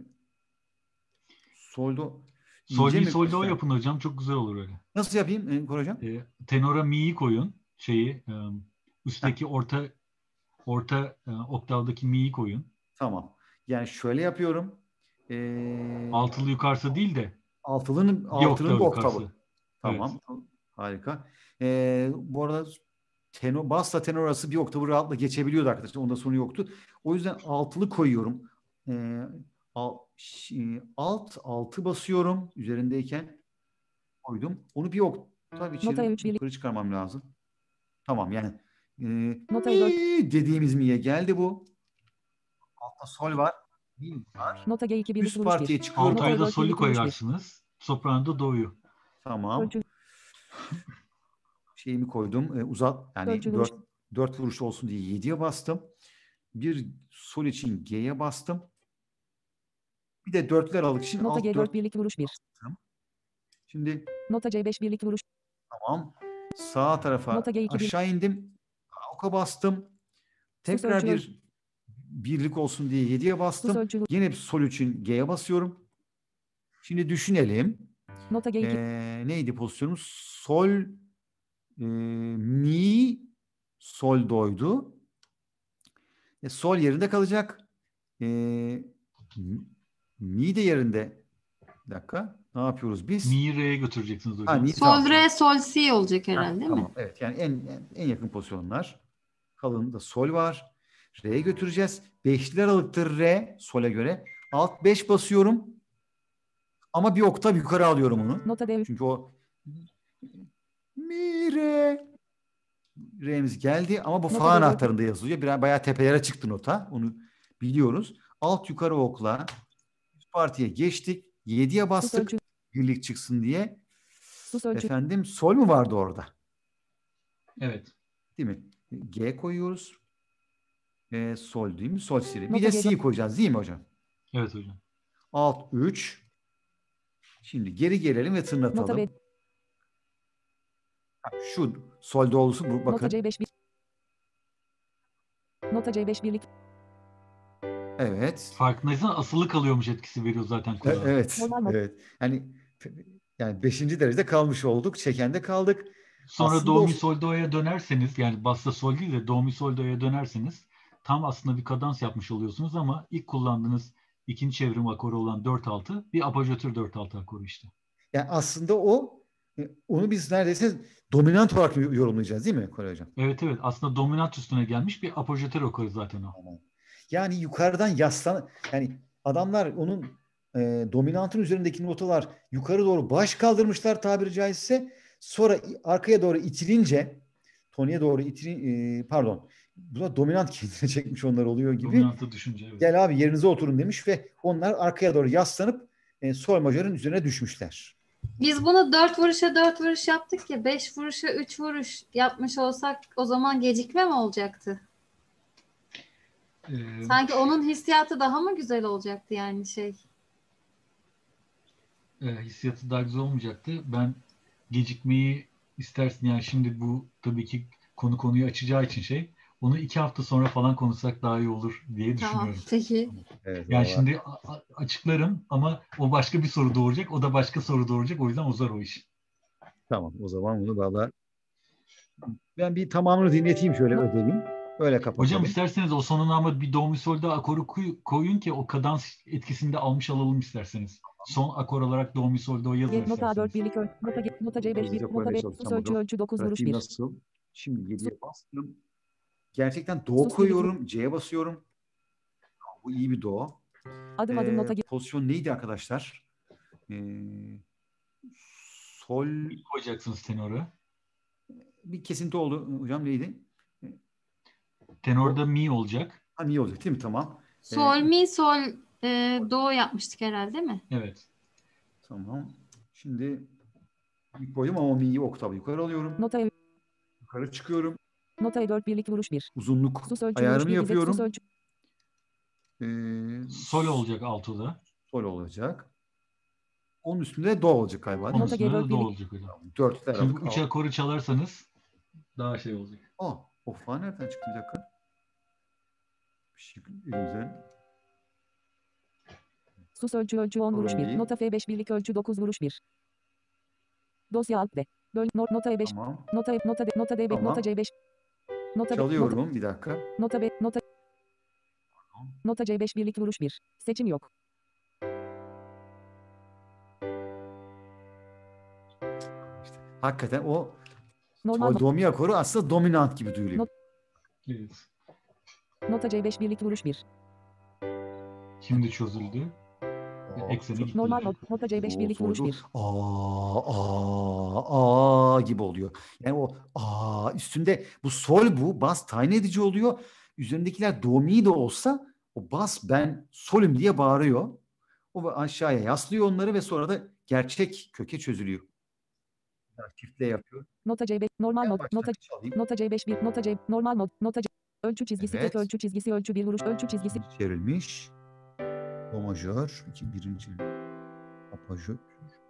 soldo Sol ince mi mi sol do koysam? yapın hocam, çok güzel olur öyle. Nasıl yapayım e, Koray Hocam? E, tenora mi'yi koyun, şeyi e, Heh, üstteki orta orta e, oktavdaki mi'yi koyun. tamam. Yani şöyle yapıyorum. E, Altılı yukarısı değil de altılının bir altının oktav bir oktavı. yukarısı. Evet. Tamam. Harika. E, bu arada tenor, basla tenor arası bir oktavı rahatla geçebiliyordu arkadaşlar. Onda sorun yoktu. O yüzden altılı koyuyorum. E, al, şi- alt altı basıyorum üzerindeyken koydum. Onu bir oktav Nota içeri üç birlik. yukarı çıkarmam lazım. Tamam yani e, Nota dört. mi dediğimiz mi'ye geldi bu. Altta sol var. Mi var. Nota G iki birlik Üst vuruş partiye bir. çıkıyorum. Nota Altayda E dört solü birlik vuruş bir. koyarsınız. Soprano'da do'yu. Tamam. Ölçü. Şeyimi koydum. E, uzat yani Ölçü vuruş. dört dört vuruş olsun diye yediye bastım. Bir sol için G'ye bastım. Bir de dörtler alık için Nota alt G dört dört birlik vuruş bir. bastım. Şimdi Nota C beş birlik vuruş. tamam. Sağ tarafa Nota G iki bir. aşağı indim. Oka bastım. Sus Tekrar ölçü. bir birlik olsun diye yediye Sus bastım. ölçü. Yine sol için G'ye basıyorum. Şimdi düşünelim. Nota G iki. Ee, neydi pozisyonumuz? Sol e, mi sol do'ydu. E, sol yerinde kalacak. E, mi de yerinde. Bir dakika. Ne yapıyoruz biz? Mi'yi re'ye götüreceksiniz Ha, hocam. mi Sol tamam. re sol si olacak Ha, herhalde değil tamam. mi? Evet. Yani en, en, en yakın pozisyonlar. Kalınında sol var. Re'ye götüreceğiz. Beşli aralıktır re sole göre. Alt beş basıyorum. Ama bir oktav yukarı alıyorum onu. Nota D üç. Çünkü o mi re re'miz geldi ama bu Nota fa D dört. anahtarında yazılıyor. Biraz bayağı tepelere çıktı nota. Onu biliyoruz. Alt yukarı okla üst partiye geçtik. yediye Sus bastık. ölçü. Birlik çıksın diye. Sus ölçü. Efendim sol mu vardı orada? Evet. Değil mi? G koyuyoruz. E, sol değil mi? Sol si re. Bir Nota de G si dört. koyacağız değil mi hocam? Evet hocam. Alt üç. Şimdi geri gelelim ve Nota tırnatalım. B. Ha, şu sol doğrusu bu, Nota bakın. C beş bir. Nota C beş birlik. Evet. Farkındaysan asılı kalıyormuş etkisi veriyor zaten E- kulağa. Evet. Normal mod. Evet. Yani yani beşinci derecede kalmış olduk. Çekende kaldık. Sonra Aslında do o- mi sol do'ya dönerseniz, yani basta sol değil de do mi sol do'ya dönerseniz tam aslında bir kadans yapmış oluyorsunuz ama ilk kullandığınız ikinci çevrim akoru olan dört altı bir apajatör dört altı akoru işte. yani aslında o e, onu biz neredeyse dominant olarak yorumlayacağız değil mi Koray Hocam? Evet evet, aslında dominant üstüne gelmiş bir apajatör akoru zaten o. Yani yukarıdan yaslan yani adamlar onun e, dominantın üzerindeki notalar yukarı doğru baş kaldırmışlar tabiri caizse, sonra arkaya doğru itilince toniye doğru itilin e, pardon bu da dominant kendine çekmiş onlar oluyor gibi. Dominantı düşünce evet. Gel abi yerinize oturun demiş ve onlar arkaya doğru yaslanıp e, sol majörün üzerine düşmüşler. Biz bunu dört vuruşa dört vuruş yaptık ya, beş vuruşa üç vuruş yapmış olsak o zaman gecikme mi olacaktı? Ee, Sanki onun hissiyatı daha mı güzel olacaktı yani şey? e, hissiyatı daha güzel olmayacaktı. Ben gecikmeyi istersin, yani şimdi bu tabii ki konu konuyu açacağı için şey, onu iki hafta sonra falan konuşsak daha iyi olur diye Tamam, düşünüyorum. peki. Evet, Yani vallahi. şimdi a- a- açıklarım ama o başka bir soru doğuracak, o da başka soru doğuracak, o yüzden uzar o iş. Tamam o zaman bunu valla ben bir tamamını dinleteyim şöyle ödeyeyim. Öyle kapatalım. Hocam isterseniz o sonuna ama bir do mi sol'da akoru koy- koyun ki o kadans etkisini de almış alalım isterseniz. Son akor olarak do mi sol do yazın G, nota A isterseniz. dört birlik ölçü. Nota G, nota C beş bir. Hızlıca Nota koymaya B. çalışacağım Sus ölçü bunu. ölçü dokuz vuruş Pratiğim bir. nasıl? Şimdi yediye bastım. Gerçekten do Sus birlik koyuyorum. C'ye basıyorum. Bu iyi bir do. Adım adım Ee, nota G. pozisyon neydi arkadaşlar? Ee, sol Koyacaksınız tenora. bir kesinti oldu. Hocam neydi? Tenorda mi olacak. Ha iyi olacak değil mi? Tamam. Sol Ee, mi sol e, do yapmıştık herhalde değil mi? Evet. Tamam. Şimdi bir koydum ama mi'yi oktav yukarı alıyorum. Nota E. Yukarı çıkıyorum. Nota E dört birlik vuruş bir. Uzunluk Sus ölçü vuruş ayarını bir. Sus yapıyorum. ölçü. Ee, Sol olacak altıda. sol olacak. Onun üstünde do olacak galiba. Onun Nota G üstüne dört de do birlik. olacak hocam. Dörtle Çünkü aralık. üç akoru çalarsanız daha şey olacak. Aa, o fa nereden çıktı bir dakika? Bir şey elimizden. Sus ölçü ölçü on vuruş Sorun bir. değil. Nota F beş birlik ölçü dokuz vuruş bir. Dosya alt D. Böl not nota E beş. Tamam. Nota E nota D nota D beş Tamam. nota C beş. Nota B, nota, Çalıyorum bir dakika. nota B nota nota C beş birlik vuruş bir. Seçim yok. Hakikaten o Normal o do mi akoru aslında dominant gibi duyuluyor. Not- Evet. nota C beş birlik vuruş bir. Şimdi çözüldü. Aa, Ekseni çok- gitti. Normal not nota C beş o birlik vuruş soldu. bir. Aa, aa, aa gibi oluyor. Yani o aa üstünde bu sol bu bas tayin edici oluyor. Üzerindekiler do mi de olsa o bas ben solüm diye bağırıyor. O aşağıya yaslıyor onları ve sonra da gerçek köke çözülüyor. Yani çiftle yapıyor. Nota C beş normal En not baştan nota çalayım. nota C beş bir nota C normal not nota C ölçü çizgisi Evet. tek ölçü çizgisi ölçü bir vuruş ölçü çizgisi Çevrilmiş. Do majör. iki, birinci. Apajör.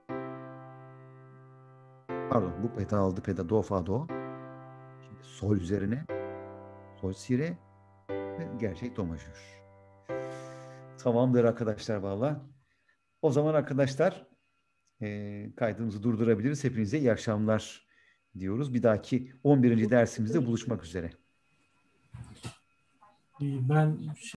Pardon bu peda aldı peda do fa do. Şimdi sol üzerine. Sol si re. Ve gerçek do majör. Tamamdır arkadaşlar valla. O zaman arkadaşlar e, kaydımızı durdurabiliriz. Hepinize iyi akşamlar diyoruz. Bir dahaki on birinci dersimizde buluşmak üzere. Ee, Ben